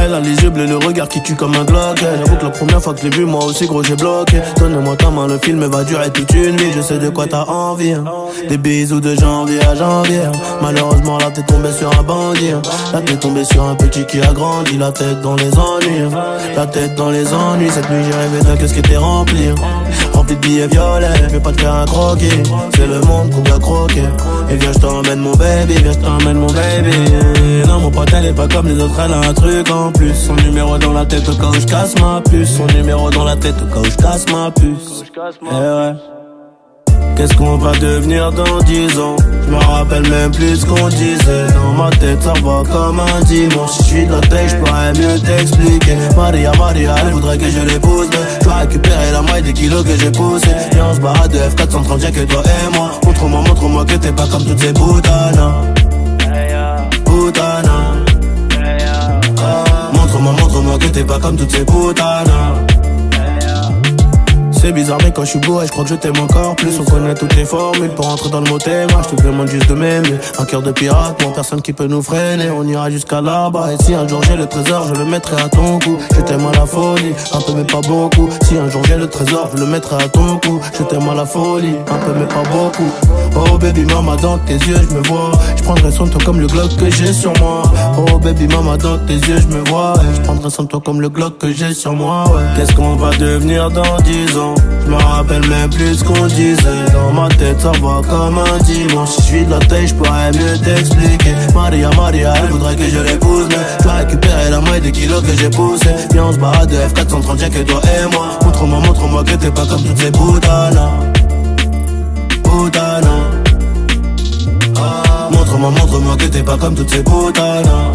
Elle a les yeux bleus, le regard qui tue comme un Glock. J'avoue que la première fois que je l'ai vu, moi aussi gros j'ai bloqué. Donne-moi ta main, le film va durer toute une vie. Je sais de quoi t'as envie, hein. Des bisous de janvier à janvier. Malheureusement là t'es tombé sur un bandit, hein. Là t'es tombé sur un petit qui a grandi. La tête dans les ennuis, hein. La tête dans les ennuis. Cette nuit j'ai rêvé d'un qu'est-ce qui était rempli, hein. Rempli de billets violets, je vais pas te faire un croquis. C'est le monde qu'on doit croquer. Et viens je t'emmène mon baby, viens je t'emmène mon baby. Non mon pote elle est pas comme les autres, elle a un truc en plus. Son numéro dans la tête au cas où je casse ma puce. Son numéro dans la tête au cas où je casse ma puce. Eh ouais. Qu'est-ce qu'on va devenir dans dix ans? Je me rappelle même plus ce qu'on disait. Dans ma tête ça va comme un dimanche. Si je suis de la tête je pourrais mieux t'expliquer. Maria Maria elle voudrait que je l'épouse, mais je dois récupérer la maille des kilos que j'ai poussé. Et on se barre de F quatre cent trente, y'a que toi et moi. Montre-moi, montre-moi que t'es pas comme toutes ces boutanas. Boutanas. Montre-moi, montre-moi que t'es pas comme toutes ces boutanas. C'est bizarre mais quand je suis bourré je crois que je t'aime encore plus. On connaît toutes les formules pour rentrer dans le mot thème. Je te demande juste de m'aimer. Un cœur de pirate, moi personne qui peut nous freiner. On ira jusqu'à là-bas. Et si un jour j'ai le trésor je le mettrai à ton cou. Je t'aime à la folie, un peu mais pas beaucoup. Si un jour j'ai le trésor je le mettrai à ton cou. Je t'aime à la folie, un peu mais pas beaucoup. Oh baby mama dans tes yeux je me vois. Je prendrai soin de toi comme le Glock que j'ai sur moi. Oh baby mama dans tes yeux je me vois. Je prendrai soin de toi comme le Glock que j'ai sur moi, ouais. Qu'est-ce qu'on va devenir dans dix ans? Je me rappelle même plus ce qu'on disait. Dans ma tête ça va comme un dimanche. Si je suis de la tête je pourrais mieux t'expliquer. Maria Maria elle voudrait que je l'épouse, mais je dois récupérer la maille des kilos que j'ai poussé. Viens on se barre de F quatre cent trente, y'a que toi et moi. Montre-moi, montre-moi que t'es pas comme toutes ces boutanas. Boutanas. Ah. Montre-moi, montre-moi que t'es pas comme toutes ces boutanas.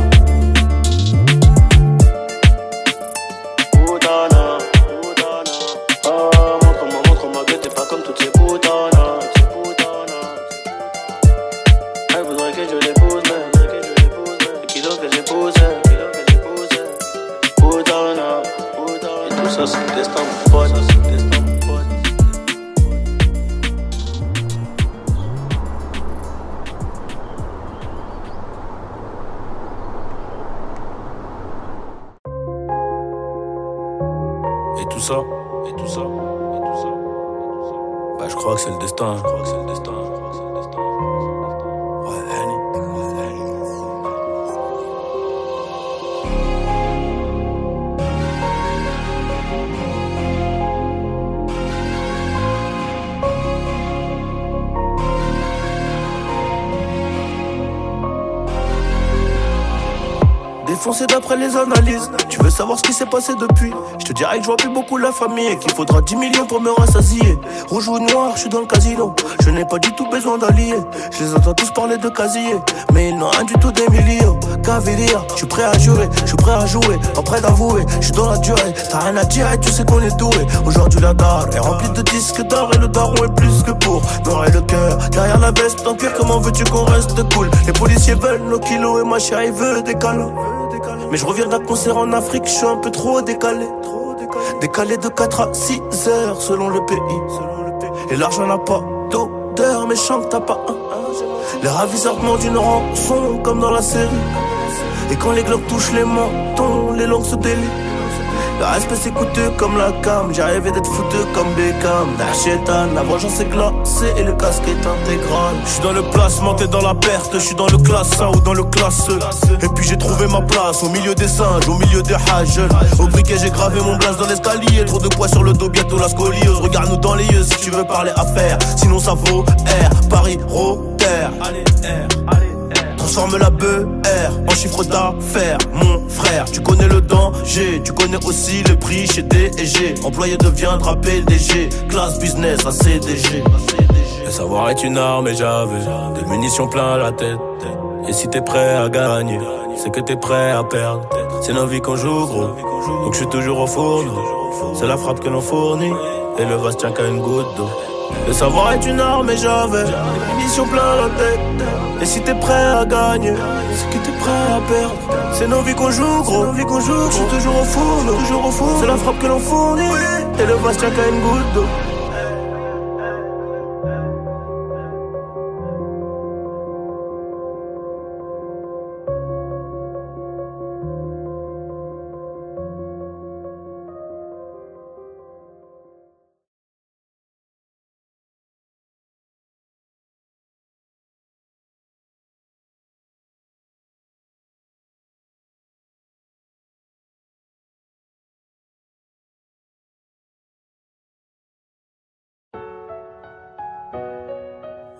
Et tout ça, et tout ça, et tout ça, et tout ça. Bah je crois que c'est le destin, je crois que c'est le destin, je crois que c'est le destin. Ouais, Henny. Défoncé d'après les analyses. Tu veux savoir ce qui s'est passé depuis? Je te dirais que je vois plus beaucoup la famille et qu'il faudra dix millions pour me rassasier. Rouge ou noir, je suis dans le casino. Je n'ai pas du tout besoin d'alliés. Je les entends tous parler de casier, mais ils n'ont rien du tout des millions. Cavalier, je suis prêt à jurer, je suis prêt à jouer, pas prêt d'avouer. Je suis dans la durée, t'as rien à dire et tu sais qu'on est doué. Aujourd'hui la dalle est remplie de disques d'or et le daron est plus que pour noirrer le cœur. Derrière la veste en cuir, comment veux-tu qu'on reste cool? Les policiers veulent nos kilos et ma chérie veut des câlins. Mais je reviens d'un concert en Afrique, je suis un peu trop décalé. Décalé de quatre à six heures selon le pays. Et l'argent n'a pas d'odeur, mais chante t'as pas un. Les ravisseurs demandent une rançon comme dans la série. Et quand les globes touchent les mentons, les langues se délient. Le respect c'est coûteux comme la cam. J'ai rêvé d'être foutu comme Beckham. Nachétan, la vengeance est glacée et le casque est intégral. Je suis dans le placement, t'es dans la perte. Je suis dans le classe un ou dans le classe E. Et puis j'ai trouvé ma place au milieu des singes, au milieu des hages. Au briquet j'ai gravé mon blaze dans l'escalier. Trop de poids sur le dos, bientôt la scoliose. Regarde-nous dans les yeux si tu veux parler affaires. Sinon ça vaut R, Paris, Rotter. Allez R, allez. Transforme la B R en chiffre d'affaires, mon frère. Tu connais le danger, tu connais aussi le prix chez D et G. Employé deviendra P D G, classe business à C D G. Le savoir est une arme et j'avais des munitions plein la tête. Et si t'es prêt à gagner, c'est que t'es prêt à perdre. C'est nos vies qu'on joue gros, donc je suis toujours au fourneau. C'est la frappe que l'on fournit, et le vase tient qu'à une goutte d'eau. Le savoir est une arme et j'avais des munitions plein la tête. Et si t'es prêt à gagner, c'est que t'es prêt à perdre. C'est nos vies qu'on joue gros, nos vies qu'on joue. Je suis toujours au four, toujours au four. C'est la frappe que l'on fournit, et le vase tient qu'à une goutte d'eau.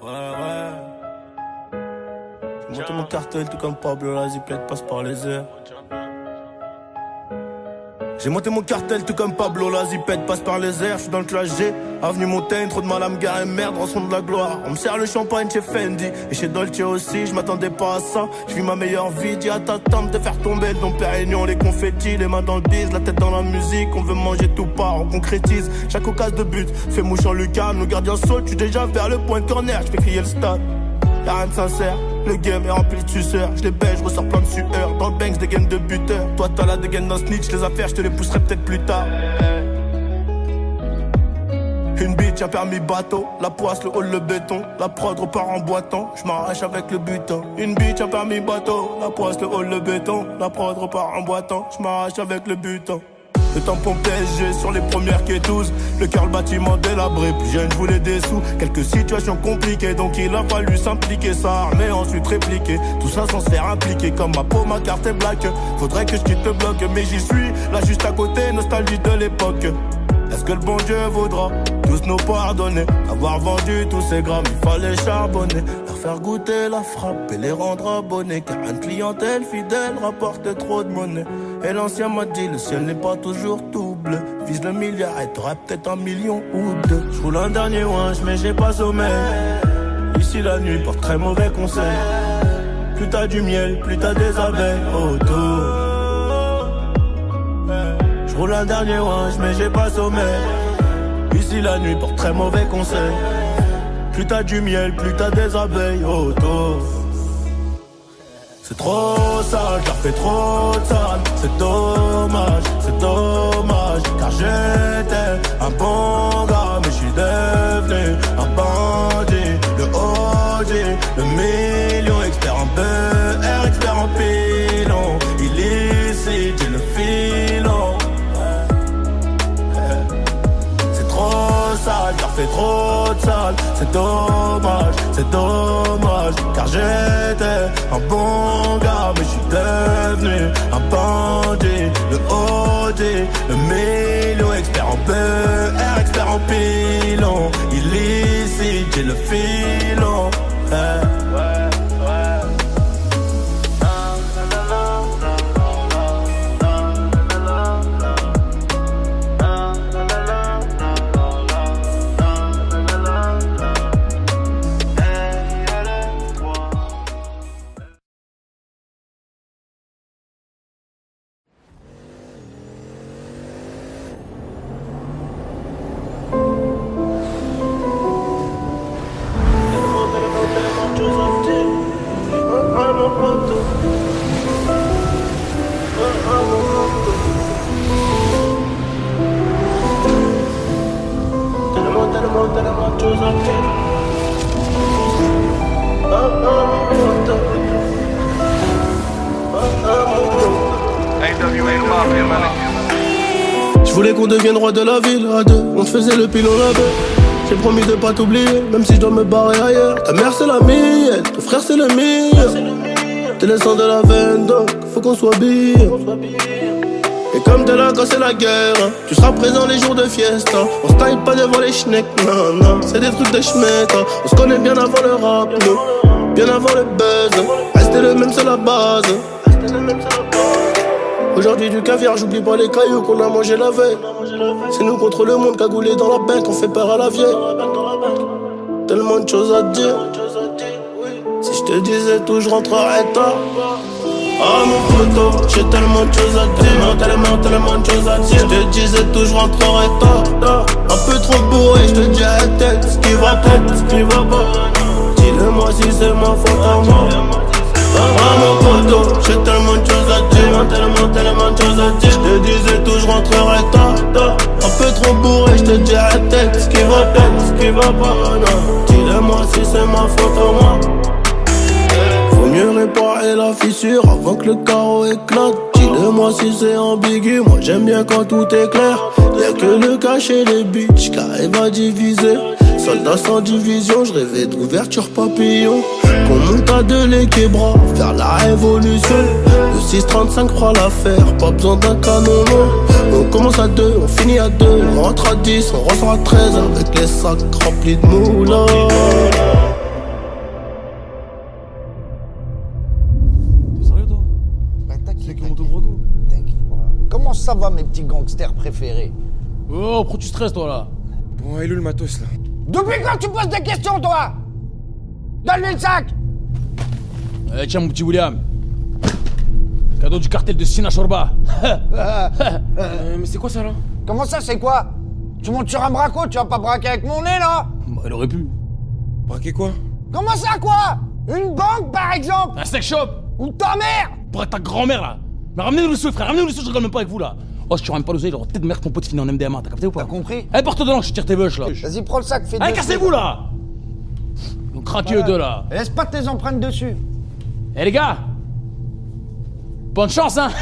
ouais. J'ai monté mon cartel tout comme Pablo, la zipette passe par les airs. J'ai monté mon cartel tout comme Pablo, la zipette passe par les airs. J'suis dans le classe G, avenue Montaigne, trop de mal à me garer, merde, rançon de la gloire. On me sert le champagne chez Fendi et chez Dolce aussi, je m'attendais pas à ça. Je vis ma meilleure vie, dis à ta tante de faire tomber le Dom Pérignon, les confettis, les mains dans le bise, la tête dans la musique. On veut manger tout part, on concrétise chaque occasion de but. Fais mouche en lucarne, nos gardiens sautent, tu déjà vers le point de corner, je fais crier le stade. Y'a rien de sincère, le game est rempli de suceurs. Je les baise, je ressors plein de sueur. Dans le bank, des gaines de buteur. Toi t'as la dégaine d'un snitch, les affaires je te les pousserai peut-être plus tard. Une bitch, un permis bateau, la poisse, le hall, le béton. La prod repart en boitant, je m'arrache avec le butin. Une bitch, un permis bateau, la poisse, le hall, le béton. La prod repart en boitant, je m'arrache avec le butin. Le tampon P S G sur les premières quêteuses. Le cœur, le bâtiment délabré. Plus jeune, je voulais des sous. Quelques situations compliquées, donc il a fallu s'impliquer. Ça armé, ensuite répliquer. Tout ça sans se faire impliquer. Comme ma peau, ma carte est black. Faudrait que je quitte le bloc, mais j'y suis. Là, juste à côté, nostalgie de l'époque. Est-ce que le bon Dieu voudra tous nous pardonner? Avoir vendu tous ces grammes, il fallait charbonner. Leur faire goûter la frappe et les rendre abonnés. Car une clientèle fidèle rapporte trop de monnaie. Et l'ancien m'a dit, le ciel n'est pas toujours tout bleu. Vise le milliard et t'auras peut-être un million ou deux. J'roule un dernier ouinge mais j'ai pas sommeil. Ici la nuit porte très mauvais conseil. Plus t'as du miel, plus t'as des abeilles autour. J'roule un dernier ouinge mais j'ai pas sommeil. Ici la nuit porte très mauvais conseil. Plus t'as du miel, plus t'as des abeilles autour. C'est trop sale, j'en fais trop de sale. C'est dommage, c'est dommage. Car j'étais un bon gars, mais j'suis devenu un bandit. Le O G, le million, expert en B R, expert en pilon. Illicite, j'ai le filon. C'est trop sale, j'en fais trop de sale. C'est dommage, c'est dommage. Car j'étais un bon gars, mais j'suis devenu un bandit. Le O D, le million, expert en B R, expert en pilon. Illicite, j'ai le filon. Hey. Je voulais qu'on devienne roi de la ville à deux. On te faisait le pilon là-bas. J'ai promis de pas t'oublier, même si je dois me barrer ailleurs. Ta mère c'est la mienne, ton frère c'est le mien. T'es le sang de la veine, donc faut qu'on soit bien. Et comme t'es là quand c'est la guerre, hein, tu seras présent les jours de fiesta. On se taille pas devant les schnecks, non, non, c'est des trucs de schmeck, hein. On se connaît bien avant le rap, nous, bien avant le buzz. Rester le même c'est la base. Aujourd'hui du caviar, j'oublie pas les cailloux qu'on a mangé la veille. C'est nous contre le monde, cagoulé dans la banque, on fait peur à la vieille. Tellement de choses à te dire. Si je te disais tout, je rentrerais tard. Ah mon poteau, j'ai tellement de choses à te dire. Tellement, tellement de choses à te dire. Je te disais tout, je rentrerais tard. Un peu trop bourré, je te dirais tête. Ce qui va peut-être, ce qui va pas. Dis-le-moi si c'est ma faute à moi. Ah mon poteau, j'ai tellement de choses à te dire. Tellement, tellement de choses à te dire. Je te disais tout, je rentrerais tard. Un peu trop bourré, je te dirais tête. Ce qui va peut-être, ce qui va pas. Dis-le-moi si c'est ma faute à moi. Faut mieux réparer la fissure avant que le carreau éclate. Dis-le-moi si c'est ambigu, moi j'aime bien quand tout est clair. Y'a que le cachet des bitches qui arrive à diviser. Soldat sans division, je rêvais d'ouverture papillon. Qu'on monte à deux les québras, vers la révolution. Le six trente-cinq fera l'affaire, pas besoin d'un canon non. On commence à deux, on finit à deux. On rentre à dix, on ressort à treize avec les sacs remplis de moulins. ça va, mes petits gangsters préférés? Oh, pourquoi tu stresses, toi, là? Bon, il est où le matos, là? Depuis quand tu poses des questions, toi? Donne-lui le sac. Eh, tiens, mon petit William. Cadeau du cartel de Sina Chorba. euh, mais c'est quoi ça, là? Comment ça, c'est quoi? Tu montes sur un braco, tu vas pas braquer avec mon nez, là? Bah, il aurait pu. Braquer quoi? Comment ça, quoi? Une banque, par exemple? Un sex shop. Ou ta mère? Pour ta grand-mère, là. Mais ramenez-nous le sou, frère, ramenez-nous le sou, je rigole même pas avec vous, là. Oh, si tu ramènes pas l'oseille, genre, tête de merde, ton pote finit en M D M A, t'as capté ou pas? T'as compris? Eh, porte dedans, je tire tes veuches, là. Vas-y, prends le sac, fais Allez, cassez-vous, là. Donc, craquez eux deux, là. Laisse pas tes empreintes dessus. Eh, les gars. Bonne chance, hein.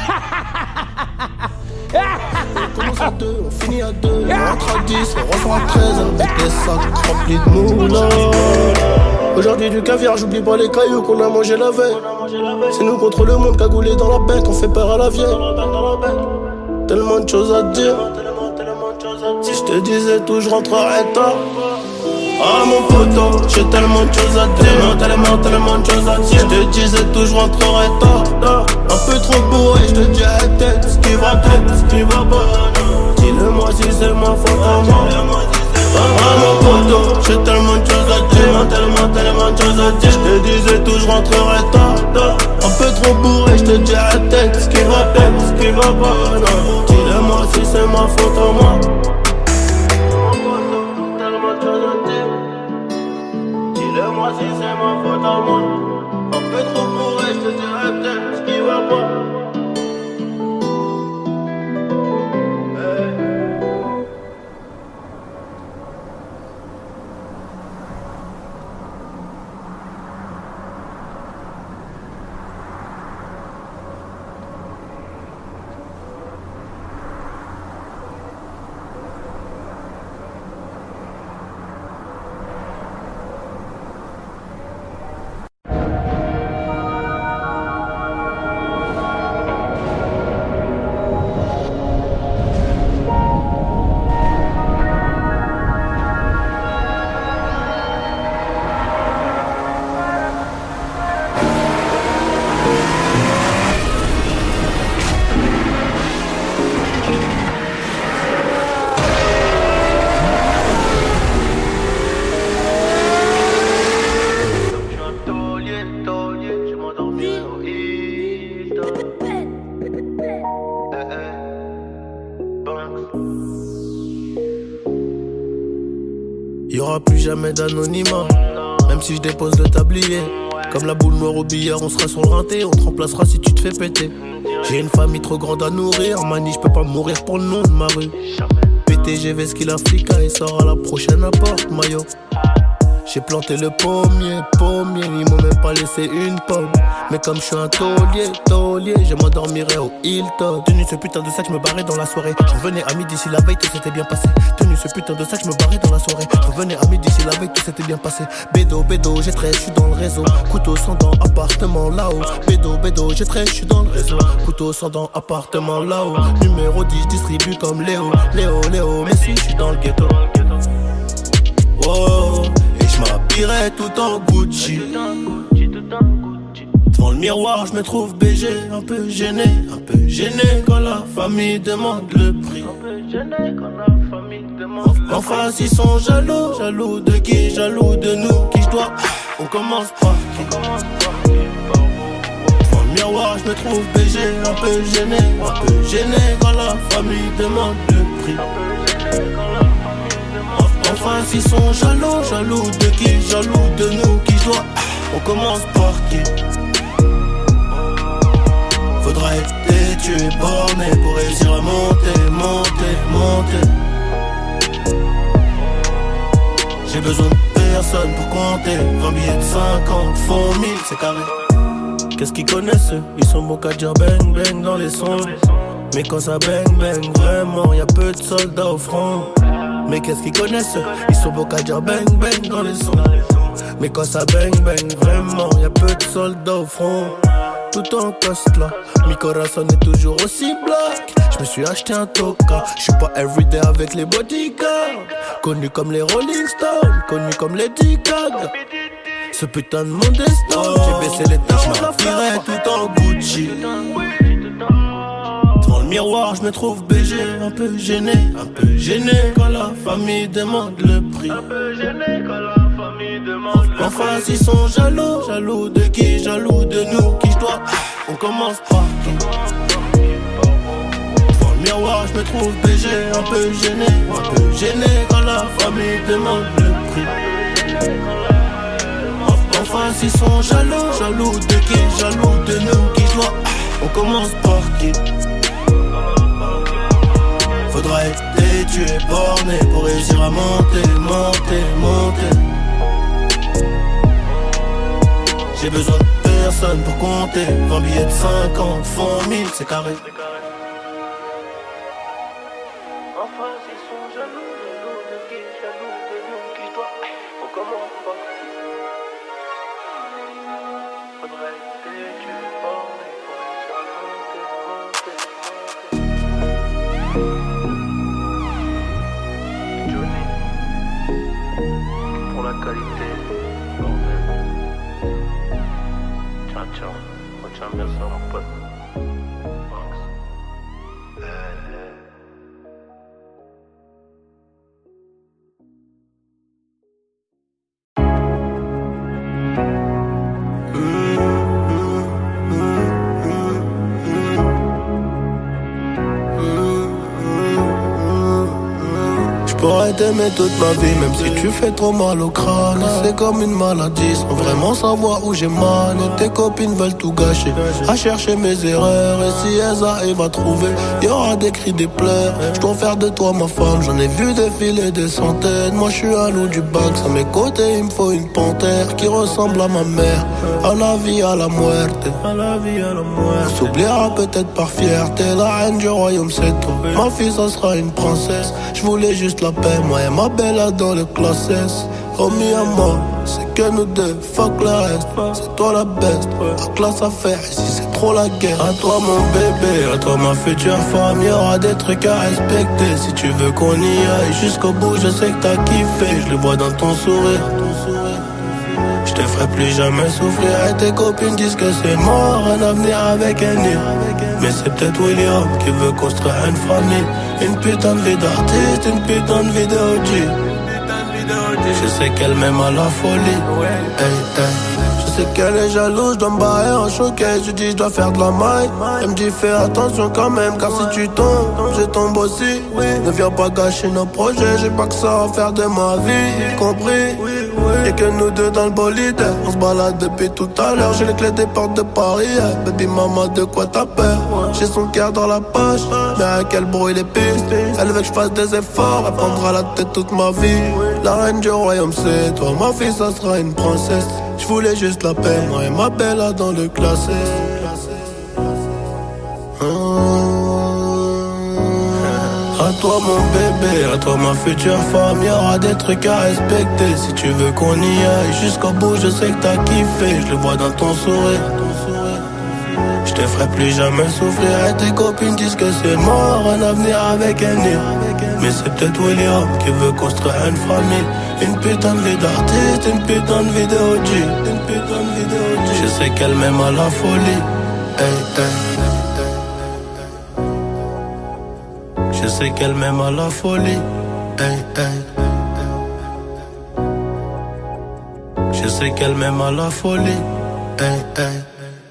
On commence à deux, on finit à deux, on rentre à dix, on ressort à treize avec des sacs remplis de moulins. Aujourd'hui du caviar, j'oublie pas les cailloux qu'on a mangé la veille. C'est nous contre le monde, cagoulé dans la bec, on fait peur à la vieille. Tellement de choses à te dire. Si je te disais tout, je rentrerais tard. Ah mon poteau, j'ai tellement de choses à te dire, tellement, tellement de choses à te dire. Je te disais tout, je rentrerais tard. Un peu trop bourré, je te dirais peut-être ce qui va peut-être, ce qui va pas. Dis-le-moi si c'est ma faute à moi. Ah mon poteau, j'ai tellement de choses à te dire, tellement, tellement de choses à te dire. Je te disais tout, je rentrerais tard. Un peu trop bourré, je te dirais peut-être ce qui va peut-être, ce qui va pas. Dis-le-moi si c'est ma faute à moi. Dis-le-moi si c'est ma faute à moi. Un peu trop bourré, je te dirais peut-être ce qui va pas. Y'aura plus jamais d'anonymat, même si je dépose le tablier. Comme la boule noire au billard, on sera sur le rinté, on te remplacera si tu te fais péter. J'ai une famille trop grande à nourrir, mani, je peux pas mourir pour le nom de ma rue. P T G V, ce qu'il a flica, il sort à la prochaine apporte, maillot. J'ai planté le pommier, pommier, ils m'ont même pas laissé une pomme. Mais comme je suis un taulier, taulier, je m'endormirai au Hilton. Tenu ce putain de sac, je me barrais dans la soirée. Je revenais à midi si la veille tout s'était bien passé. Tenu ce putain de sac, je me barrais dans la soirée. Je revenais à midi si la veille tout s'était bien passé. Bédo, bédo, j'ai treize, je suis dans le réseau. Couteau sans dents, appartement là-haut. Bédo, bédo, j'ai treize, je suis dans le réseau. Couteau sans dents, appartement là-haut. Numéro dix, je distribue comme Léo. Léo, Léo, mais si je suis dans le ghetto. Oh, et je m'habillerai tout en Gucci. Devant le miroir, je me trouve B G, un peu gêné, un peu gêné quand la famille demande le prix. Un peu gêné quand la famille demande le prix. En face, ils sont jaloux, jaloux de qui? Jaloux de nous, qui je dois. On commence par qui? Devant le miroir, je me trouve B G, un peu gêné, un peu gêné quand la famille demande le prix. En face, ils sont jaloux, jaloux de qui? Jaloux de nous, qui je dois. On commence par qui? Faudra être têtu et borné pour réussir à monter, monter, monter. J'ai besoin de personne pour compter. vingt billets de cinquante, font mille, c'est carré. Qu'est-ce qu'ils connaissent eux? Ils sont bons qu'à dire bang bang dans les sons. Mais quand ça bang bang vraiment, y'a peu de soldats au front. Mais qu'est-ce qu'ils connaissent eux? Ils sont bons qu'à dire bang bang dans les sons. Mais quand ça bang bang vraiment, y'a peu de soldats au front. Tout en coste là, mi corazon est toujours aussi black. Je me suis acheté un toka, je suis pas everyday avec les bodyguards. Connu comme les Rolling Stones, connu comme les D-Cag. Ce putain de monde est stone, j'ai baissé les tâches, je m'habillerai tout en Gucci. Devant le miroir, je me trouve B G, un peu gêné, un peu gêné quand la famille demande le prix. Un peu gêné quand la famille demande le prix. En face ils sont jaloux, jaloux de qui, jaloux de nous, qui je dois. On commence par qui? Devant le miroir, je me trouve B G, un peu gêné, un peu gêné quand la famille demande le prix. En face ils sont jaloux, jaloux de qui, jaloux de nous, qui je dois. On commence par qui? Faudra être têtu et borné pour réussir à monter, monter, monter. J'ai besoin de personne pour compter. vingt billets de cinquante font mille, c'est carré. Enfin ils sont jaloux, jaloux de qui, jaloux de nous, qui je dois. On commence par qui? Faudra être têtu et borné pour réussir à monter, monter, monter. Pour la qualité, bordel. Tiens, tiens, retiens bien ça, mon pote. Max. Euh, euh. J'pourrais t'aimer toute ma vie, même si tu fais trop mal au crâne. C'est comme une maladie, sans vraiment savoir où j'ai mal. Et tes copines veulent tout gâcher, à chercher mes erreurs. Et si elles arrivent à trouver, y'aura des cris, des pleurs. J'dois faire de toi ma femme, j'en ai vu défiler des centaines. Moi j'suis un loup du bac, à mes côtés il me faut une panthère qui ressemble à ma mère. À la vie, à la muerte, à la vie, à la muerte. On s'oubliera peut-être par fierté, la reine du royaume c'est toi. Ma fille ça sera une princesse, j'voulais juste la paix, moi et ma belle dans le classe S. Oh mi amor, c'est que nous deux, fuck le reste. C'est toi la best, la classe à faire, ici c'est trop la guerre. À toi mon bébé, à toi ma future femme, y'aura des trucs à respecter. Si tu veux qu'on y aille jusqu'au bout, je sais que t'as kiffé. Je le vois dans ton sourire, je te ferai plus jamais souffrir. Et tes copines disent que c'est mort, un avenir avec un nid. Mais c'est peut-être William qui veut construire une famille. Une putain de vie d'artiste, une putain de vie de O G. Je sais qu'elle m'aime à la folie. Hey, hey. Je sais qu'elle est jalouse, je dois me barrer en showcase. Je dis je dois faire de la maille. Elle me dit fais attention quand même, car si tu tombes, je tombe aussi. Ne viens pas gâcher nos projets, j'ai pas que ça à faire de ma vie, compris? Y'a que nous deux dans le bolide, on se balade depuis tout à l'heure. J'ai les clés des portes de Paris, baby maman de quoi t'as peur? J'ai son cœur dans la poche, mais à quel bruit les pistes. Elle veut que je fasse des efforts, elle prendra la tête toute ma vie. La reine du royaume c'est toi, ma fille ça sera une princesse. Je voulais juste la paix, moi et ma belle là dans le classé. À toi mon bébé, à toi ma future femme, y'aura des trucs à respecter. Si tu veux qu'on y aille jusqu'au bout, je sais que t'as kiffé. Je le vois dans ton sourire, je te ferai plus jamais souffrir. Et tes copines disent que c'est mort, un avenir avec un nid. Mais c'est peut-être William qui veut construire une famille. Une putain de vie d'artiste, une putain de vie de O G. Une putain de vie de O G. Je sais qu'elle m'aime à la folie. Hey, hey. Je sais qu'elle m'aime à la folie. Hey, hey. Je sais qu'elle m'aime à la folie. Hey, hey.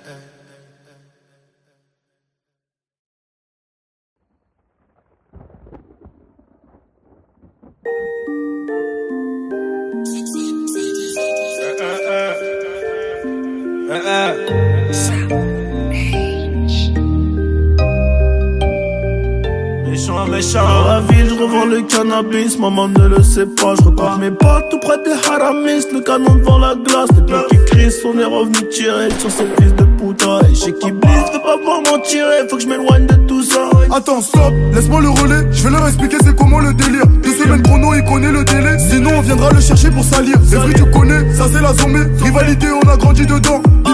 Dans la ville, je revends le cannabis, maman ne le sait pas. Je recompte mes potes tout près des haramis, le canon devant la glace. Les blocs qui crient, on est revenu tirer sur ces fils de putain. Et chez qui blisse, veut pas voir m'en tirer, faut que je m'éloigne de tout ça. Attends, stop, laisse-moi le relais, je vais leur expliquer c'est comment le délire. Deux semaines chrono, il connaît le délai, sinon on viendra le chercher pour salir. C'est vrai tu connais, ça c'est la zombie, rivalité on a grandi dedans.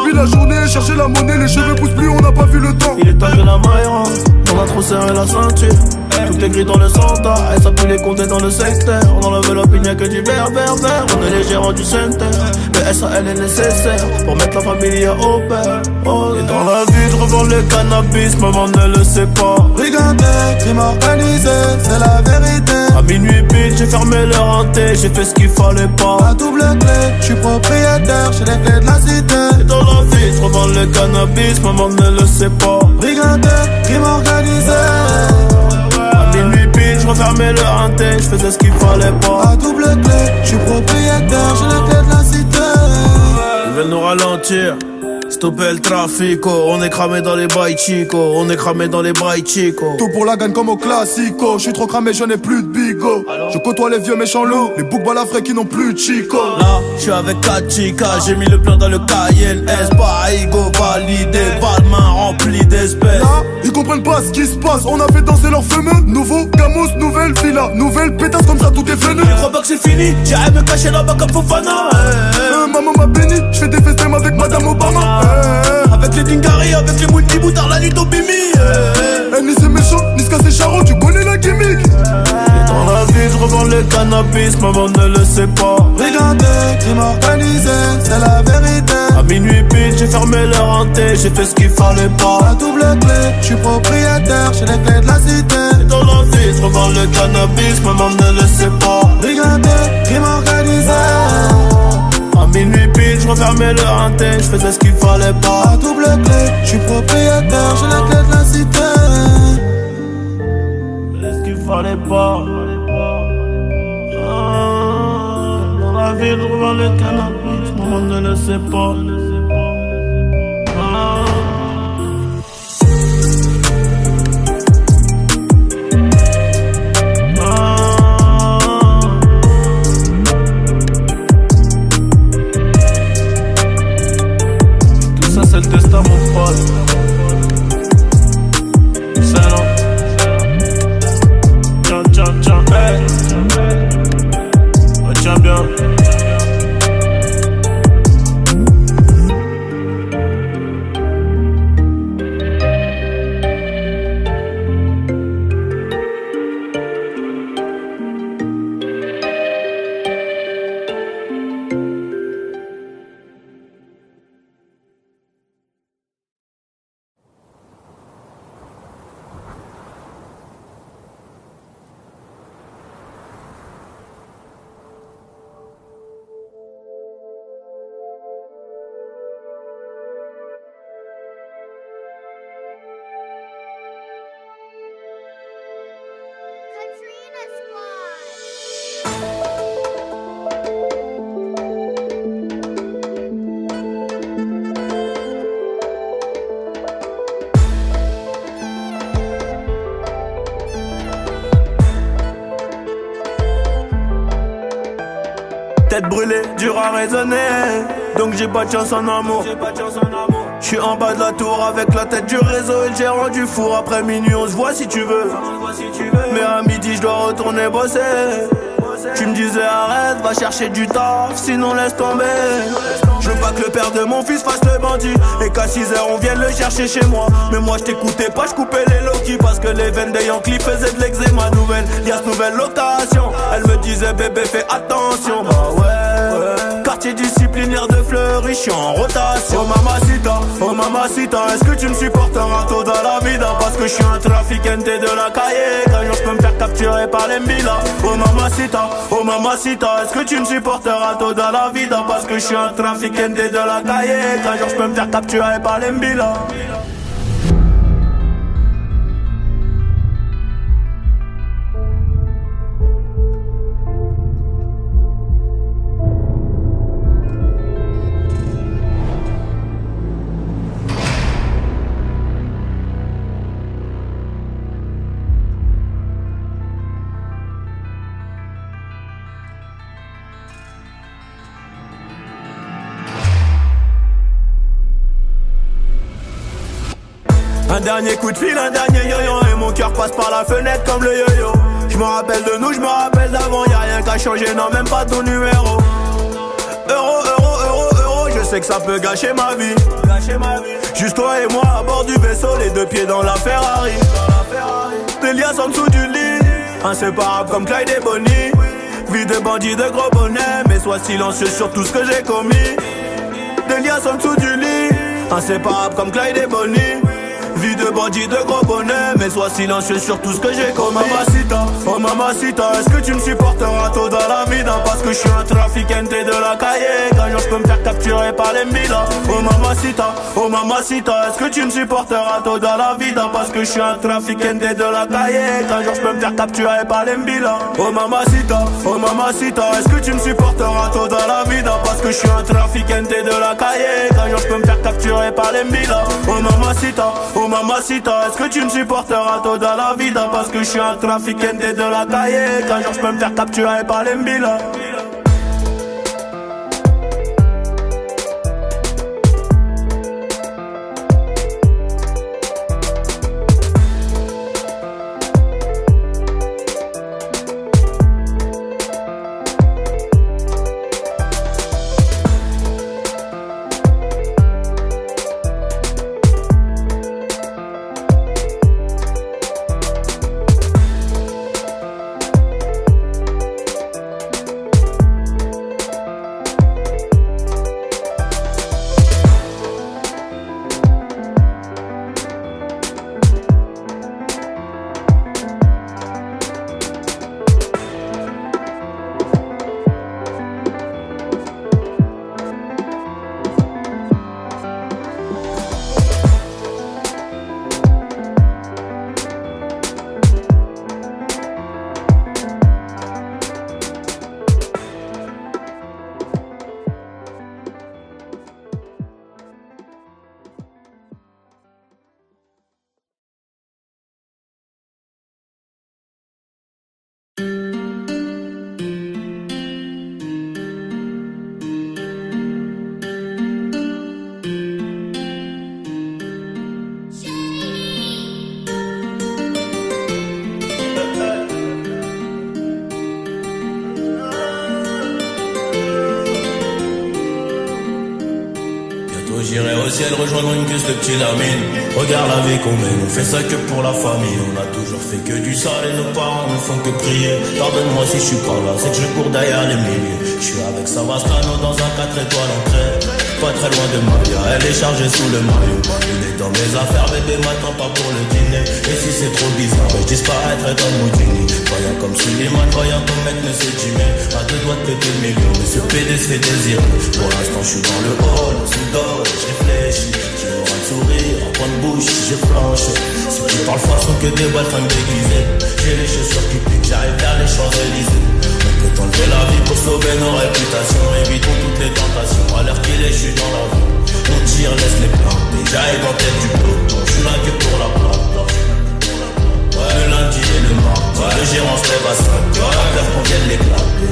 Depuis la journée, chercher la monnaie, les cheveux poussent plus, on n'a pas vu le temps. Il est temps que la maille rentre, on a trop serré la ceinture. Tout est gris dans le centre, et ça pue les compter dans le secteur. On enlève l'opinion que du vert, vert, vert. On est les gérants du centre, le S A L est nécessaire pour mettre la famille au père. Oh, et dans la vie, je revends le cannabis, maman ne le sait pas. Brigandé, crime organisé, c'est la vérité. À minuit pile, j'ai fermé le hanté, j'ai fait ce qu'il fallait pas. À double clé, je suis propriétaire, j'ai les clés de la cité. Et dans la vie, je revends le cannabis, maman ne le sait pas. Brigandé, crime organisé. À minuit pile, je refermais le hanté, je faisais ce qu'il fallait pas. À double clé, je suis propriétaire, j'ai les clés de la cité. Ils veulent nous ralentir, stopper le trafic, oh. On est cramé dans les bails chico, on est cramé dans les bails chico. Tout pour la gagne comme au classico. Je suis trop cramé, je n'ai plus de bigot. Je côtoie les vieux méchants loups, les boucs balafrés qui n'ont plus de chico. Là, je suis avec quatre chicas, j'ai mis le plan dans le Cayenne S. Pas ego validé, pas de main remplie d'espèces. Là, ils comprennent pas ce qui se passe, on a fait danser leurs fameux. Nouveau Gamos, nouvelle villa, nouvelle pétasse, comme ça tout est venu. Je crois pas que c'est fini, j'irai me cacher là-bas comme Fofana. euh, Maman m'a béni, je fais des festins avec Madame Obama. Avec les Dingari, avec les mouilles boutards, la nuit au bimi. Eh, ni c'est méchant, ni ce c'est charron, tu connais la gimmick. Et dans la vie, je revends le cannabis, maman ne le sait pas. Brigandé, crime organisé, c'est la vérité. À minuit pile, j'ai fermé le hanté, j'ai fait ce qu'il fallait pas. À double clé, je suis propriétaire, j'ai les clés de la cité. Et dans la vie, je revends le cannabis, maman ne le sait pas. Brigandé, crime organisé. À minuit pile, je refermais le hanté, je faisais ce qu'il fallait pas. À double clé, je suis propriétaire, j'ai les clés de la cité. Je faisais ce qu'il fallait pas. Ah, dans la ville, je revends le cannabis, maman ne le sait pas. Ah. C'est le destin, mon pote. C'est non. Tiens, tiens, tiens, hey. Oh, tiens bien. Tête brûlée, dur à raisonner, donc j'ai pas de chance en amour. Je suis en bas de la tour avec la tête du réseau et le gérant du four. Après minuit on se voit si tu veux, mais à midi je dois retourner bosser. Tu me disais arrête, va chercher du taf, sinon laisse tomber. Je veux pas que le père de mon fils fasse le bandit et qu'à six heures on vienne le chercher chez moi. Mais moi je t'écoutais pas, je coupais les Loki parce que les veines des Yankees faisaient de l'eczéma. Nouvelle, y'a ce nouvelle location. Elle me disait bébé fais attention. Bah ouais, ouais. Quartier disciplinaire de Fleury, je suis en rotation. Oh mamacita, oh mamacita, est-ce que tu me supportes un râteau dans la vida? Parce que je suis un trafiquante de la cahier. Qu'un jour je peux me faire capturer par les Mbila. Oh mamacita, oh mamacita, est-ce que tu me supportes un râteau dans la vida? Parce que je suis un trafiquante de la cahier. Qu'un jour je peux me faire capturer par les Mbila. Un dernier coup de fil, un dernier yo-yo, et mon cœur passe par la fenêtre comme le yo-yo. Je me rappelle de nous, je me rappelle d'avant, y'a rien qu'à changer, non même pas ton numéro. Euro, euro, euro, euro, je sais sais que ça peut gâcher ma vie. Gâcher ma vie. Juste toi et moi à bord du vaisseau, les deux pieds dans la Ferrari. Des liasses en dessous du lit, inséparables comme Clyde et Bonnie. Vie de bandit de gros bonnet, mais sois silencieux sur tout ce que j'ai commis. Des liasses en dessous du lit, inséparables comme Clyde et Bonnie. Vie de bandit de gros bonnet, mais sois silencieux sur tout ce que j'ai commis. Oh mamacita, oh mamacita, est-ce que tu me supporteras tôt dans la vida? Parce que je suis un trafiquante de la cahier. Qu'un jour je peux me faire capturer par les mbila. Oh mamacita, oh mamacita, est-ce que tu me supporteras tôt dans la vida? Parce que je suis un trafiquante de la cahier. Qu'un jour je peux me faire capturer par les mbila. Oh mamacita, oh mamacita, est-ce que tu me supporteras tôt dans la vida? Parce que je suis un trafiquante de la cahier. Qu'un jour je peux me faire capturer par les mbila. Oh mamacita, oh mamacita, est-ce que tu me supporteras tôt dans la vida? Parce que je suis un trafiquante de la cahier. Qu'un jour je peux me faire capturer par les mbila. J'irai au ciel rejoindre une cuisse de petit lamine. Regarde la vie qu'on mène, on fait ça que pour la famille. On a toujours fait que du sale et nos parents ne font que prier. Pardonne-moi si je suis pas là, c'est que je cours derrière les milliers. Je suis avec Savastano dans un quatre étoiles en trait. Pas très loin de Maria, elle est chargée sous le maillot. Il est dans mes affaires, bébé m'attends pas pour le dîner. Et si c'est trop bizarre, je disparaîtrai comme Houdini. Voyant comme Suleiman, voyant comme mec ne sait Jimmy. À deux doigts de péter le million, mais ce P D se fait désirer. Pour l'instant je suis dans le hall, sous dehors, je réfléchis. Qui aura un sourire, un point de bouche, je flanche. Ceux qui parlent fort sont que des balles fringues déguisées. J'ai les chaussures qui piquent, j'arrive vers les Champs-Élysées. On peut enlever la vie pour sauver nos réputations. Évitons toutes les tentations, à l'heure qu'il est, je suis dans la vie. On tire, laisse les planter, j'arrive en tête du peloton. Je suis là que pour la plate. Ouais, le lundi et le mardi, ouais, le gérant se lève à cinq heures. La peur qu'on vienne l'éclater.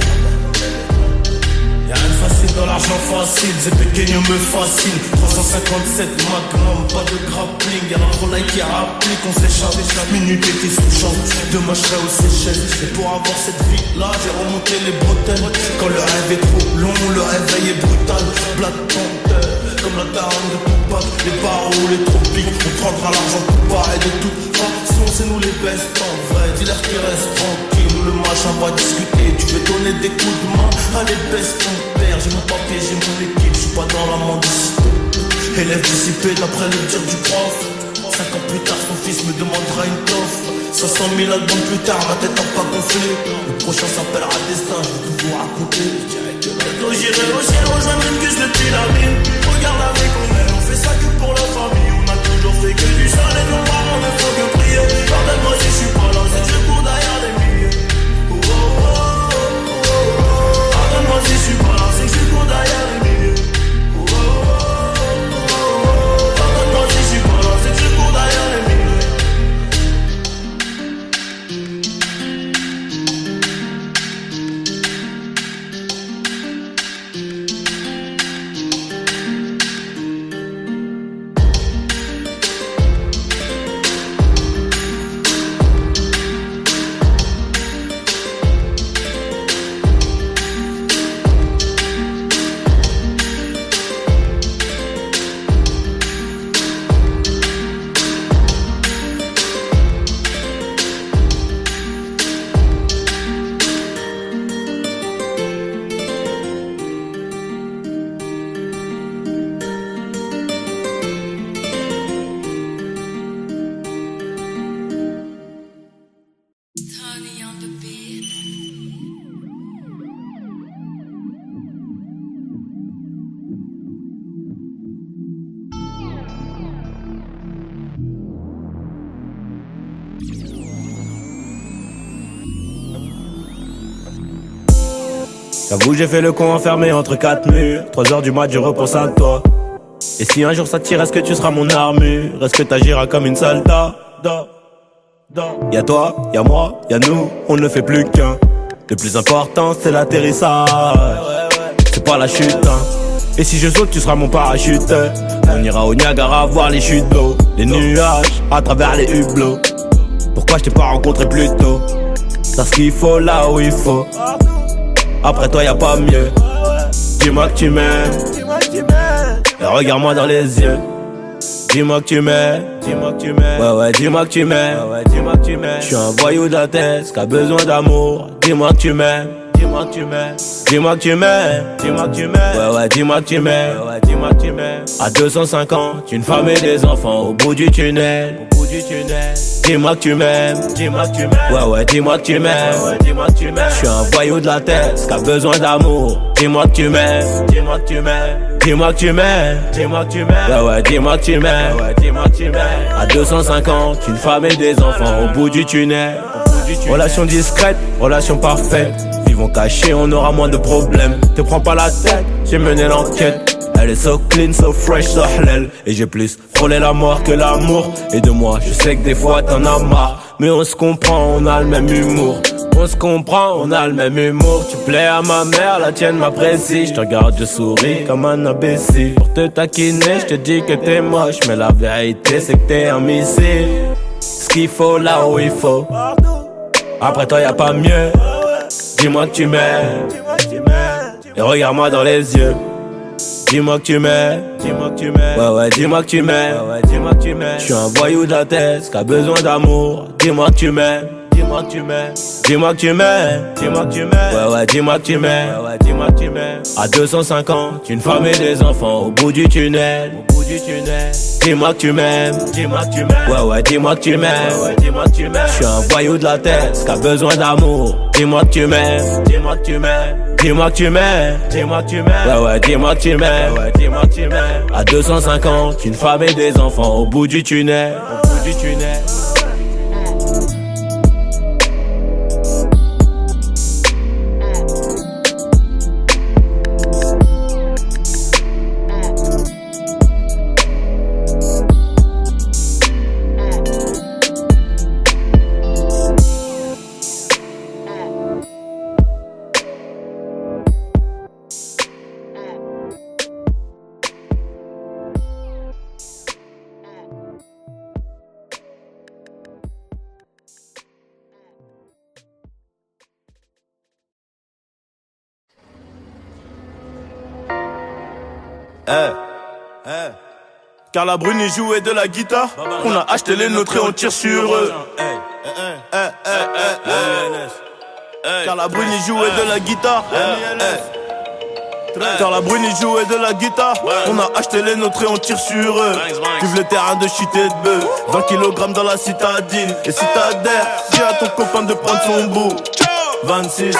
Y'a rien de facile dans l'argent facile, c'est pequeño me fascine. Trois cent cinquante-sept Magnum, pas de grappling. Y'a l'enrolaille qui rapplique, on s'échappe. Minute était sous champ, demain je serai aux Seychelles. Et pour avoir cette vie là, j'ai remonté les bretelles. Quand le rêve est trop long, le réveil est brutal. Black Panther, comme la daronne de Tupac. Les barreaux, les tropiques, on prendra l'argent pour pareil de toute façon. C'est nous les best en vrai, dis-leur qu'ils restent tranquilles. Nous le machin va discuter, tu veux donner des coups de main. Allez best ton père, j'ai mon papier, j'ai mon équipe. Je suis pas dans la mendicité. Élève dissipé d'après le dire du prof. Cinq ans plus tard, ton fils me demandera une toffe. cinq cent mille albums plus tard, ma tête n'a pas gonflé. Le prochain s'appellera Destin, je vais tout vous raconter. Bientôt j'irai au ciel rejoindre une cuisse de pyramide. Regarde la vie qu'on mène, on fait ça que pour la famille. On a toujours fait que du sale et nos parents ne font que prier. Pardonne-moi si je suis pas là, c'est que je cours derrière les milliers. Oh, oh, oh, oh, oh. Pardonne-moi si je suis pas là, c'est que je cours derrière les milliers. Oh, oh, oh, oh, oh. Pardonne-moi si je suis pas là, c'est que je cours derrière les milliers. Tony on the beat. J'avoue j'ai fait le con enfermé entre quatre murs. Trois heures du mat je repense à toi. Et si un jour ça tire, est-ce que tu seras mon armure? Est-ce que t'agiras comme une soldat? Y'a toi, y'a moi, y'a nous, on ne fait plus qu'un. Le plus important c'est l'atterrissage, c'est pas la chute hein. Et si je saute tu seras mon parachute. On ira au Niagara voir les chutes d'eau, les nuages à travers les hublots. Pourquoi je t'ai pas rencontré plus tôt? T'as ce qu'il faut là où il faut. Après toi y'a pas mieux. Dis-moi que tu m'aimes et regarde-moi dans les yeux. Dis-moi que tu m'aimes, dis-moi que tu m'aimes. Ouais ouais, dis-moi que tu m'aimes, ouais ouais, dis-moi que tu m'aimes. Je suis un voyou de la tête qui a besoin d'amour. Dis-moi que tu m'aimes, dis-moi que tu m'aimes. Dis-moi que tu m'aimes, dis-moi que tu m'aimes. Ouais ouais, dis-moi que tu m'aimes, ouais ouais, dis-moi que tu m'aimes. À deux cent cinquante, une femme et des enfants au bout du tunnel, au bout du tunnel. Dis-moi que tu m'aimes, dis-moi que tu m'aimes. Ouais ouais, dis-moi que tu m'aimes, ouais ouais, dis-moi que tu m'aimes. Je suis un voyou de la tête qui a besoin d'amour. Dis-moi que tu m'aimes, dis-moi que tu m'aimes. Dis-moi que tu m'aimes, dis-moi que tu m'aimes. Ouais ouais, dis-moi que tu m'aimes, ouais ouais, dis-moi que tu m'aimes. À deux cent cinquante, une femme et des enfants au bout du tunnel. Relation discrète, relation parfaite. Vivons cachés, on aura moins de problèmes. Te prends pas la tête, j'ai mené l'enquête. Elle est so clean, so fresh, so halal. Et j'ai plus frôlé la mort que l'amour. Et de moi, je sais que des fois t'en as marre. Mais on se comprend, on a le même humour. On se comprend, on a le même humour. Tu plais à ma mère, la tienne m'apprécie. Je te regarde, je souris comme un imbécile. Pour te taquiner, je te dis que t'es moche. Mais la vérité c'est que t'es un missile. Ce qu'il faut là où il faut. Après toi y'a pas mieux. Dis-moi que tu m'aimes et regarde-moi dans les yeux. Dis-moi que tu m'aimes, dis-moi que tu m'aimes. Ouais ouais, dis-moi que tu m'aimes, ouais ouais, dis-moi que tu m'aimes. Je suis un voyou de la tête qui a besoin d'amour. Dis-moi que tu m'aimes, dis-moi que tu m'aimes. Dis-moi que tu m'aimes, dis-moi que tu m'aimes. Ouais ouais, dis-moi que tu m'aimes, ouais ouais, dis-moi que tu m'aimes. À deux cent cinquante, une femme et des enfants au bout du tunnel, au bout du tunnel. Dis-moi que tu m'aimes, dis-moi que tu m'aimes. Ouais ouais, dis-moi que tu m'aimes, ouais ouais, dis-moi que tu m'aimes. Je suis un voyou de la tête qui a besoin d'amour. Dis-moi que tu m'aimes, dis-moi que tu m'aimes. Dis-moi que tu m'aimes, dis-moi que tu m'aimes. Ouais ouais, dis-moi que tu m'aimes, ouais ouais, dis-moi que tu m'aimes. À deux cent cinquante, une femme et des enfants au bout du tunnel, au bout du tunnel. Eh, eh. Car la Bruni jouait de la guitare. On a acheté les nôtres et on tire sur eux. Eh, eh, eh, eh, eh. Car la Bruni jouait de la guitare. Car la Bruni jouait de la guitare. On a acheté les nôtres et on tire sur eux. Vive le terrain de shit et de bœuf. vingt kilogrammes dans la citadine. Et si t'adhères, dis à ton copain de prendre son bout. vingt-six.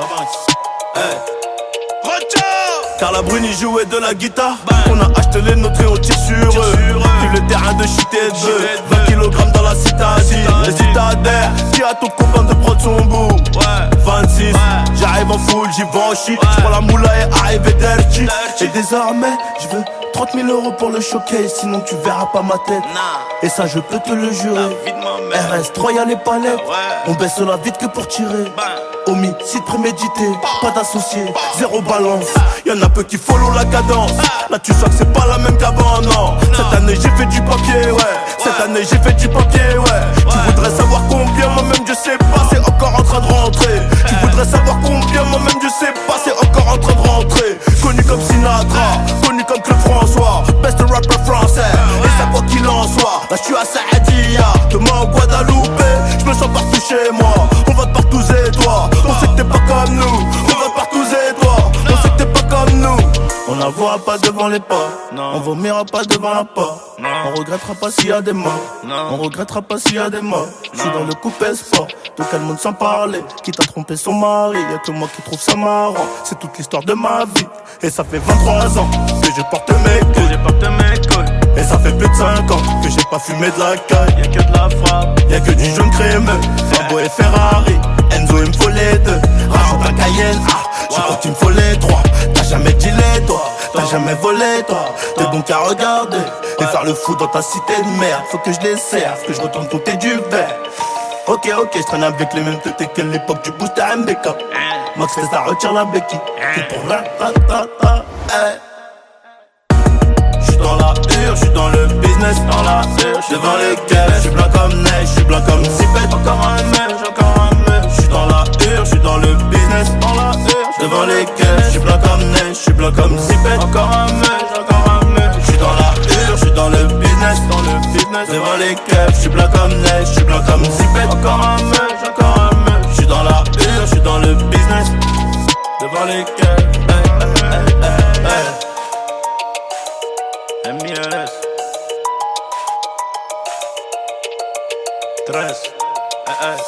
Car la Bruni jouait de la guitare. On a acheté les nôtres et on tire sur eux. Vive le terrain de shit et de bœuf. vingt kilogrammes dans la citadine. Et si t'adhères, dis à ton copain de prendre son bout. vingt-six, j'arrive en full, j'y vais en shit. J'prends la moula et arrive dirty. Et désormais, je veux trente mille euros pour le showcase. Sinon tu verras pas ma tête. Et ça je peux te le jurer. R S trois y'a les palettes. On baisse la vite que pour tirer. Homicide prémédité, pas d'associé, zéro balance. Y'en a peu qui follow la cadence. Là tu sens que c'est pas la même qu'avant, non. Cette année j'ai fait du papier, ouais. Cette année j'ai fait du papier, ouais. Tu voudrais savoir combien, moi-même je sais pas, c'est encore en train de rentrer. Tu voudrais savoir combien, moi-même je sais pas, c'est encore en train de rentrer. Connu comme Sinatra, connu comme Claude François, best rapper français. Et ça quoi qu'il en soit, là je suis à Saadia, demain au Guadeloupe. Je me sens partout chez moi, on va de partout et toi. On sait que t'es pas comme nous, on va de partout et toi. On sait que t'es pas comme nous. On n'avouera pas devant les pas. On vomira pas devant la porte. On regrettera pas s'il y a des morts. On regrettera pas s'il y a des morts. J'suis dans le coupé sport, de quel monde sans parler. Qui t'a trompé son mari, y'a que moi qui trouve ça marrant. C'est toute l'histoire de ma vie. Et ça fait vingt-trois ans que je porte mes couilles. Que je porte mes couilles. Et ça fait plus de cinq ans que j'ai pas fumé de la caille. Y'a que de la frappe, y'a que du jaune crémeux. Lambo et Ferrari, Enzo il me faut les deux. Rajoute la Cayenne, ah, je crois qu'il me faut les trois. T'as jamais dealé toi, t'as jamais volé toi. T'es bon qu'à regarder et faire le fou dans ta cité de merde. Faut que je les serve, que je retourne compter du verre. Ok ok, je traîne avec les mêmes têtes que l'époque du boost à M B K. Max fait ça, retire la béquille. Tout pour la ta ta ta, hey. J'suis dans la hure, j'suis dans le business, dans la hure, j'suis devant les caisses, j'suis blanc comme neige, j'suis blanc comme Zipette, encore un mec, encore un mec. J'suis dans la hure, j'suis dans le business, dans la hure, j'suis devant les caisses, j'suis blanc comme neige, j'suis blanc comme Zipette, encore un mec, encore un mec. J'suis dans la hure, j'suis dans le business, dans le business, devant les caisses, j'suis blanc comme neige, j'suis blanc comme Zipette, encore un mec, encore un mec. J'suis dans la hure, j'suis dans le business, devant les caisses, hey, hey, hey, hey. M I L S Tres eh, eh.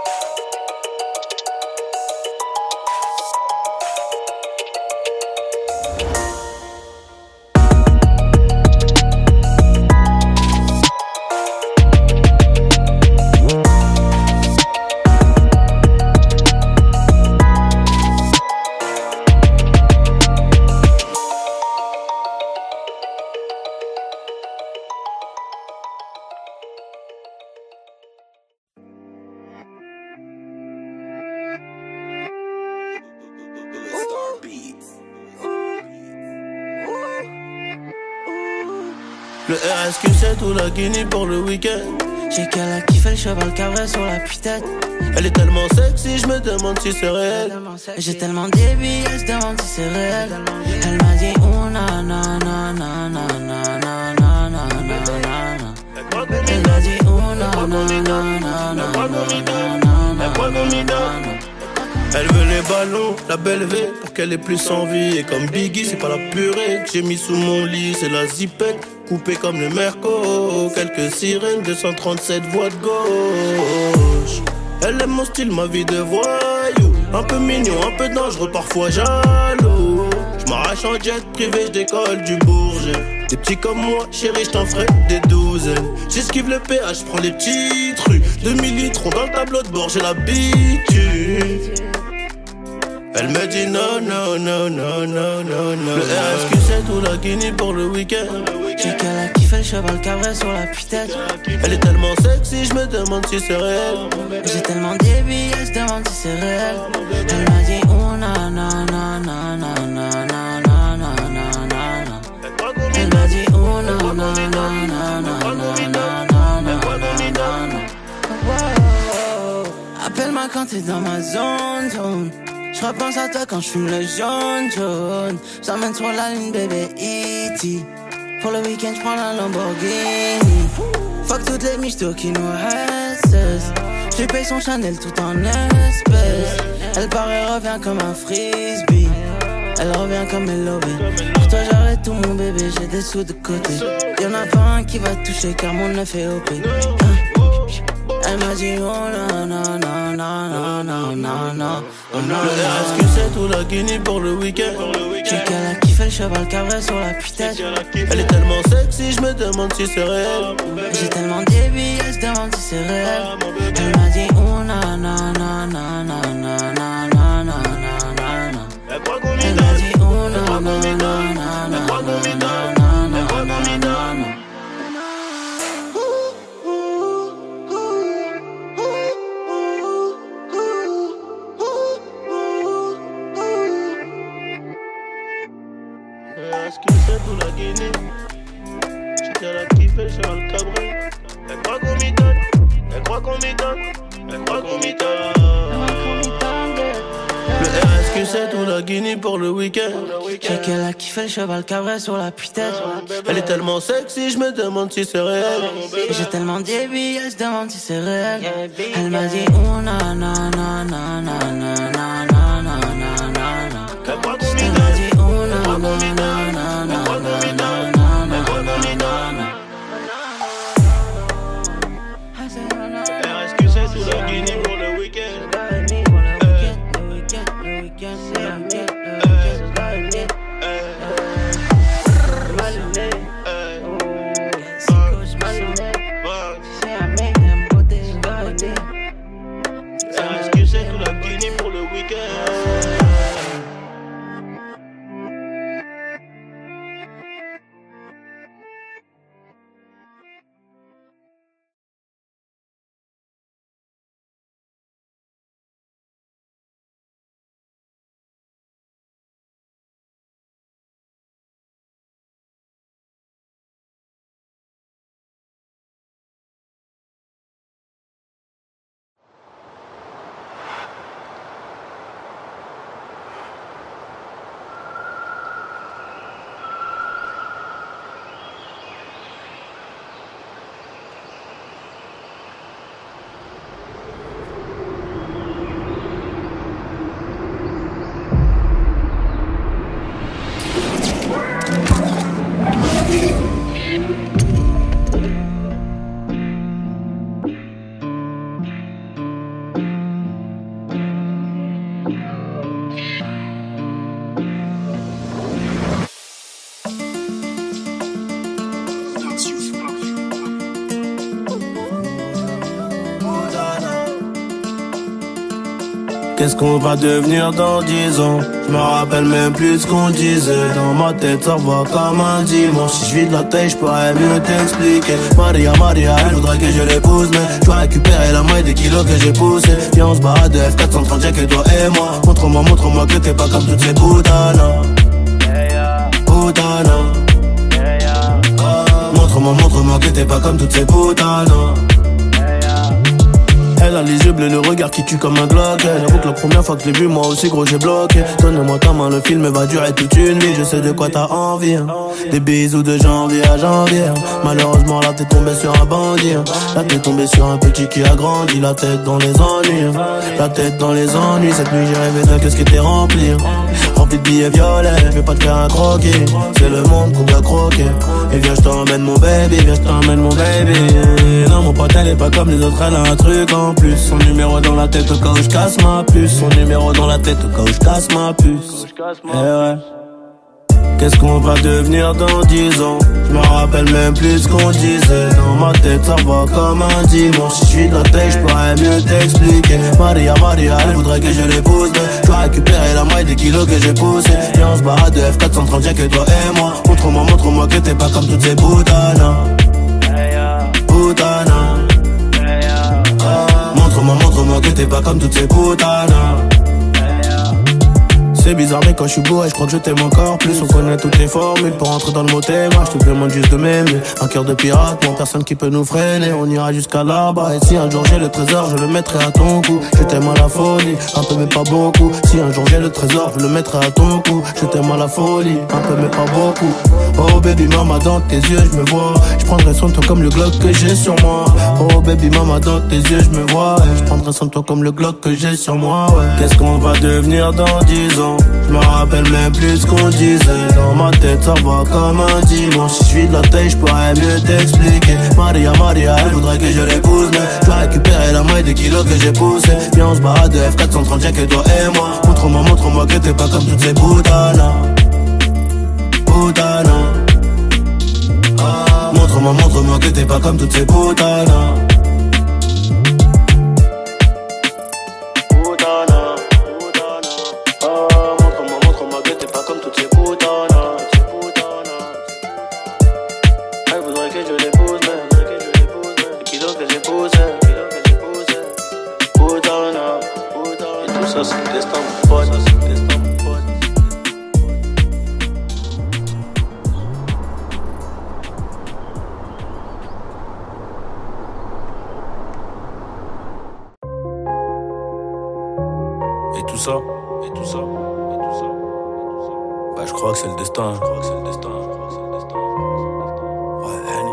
Le R S Q sept ou la Guinée pour le week-end. J'ai qu'elle a kiffé le cheval cabré sur la putette. Elle est tellement sexy, je me demande si c'est réel. J'ai tellement des billets, je demande si c'est réel. Elle m'a dit oh na na na na na na na na na na. Elle m'a dit oh na na na na na na na na. Elle veut les ballons, la belle V, pour qu'elle ait plus envie. Et comme Biggie, c'est pas la purée que j'ai mis sous mon lit, c'est la zipette, coupée comme le Merco. Quelques sirènes, deux cent trente-sept voix de gauche. Elle aime mon style, ma vie de voyou. Un peu mignon, un peu dangereux, parfois jaloux. J'm'arrache en jet privé, j'décolle du Bourget. Des petits comme moi, chérie, j't'en ferai des douzaines. J'esquive le péage, j'prends les petites rues. deux mille litres dans le tableau de bord, j'ai l'habitude. Elle me dit non, non, non, non, non, non, non. Le R S Q sept ou la Guinée pour le week-end. J'ai qu'elle a kiffé le cheval cabré sur la putette. Elle est tellement sexy, je me demande si c'est réel. J'ai tellement des billets, je demande si c'est réel. Elle m'a dit oh na na na na na na na na na na. Elle m'a dit oh na na na na na na na na na. Appelle-moi quand t'es dans ma zone, zone. Je repense à toi quand je fume le jaune, jaune. J'emmène sur la ligne, bébé E T. Pour le week-end, j'prends la Lamborghini. Fuck toutes les michtos qui nous restent. J'lui paye son Chanel tout en espèces. Elle part et revient comme un frisbee. Elle revient comme Melody. Pour toi j'arrête tout mon bébé, j'ai des sous de côté. Y'en a pas un qui va toucher car mon neuf est O P. Elle m'a dit oh non non non non non non non non. Le R S Q sept ou la Guinée pour le week-end. J'ai qu'elle a kiffé le cheval cabré sur la putette. Elle est tellement sexy, je me demande si c'est réel. J'ai tellement des billets, je demande si c'est réel. Elle m'a dit oh na na na na na na na na na na. Elle m'a dit oh na na na na na na na na na. Ou la Guinée, j'ai qu'elle a kiffé le cheval cabré. Elle croit qu'on m'y donne, elle croit qu'on m'y donne, elle croit qu'on m'y donne. Le R S Q sept ou la Guinée pour le week-end. J'ai qu'elle a kiffé le cheval cabré sur la putette. Elle est tellement sexy, je me demande si c'est réel. J'ai tellement des billets, je demande si c'est réel. Elle m'a dit oh na na na na na na na na na na. Elle m'a dit oh na na na. fini pour le week-end. Qu'est-ce qu'on va devenir dans dix ans? Je me rappelle même plus ce qu'on disait. Dans ma tête ça va comme un dimanche. Si je vide la tête je pourrais mieux t'expliquer. Maria, Maria, elle voudrait que je l'épouse, mais je dois récupérer la moitié des kilos que j'ai poussé. Viens on se barre de F quatre cent trente, y'a que toi et moi. Montre-moi, montre-moi que t'es pas comme toutes ces putanas. Putanas. Montre-moi, montre-moi que t'es pas comme toutes ces putanas. Elle a les yeux bleus, le regard qui tue comme un Glock. J'avoue que la première fois que je l'ai vu, moi aussi gros j'ai bloqué. Donne-moi ta main, le film va durer toute une vie. Je sais de quoi t'as envie, hein. Des bisous de janvier à janvier. Malheureusement là t'es tombé sur un bandit, hein. Là t'es tombé sur un petit qui a grandi. La tête dans les ennuis, hein. La tête dans les ennuis. Cette nuit j'ai rêvé d'un qu'est-ce qui était rempli, hein. Rempli de billets violets, je vais pas te faire un croquis. C'est le monde qu'on doit croquer. Et viens je t'emmène mon baby, viens je t'emmène mon baby. Non mon pote elle est pas comme les autres, elle a un truc en plus. Son numéro dans la tête au cas où je casse ma puce. Son numéro dans la tête au cas où je casse ma puce. Eh ouais. Qu'est-ce qu'on va devenir dans dix ans? Je me rappelle même plus ce qu'on disait. Dans ma tête ça va comme un dimanche. Si je suis de la tête je pourrais mieux t'expliquer. Maria, Maria, elle voudrait que je l'épouse, mais je dois récupérer la moitié des kilos que j'ai poussé. Viens on se barre de F quatre cent trente, y'a que toi et moi. Montre-moi, montre-moi que t'es pas comme toutes ces putanas. Putanas. Montre-moi, montre-moi que t'es pas comme toutes ces putanas. C'est bizarre mais quand je suis beau et je crois que je t'aime encore plus. On connaît toutes les formules pour entrer dans le mot thème. Je te demande juste de m'aimer. Un cœur de pirate, moi personne qui peut nous freiner. On ira jusqu'à là-bas. Et si un jour j'ai le trésor, je le mettrai à ton cou. Je t'aime à la folie, un peu mais pas beaucoup. Si un jour j'ai le trésor, je le mettrai à ton cou. Je t'aime à la folie, un peu mais pas beaucoup. Oh baby mama dans tes yeux je me vois. Je prendrai soin de toi comme le Glock que j'ai sur moi. Oh baby mama dans tes yeux je me vois. Je prendrai soin de toi comme le Glock que j'ai sur moi, ouais. Qu'est-ce qu'on va devenir dans dix ans? Je me rappelle même plus ce qu'on disait. Dans ma tête ça va comme un dimanche. Si je suis de la tête je pourrais mieux t'expliquer. Maria, Maria, elle voudrait que je l'épouse, mais je dois récupérer la moitié des kilos que j'ai poussé. Viens on se barre de F quatre cent trente, y'a que toi et moi. Montre-moi, montre-moi que t'es pas comme toutes ces putanas. Putanas. Montre-moi, montre-moi que t'es pas comme toutes ces putanas. Et tout ça, et tout ça, et tout ça, et tout ça. Bah je crois que c'est le destin, je crois que c'est le destin, je crois que c'est le destin. Ouais, Annie.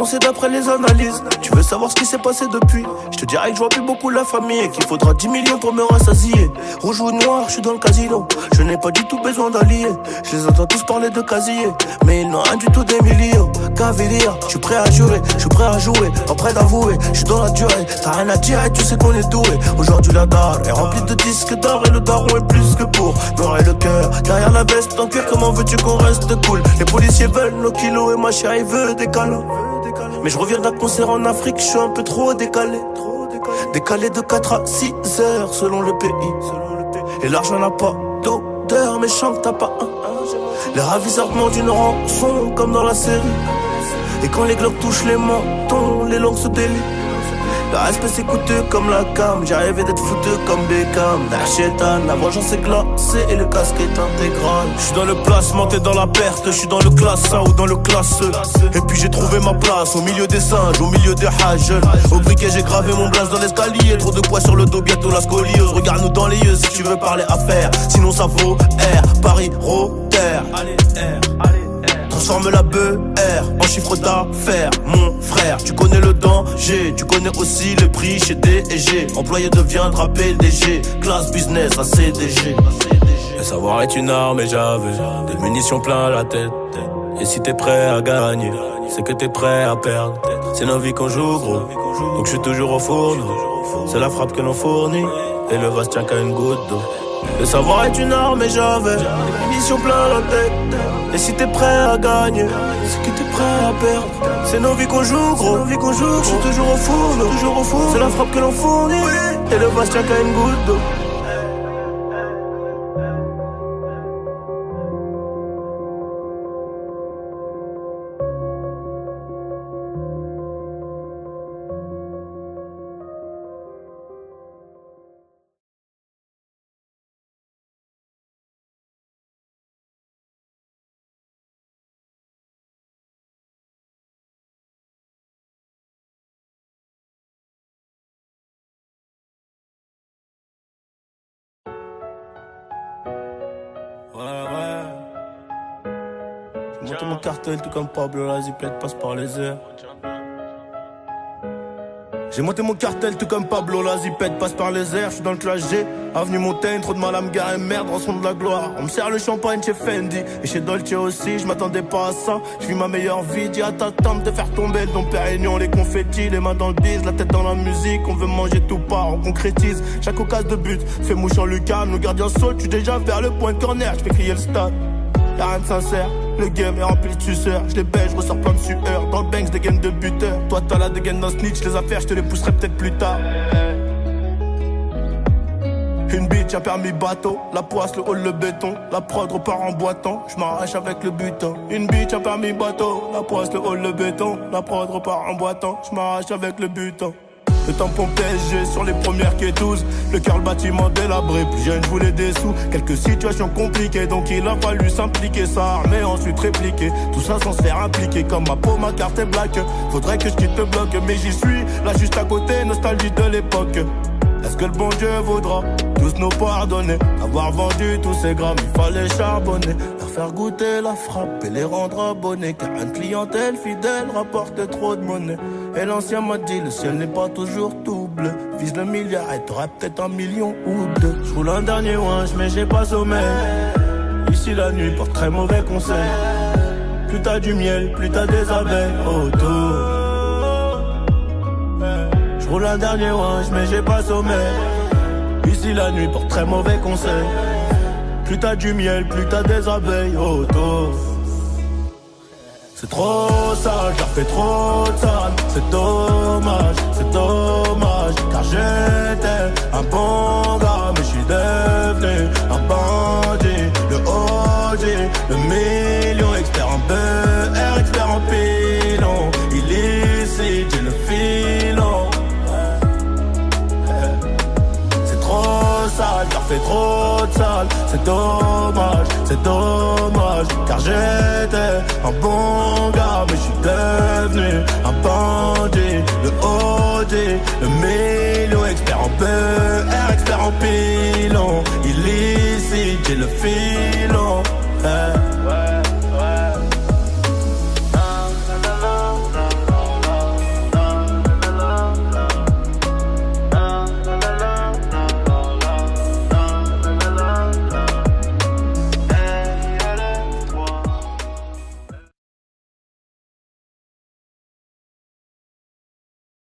foncé d'après les analyses. Tu veux savoir ce qui s'est passé depuis? Je te dirais que je vois plus beaucoup la famille et qu'il faudra dix millions pour me rassasier. Rouge ou noir, je suis dans le casino. Je n'ai pas du tout besoin d'alliés. Je les entends tous parler de casier, mais ils n'ont rien du tout d'Emilio. Cavalier, je suis prêt à jurer, je suis prêt à jouer, pas prêt d'avouer. Je suis dans la durée, t'as rien à dire et tu sais qu'on est doué. Aujourd'hui la dalle est remplie de disques d'or et le daron est plus que pour noircir le cœur. Derrière la veste en cuir, comment veux-tu qu'on reste cool? Les policiers veulent nos kilos et ma chérie veut des câlins. Mais je reviens d'un concert en Afrique, je suis un peu trop décalé. Décalé de quatre à six heures selon le pays. Et l'argent n'a pas d'odeur, mais chante t'as pas un. Les ravisseurs demandent une rançon comme dans la série. Et quand les globes touchent les mentons, les langues se délient. Le respect c'est coûteux comme la cam. J'ai rêvé d'être fouteux comme Beckham. Nachétan, la vengeance est glacée et le casque est intégral. Je suis dans le placement, t'es dans la perte. Je suis dans le classe un ou dans le classe E. Et puis j'ai trouvé ma place au milieu des singes, au milieu des hages. Au briquet j'ai gravé mon blaze dans l'escalier. Trop de poids sur le dos, bientôt la scoliose. Regarde-nous dans les yeux si tu veux parler affaires. Sinon ça vaut R, Paris, Rotter. Allez R, allez. Transforme la B R en chiffre d'affaires, mon frère. Tu connais le danger, tu connais aussi le prix chez D et G. Employé deviendra P D G, classe business à C D G. Le savoir est une arme et j'avais des munitions plein la tête. Et si t'es prêt à gagner, c'est que t'es prêt à perdre. C'est nos vies qu'on joue gros, donc je suis toujours au fourneau. C'est la frappe que l'on fournit, et le vase tient qu'à une goutte d'eau. Le savoir est une arme et j'avais des munitions plein la tête. Et si t'es prêt à gagner, c'est que t'es prêt à perdre. C'est nos vies qu'on joue gros, nos vies qu'on joue. Je suis toujours au four, toujours au four. C'est la frappe que l'on fournit, et le vase tient qu'à une goutte d'eau. Ouais, ouais. J'ai monté mon cartel tout comme Pablo, la zipette passe par les airs. J'ai monté mon cartel tout comme Pablo, la zipette passe par les airs. J'suis dans le classe G, avenue Montaigne, trop de mal à me garer, merde, rançon de la gloire. On me sert le champagne chez Fendi, et chez Dolce aussi, j'm'attendais pas à ça. J'vis ma meilleure vie, dis à ta tante de faire tomber le Dom Pérignon, les confettis, les mains dans le bise, la tête dans la musique. On veut manger tout part, on concrétise, chaque occasion de but. Fais mouche en lucarne, le gardien saute, j'suis déjà vers le point de corner, j'fais crier le stade. Y'a rien de sincère, le game est rempli de suceurs. Je les baise, je ressors plein de sueur. Dans le bank, des gaines de buteur. Toi t'as la dégaine d'un snitch, les affaires je te les pousserai peut-être plus tard. Une bitch, un permis bateau, la poisse, le hall, le béton. La prod repart en boitant, je m'arrache avec le butin. Une bitch, un permis bateau, la poisse, le hall, le béton. La prod repart en boitant, je m'arrache avec le butin. Le tampon P S G sur les premières quêteuses. Le cœur, le bâtiment délabré. Plus jeune, je voulais des sous. Quelques situations compliquées, donc il a fallu s'impliquer. Ça mais ensuite répliquer. Tout ça sans se faire impliquer. Comme ma peau, ma carte est black. Faudrait que je quitte le bloc, mais j'y suis. Là, juste à côté, nostalgie de l'époque. Est-ce que le bon Dieu voudra tous nous pardonner? Avoir vendu tous ces grammes, il fallait charbonner. Leur faire goûter la frappe et les rendre abonnés. Car une clientèle fidèle rapporte trop de monnaie. Et l'ancien m'a dit, le ciel n'est pas toujours tout bleu. Vise le milliard et t'auras peut-être un million ou deux. Je roule un dernier ouinge mais j'ai pas sommeil. Ici la nuit porte très mauvais conseil. Plus t'as du miel, plus t'as des abeilles autour. Je roule un dernier ouinge mais j'ai pas sommeil. Ici la nuit porte très mauvais conseil. Plus t'as du miel, plus t'as des abeilles autour. C'est trop sale, j'en fais trop de sale. C'est dommage, c'est dommage. Car j'étais un bon gars, mais j'suis devenu un bandit. Le O G, le million, expert en B R, expert en pilon. Illicite, j'ai le filon. C'est trop sale, j'en fais trop de sale. C'est dommage, c'est dommage. Car j'étais un bon gars, mais